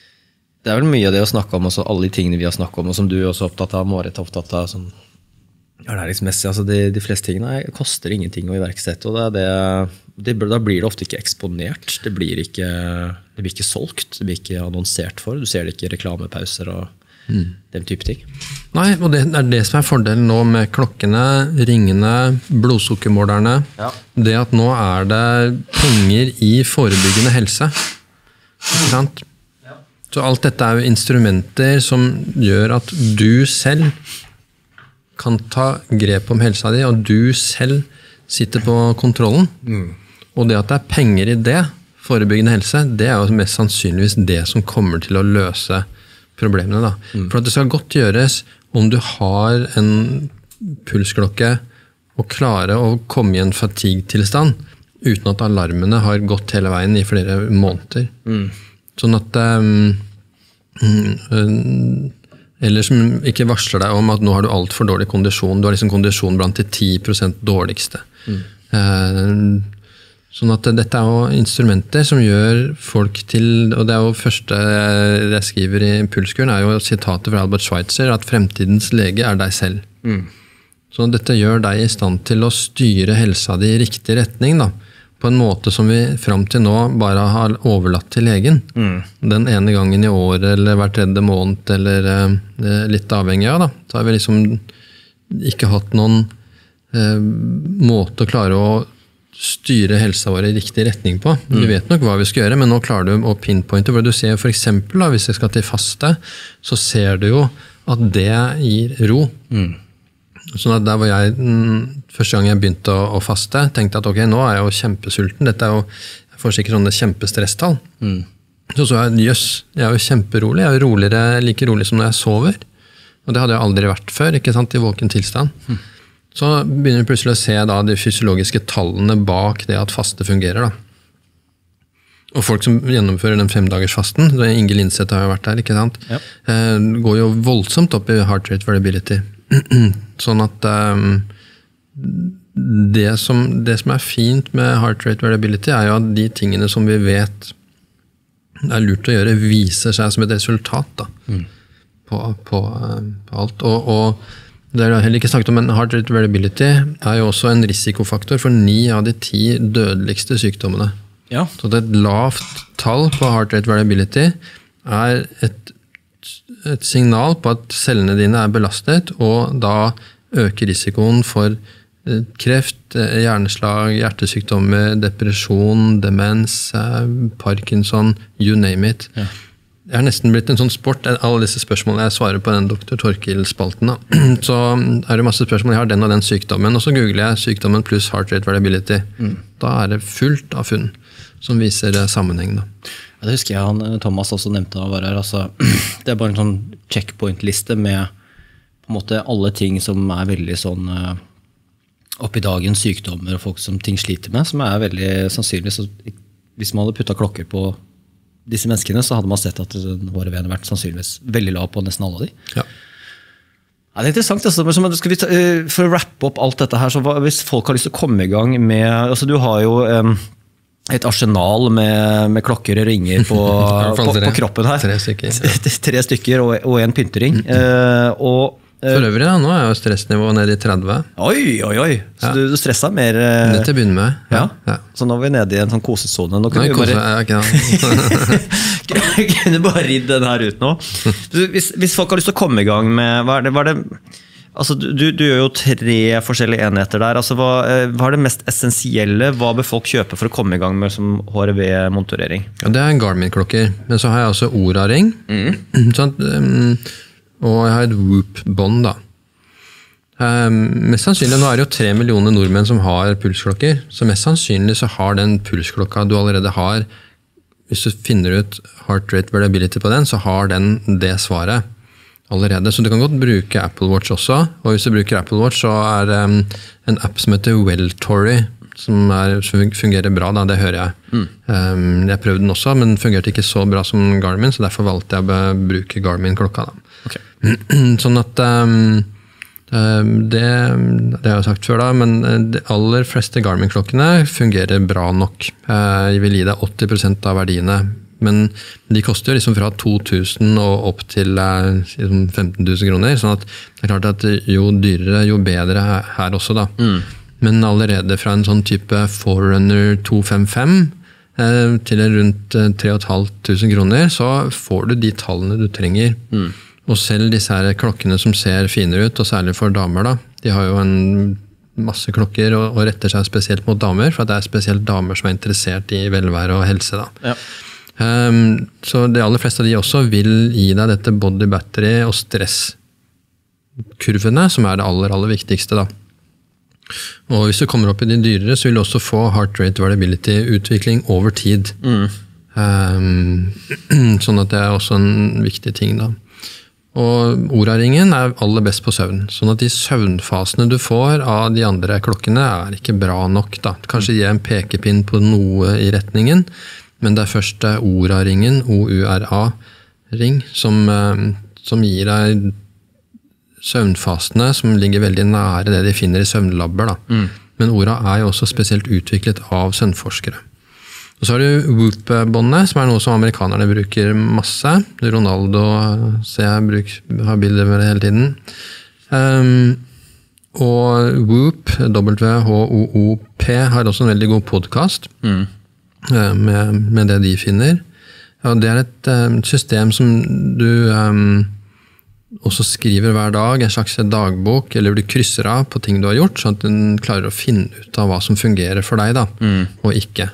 det er vel mye av det å snakke om, også alle de tingene vi har snakket om, og som du er også opptatt av, Marit er opptatt av, sånn Ja, det er liksom mest, altså de, de fleste tingene koster ingenting å iverksette, og det er det, det, da blir det ofte ikke eksponert, det blir ikke, det blir ikke solgt, det blir ikke annonsert for, du ser det ikke i reklamepauser og mm. den type ting. Nei, og det er det som er fordelen nå med klokkene, ringene, blodsukkermålerne, ja. Det at nå er det penger i forebyggende helse, ikke sant? Ja. Så alt dette er jo instrumenter som gjør at du selv kan ta grep om helsa di, og du selv sitter på kontrollen. Mm. Og det at det er penger i det, forebyggende helse, det er jo mest sannsynligvis det som kommer til å løse problemene. Da. Mm. For at det skal godt gjøres om du har en pulsklokke og klarer å komme i en fatigue-tilstand uten at alarmene har gått hele veien i flere måneder. Mm. Sånn at um, um, eller som ikke varsler deg om at nå har du alt for dårlig kondisjon. Du har liksom kondisjon blant de ti prosent dårligste. Mm. Eh, sånn at dette er jo instrumenter som gjør folk til, og det er jo første jeg skriver i Pulskuren, er jo sitatet fra Albert Schweitzer, at fremtidens lege er deg selv. Mm. Så dette gjør deg i stand til å styre helsa di i riktig retning, da. På en måte som vi frem til nå bare har overlatt til legen. Mm. Den ene gangen i året, eller hver tredje måned, eller eh, litt avhengig av, da. Så har vi liksom ikke hatt noen eh, måte å klare å styre helsa vår i riktig retning på. Mm. Vi vet nok hva vi skal gjøre, men nå klarer du å pinpointe, hvor du ser for eksempel, da, hvis jeg skal til faste, så ser du jo at det gir ro. Mm. Sånn at der hvor jeg, første gang jeg begynte å, å faste, tenkte at ok, nå er jeg jo kjempesulten, dette er jo, jeg får sikkert sånne kjempestresstall. Mm. Så så jeg, jøss, jeg er jo kjemperolig, jeg er jo roligere, like rolig som når jeg sover. Og det hadde jeg aldri vært før, ikke sant, i våken tilstand. Mm. Så begynner jeg plutselig å se da de fysiologiske tallene bak det at faste fungerer da. Og folk som gjennomfører den femdagers fasten, Inge Lindseth har jo vært der, ikke sant, ja. Går jo voldsomt opp i heart rate variability. Sånn at um, det, som, det som er fint med heart rate variability er jo at de tingene som vi vet er lurt å gjøre, viser seg som et resultat da, mm. på, på, på alt. Og, og det er heller ikke snakket om, men heart rate variability er jo også en risikofaktor for ni av de ti dødeligste sykdommene. Ja. Så det er et lavt tall på heart rate variability er et et signal på at cellene dine er belastet, og da øker risikoen for kreft, hjerneslag, hjertesykdommer, depresjon, demens, Parkinson, you name it. Ja. Det er nesten blitt en sånn sport, alle disse spørsmålene jeg svarer på den doktor Torkild-spalten. Så er det masse spørsmål, jeg har den og den sykdommen, og så googler jeg sykdommen pluss heart rate variability. Mm. Da er det fullt av funn som viser sammenhengen. Ja, det husker jeg han, Thomas også nevnte var her. Altså, det er bare en sånn checkpoint-liste med på en måte alle ting som er veldig sånn uh, oppi dagens sykdommer og folk som ting sliter med, som er veldig sannsynlig. Så hvis man hadde puttet klokker på disse menneskene, så hadde man sett at våre vener vært sannsynligvis veldig lav på nesten alle de. Ja. Ja, det er interessant. Altså, men skal vi ta, uh, for å rappe opp alt dette her, så hva, hvis folk har lyst til å komme i gang med, altså du har jo um, et arsenal med, med klokker og ringer på, på, på kroppen her. Tre stykker. Tre stykker og, og en pyntering. Uh, og, uh, For øvrig da, nå er jo stressnivået nede i tretti. Oi, oi, oi. Så ja. du, du stresset mer. Uh, det til å begynne med. Ja. Ja. Så nå er vi nede i en sånn kosesone. Nå Nei, kose, bare... ja, okay. Kunne bare ridd den her ut nå. Hvis, hvis folk har lyst til å komme i gang med, hva er det... Hva er det Altså, du, du gjør jo tre forskjellige enheter der. Altså, hva, hva er det mest essensielle? Hva bør folk kjøpe for å komme i gang med som H R V-monitorering? Ja, det er en Garmin-klokker, men så har jeg også Oura-ring. Mm. Sånn, um, og jeg har et Whoop-bånd da. Um, mest sannsynlig, nå er det jo tre millioner nordmenn som har pulsklokker, så mest sannsynlig så har den pulsklokka du allerede har, hvis du finner ut heart rate variability på den, så har den det svaret allerede. Så du kan godt bruke Apple Watch også, og hvis du bruker Apple Watch så er um, en app som heter Welltory, som, er, som fungerer bra, da, det hører jeg. Mm. Um, jeg prøvde den også, men fungerte ikke så bra som Garmin, så derfor valgte jeg å bruke Garmin-klokka. Da. Okay. Sånn at um, det, det har jeg sagt før da, men de aller fleste Garmin-klokkene fungerer bra nok. Jeg vil gi deg åtti prosent av verdiene men de koster jo liksom fra to tusen og opp til liksom femten tusen kroner, sånn at det er klart at jo dyrere, jo bedre her også da. Mm. Men allerede fra en sånn type Forerunner to femtifem eh, til rundt tre tusen fem hundre kroner, så får du de tallene du trenger. Mm. Og selv disse her klokkene som ser finere ut, og særlig for damer da, de har jo en masse klokker og, og retter seg spesielt mot damer, for det er spesielt damer som er interessert i velvære og helse. Da. Ja. Um, så de aller fleste av de også vil gi deg dette body battery og stresskurvene, som er det aller, aller viktigste. Da. Og hvis du kommer opp i de dyrere, så vil du også få heart rate variability-utvikling over tid. Mm. Um, sånn at det er også en viktig ting da. Og Oura-ringen er aller best på søvn, sånn at de søvnfasene du får av de andre klokkene er ikke bra nok. Da. Kanskje gi en pekepinn på noe i retningen, men det er først Oura-ringen, O U R A-ring, som, som gir deg søvnfasene som ligger veldig nære det de finner i søvnlabber. Da. Mm. Men Oura er jo også spesielt utviklet av søvnforskere. Og så har du Whoop-båndet, som er noe som amerikanerne bruker masse. Ronaldo ser jeg bruk, har bilder med det hele tiden. Um, og Whoop, W H O O P, har også en veldig god podcast mm. uh, med, med det de finner. Og det er et um, system som du um, også skriver hver dag, en slags dagbok, eller du krysser av på ting du har gjort, sånn at du klarer å finne ut av hva som fungerer for deg, da, mm. og ikke.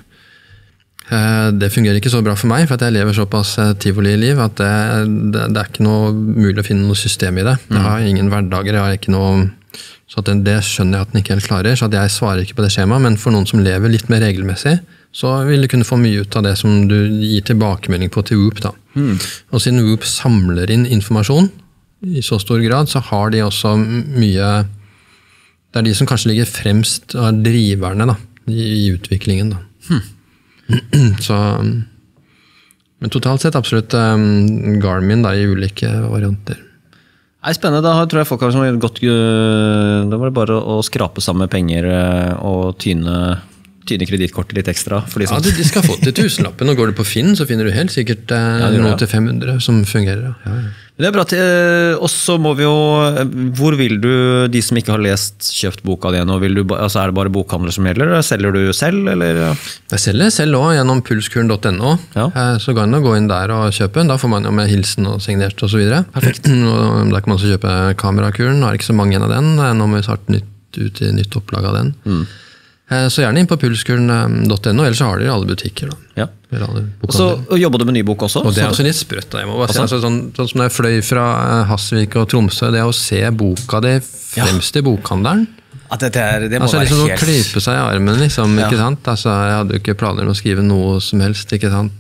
Det fungerer ikke så bra for meg, for at jeg lever såpass tivoli-liv at det, det, det er ikke noe mulig å finne noe system i det. Jeg har ingen hverdager, jeg har ikke noe, så at det skjønner jeg at den ikke helt klarer, så at jeg svarer ikke på det skjemaet, men for noen som lever litt mer regelmessig, så vil du kunne få mye ut av det som du gir tilbakemelding på til Whoop. Da. Mm. Og siden Whoop samler inn informasjon i så stor grad, så har de også mye, det er de som kanskje ligger fremst av driverne da, i, i utviklingen. Da. Hmm. Så, men totalt sett absolutt um, Garmin da, i ulike varianter. Det er spennende, da tror jeg folk har sånn godt, da var det bare å skrape sammen penger og tyne, tyne kredittkortet litt ekstra. Ja, de, de skal få til tusenlappen, og går du på Finn så finner du helt sikkert eh, ja, noe til fem hundre som fungerer. Ja, ja. Det er bra til, og så må vi jo, hvor vil du, de som ikke har lest, kjøpt boka di nå, vil du, altså er det bare bokhandler som gjelder, eller selger du selv, eller? Jeg selger selv også, gjennom pulskuren punktum no, ja. Så går det å gå inn der og kjøpe, da får man jo med hilsen og signert og så videre. Perfekt. Og der kan man også kjøpe kamerakuren, nå er det ikke så mange igjen av den, nå må vi starte nytt, ut i nytt opplag av den. Mm. Så gjerne inn på pulskuren punktum no, ellers så har de alle butikker. Da. Ja. Og så jobber du med ny bok også? Og det er også litt sprøtt. Jeg må bare si, altså, sånn, sånn som jeg fløy fra Hasvik og Tromsø, det å se boka det fremst i bokhandelen. Ja, det, er, det må altså, være liksom helt... Å klype seg i armen, liksom, ja. Ikke sant? Altså, jeg hadde jo ikke planer om å skrive noe som helst, ikke sant?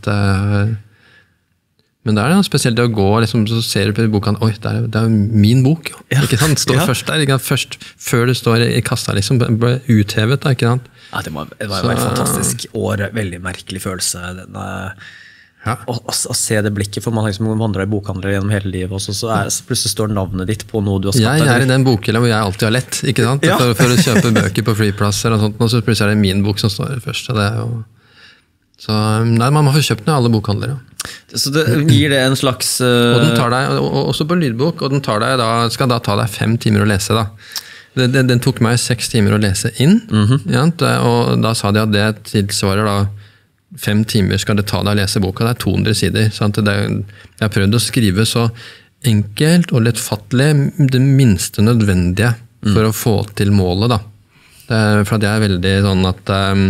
Men det er noe spesielt å gå, liksom, så ser du på boka, oi, det er, det er min bok, ja. Ikke sant? Står ja. Først der, ikke sant? Først, før du står i kassa, liksom, ble uthevet, da, ikke sant? Ja, det var, det var så, et fantastisk år, veldig merkelig følelse, denne, ja. å, å, å se det blikket, for man liksom vandrer i bokhandler gjennom hele livet, og så, så, er, så plutselig står navnet ditt på noe du har skapt. Jeg er i den bokhylla hvor jeg alltid har lett, ikke sant? Ja. For, for å kjøpe bøker på flyplasser og sånt, og så plutselig er det min bok som står først, og det er jo... Så nei, man må få kjøpt den i alle bokhandler. Ja. Så det gir det en slags... Uh... Og den tar deg, og, og, også på lydbok, og den tar deg da, skal da ta deg fem timer å lese da. Den, den, den tok meg seks timer å lese inn, mm-hmm. ja, og da sa de at det tilsvarer da fem timer skal det ta deg å lese boka, det er to hundre sider. Sant? Det, jeg har prøvd å skrive så enkelt og lettfattelig det minste nødvendige for mm. å få til målet. Da. Det er, for at jeg er veldig sånn at um,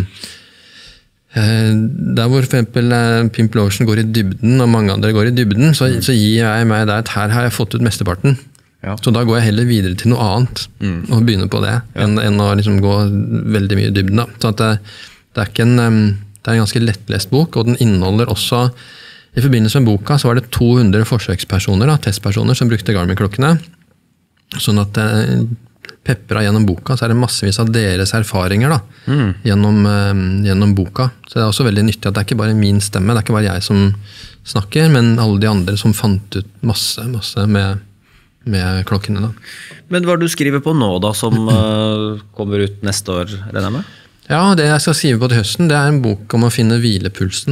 der hvor for eksempel Pimplotion går i dybden, og mange andre går i dybden, så, mm. så gir jeg meg der at her har jeg fått ut mesteparten. Ja. Så da går jeg heller videre til noe annet mm. og begynner på det, ja. enn, enn å liksom gå veldig mye i dybden. Da. Så at det, det, er ikke en, det er en ganske lettlest bok, og den inneholder også, i forbindelse med boka, så var det to hundre forsøkspersoner, da, testpersoner, som brukte Garmin-klokkene. Sånn at pepra gjennom boka, så er det massevis av deres erfaringer da, mm. gjennom, gjennom boka. Så det er også veldig nyttig at det er ikke bare min stemme, det er ikke bare jeg som snakker, men alle de andre som fant ut masse, masse med med klokkene da. Men hva er det du skriver på nå da, som uh, kommer ut neste år, regner jeg med? Ja, det jeg skal skrive på til høsten, det er en bok om å finne hvilepulsen.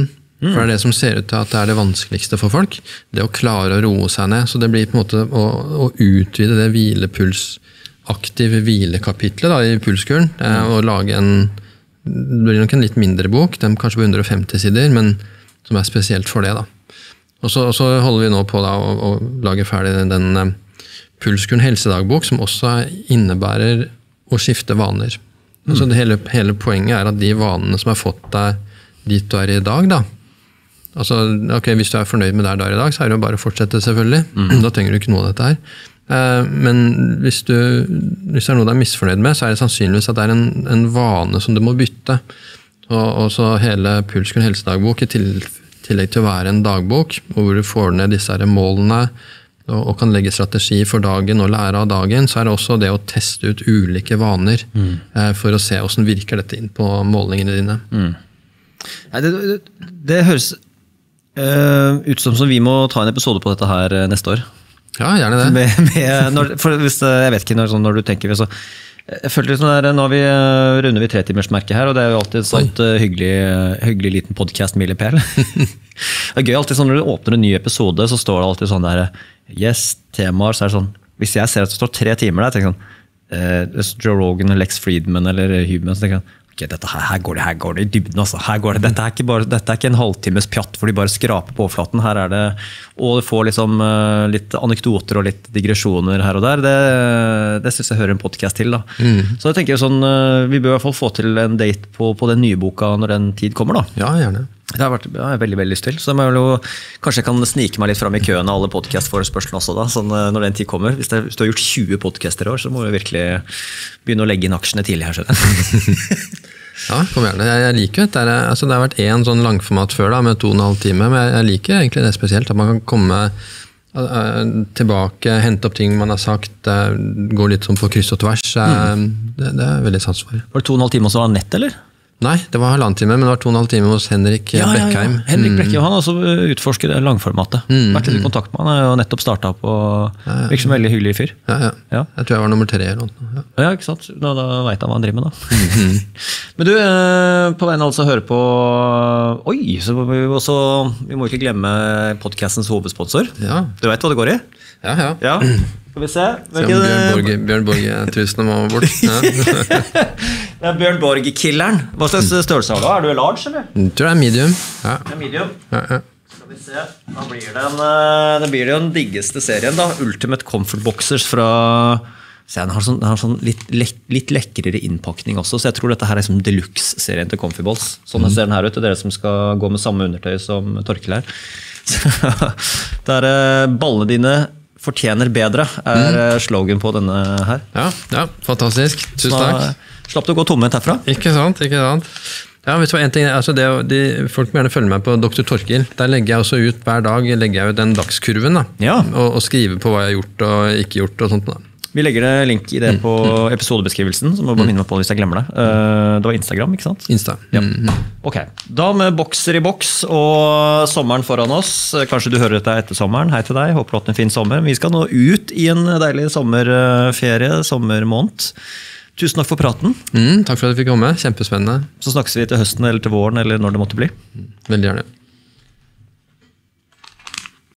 For det er det som ser ut til at det er det vanskeligste for folk, det å klare å roe seg ned. Så det blir på en måte å, å utvide det hvilepulsaktive hvilekapitlet da, i pulskuren, mm. og lage en, det blir nok en litt mindre bok, den kanskje på hundre og femti sider, men som er spesielt for det da. Og så, og så holder vi nå på da, å, å lage ferdig den, den pulskuren helsedagbok, som også innebærer å skifte vaner. Mm. Altså det hele, hele poenget er at de vanene som har fått deg dit du er i dag da, altså, ok, hvis du er fornøyd med der du er i dag, så er det jo bare å fortsette selvfølgelig. Mm. Da trenger du ikke noe av dette her. Men hvis, du, hvis det er noe du er misfornøyd med, så er det sannsynligvis at det er en, en vane som du må bytte. Og, og så hele Pulskuren helsedagbok, i tillegg til å være en dagbok, hvor du får ned disse her målene, og, og kan legge strategi for dagen og lære av dagen, så er det også det å teste ut ulike vaner, mm. for å se hvordan virker dette inn på målingene dine. Mm. Nei, det, det, det høres Uh, ut som, som vi må ta en episode på dette her neste år. Ja, gjerne det. Med, med, når, for hvis, jeg vet ikke når, sånn, når du tenker så, jeg føler sånn der, nå har vi, runder vi tretimersmerket her, og det er jo alltid et sånt uh, hyggelig, hyggelig liten podcast-milepæl. Det er gøy alltid sånn, når du åpner en ny episode, så står det alltid sånn der, yes, temaer, så er det sånn, hvis jeg ser at det står tre timer der, tenker jeg sånn, uh, Joe Rogan, Lex Friedman eller Human, så tenker jeg, ok, dette her, her, går det, her går det i dybden, altså. Her går det. Dette, er ikke bare, dette er ikke en halvtimes pjatt hvor de bare skraper på overflaten. Her er det, og du får liksom, uh, litt anekdoter og litt digresjoner her og der. Det, det synes jeg hører en podcast til. Da. Mm. Så jeg tenker sånn, uh, vi bør i hvert fall få til en date på, på den nye boka når den tid kommer. Da. Ja, gjerne. Det har vært, ja, jeg veldig, veldig lyst til. Så jeg jo, kanskje jeg kan snike meg litt fram i køen av alle podcast-forespørslene også da, sånn, uh, når den tid kommer. Hvis, det, hvis du har gjort tjue podcaster i år, så må du virkelig begynne å legge inn aksjene tidlig her. Ja, kom gjerne. Jeg, jeg liker det. Er, altså, det har vært en sånn langformat før da, med to og en halv time, men jeg, jeg liker egentlig det spesielt, at man kan komme uh, tilbake, hente opp ting man har sagt, uh, gå litt sånn på kryss og tvers. Uh, mm. det, det er veldig sans for. Var det to og en halv time også av nett, eller? Nei, det var halvannen time, men det var to og en halv time hos Henrik ja, Beckheim. Ja, ja. Henrik Beckheim, han har også utforsket langformatet. Mm, Vært litt i kontakt med han, han har jo nettopp startet på, ja, ja. Virker som en veldig hyggelig fyr. Ja, ja, ja. Jeg tror jeg var nummer tre eller noe. Ja, ja ikke sant? Da, da vet han hva han driver med da. Mm-hmm. Men du, på veien altså høre på, oi, så må vi også, vi må ikke glemme podcastens hovedsponsor. Ja. Du vet hva det går i? Ja, ja. Ja. Skal vi se. Se om Bjørn Borge, Bjørn Borge tusen må bort. Ja. Det er Bjørn Borge-killeren. Hva slags størrelse har du? Er du large, eller? Jeg tror det er medium. Ja. Det er medium. Ja, ja. Skal vi se. Da blir det en, det blir det jo den diggeste serien da. Ultimate Comfort Boxers fra... Så den har sånn, den har sånn litt, litt, litt lekrere innpakning også, så jeg tror dette her er som deluxe-serien til Comfy Balls. Sånn mm. ser den her ut, det er dere som skal gå med samme undertøy som Torkel her. Det er ballene dine fortjener bedre, er mm. slogan på denne her. Ja, ja, fantastisk. Tusen takk. Slapp du å gå tommet herfra? Ikke sant, ikke sant. Ja, vet du hva, en ting, altså det, de, folk må gjerne følge meg på doktor Torkel. Der legger jeg også ut hver dag, legger jeg ut den dagskurven da, ja. og, og skriver på hva jeg har gjort og ikke gjort og sånt da. Vi legger det link i det på episodebeskrivelsen, så må du bare minne meg på hvis jeg glemmer det. Det var Instagram, ikke sant? Insta. Ja. Ok, da med bokser i boks og sommeren foran oss. Kanskje du hører dette etter sommeren. Hei til deg, håper du hatt en fin sommer. Vi skal nå ut i en deilig sommerferie, sommermåned. Tusen takk for praten. Mm, takk for at du fikk komme, kjempespennende. Så snakkes vi til høsten eller til våren, eller når det måtte bli. Veldig gjerne.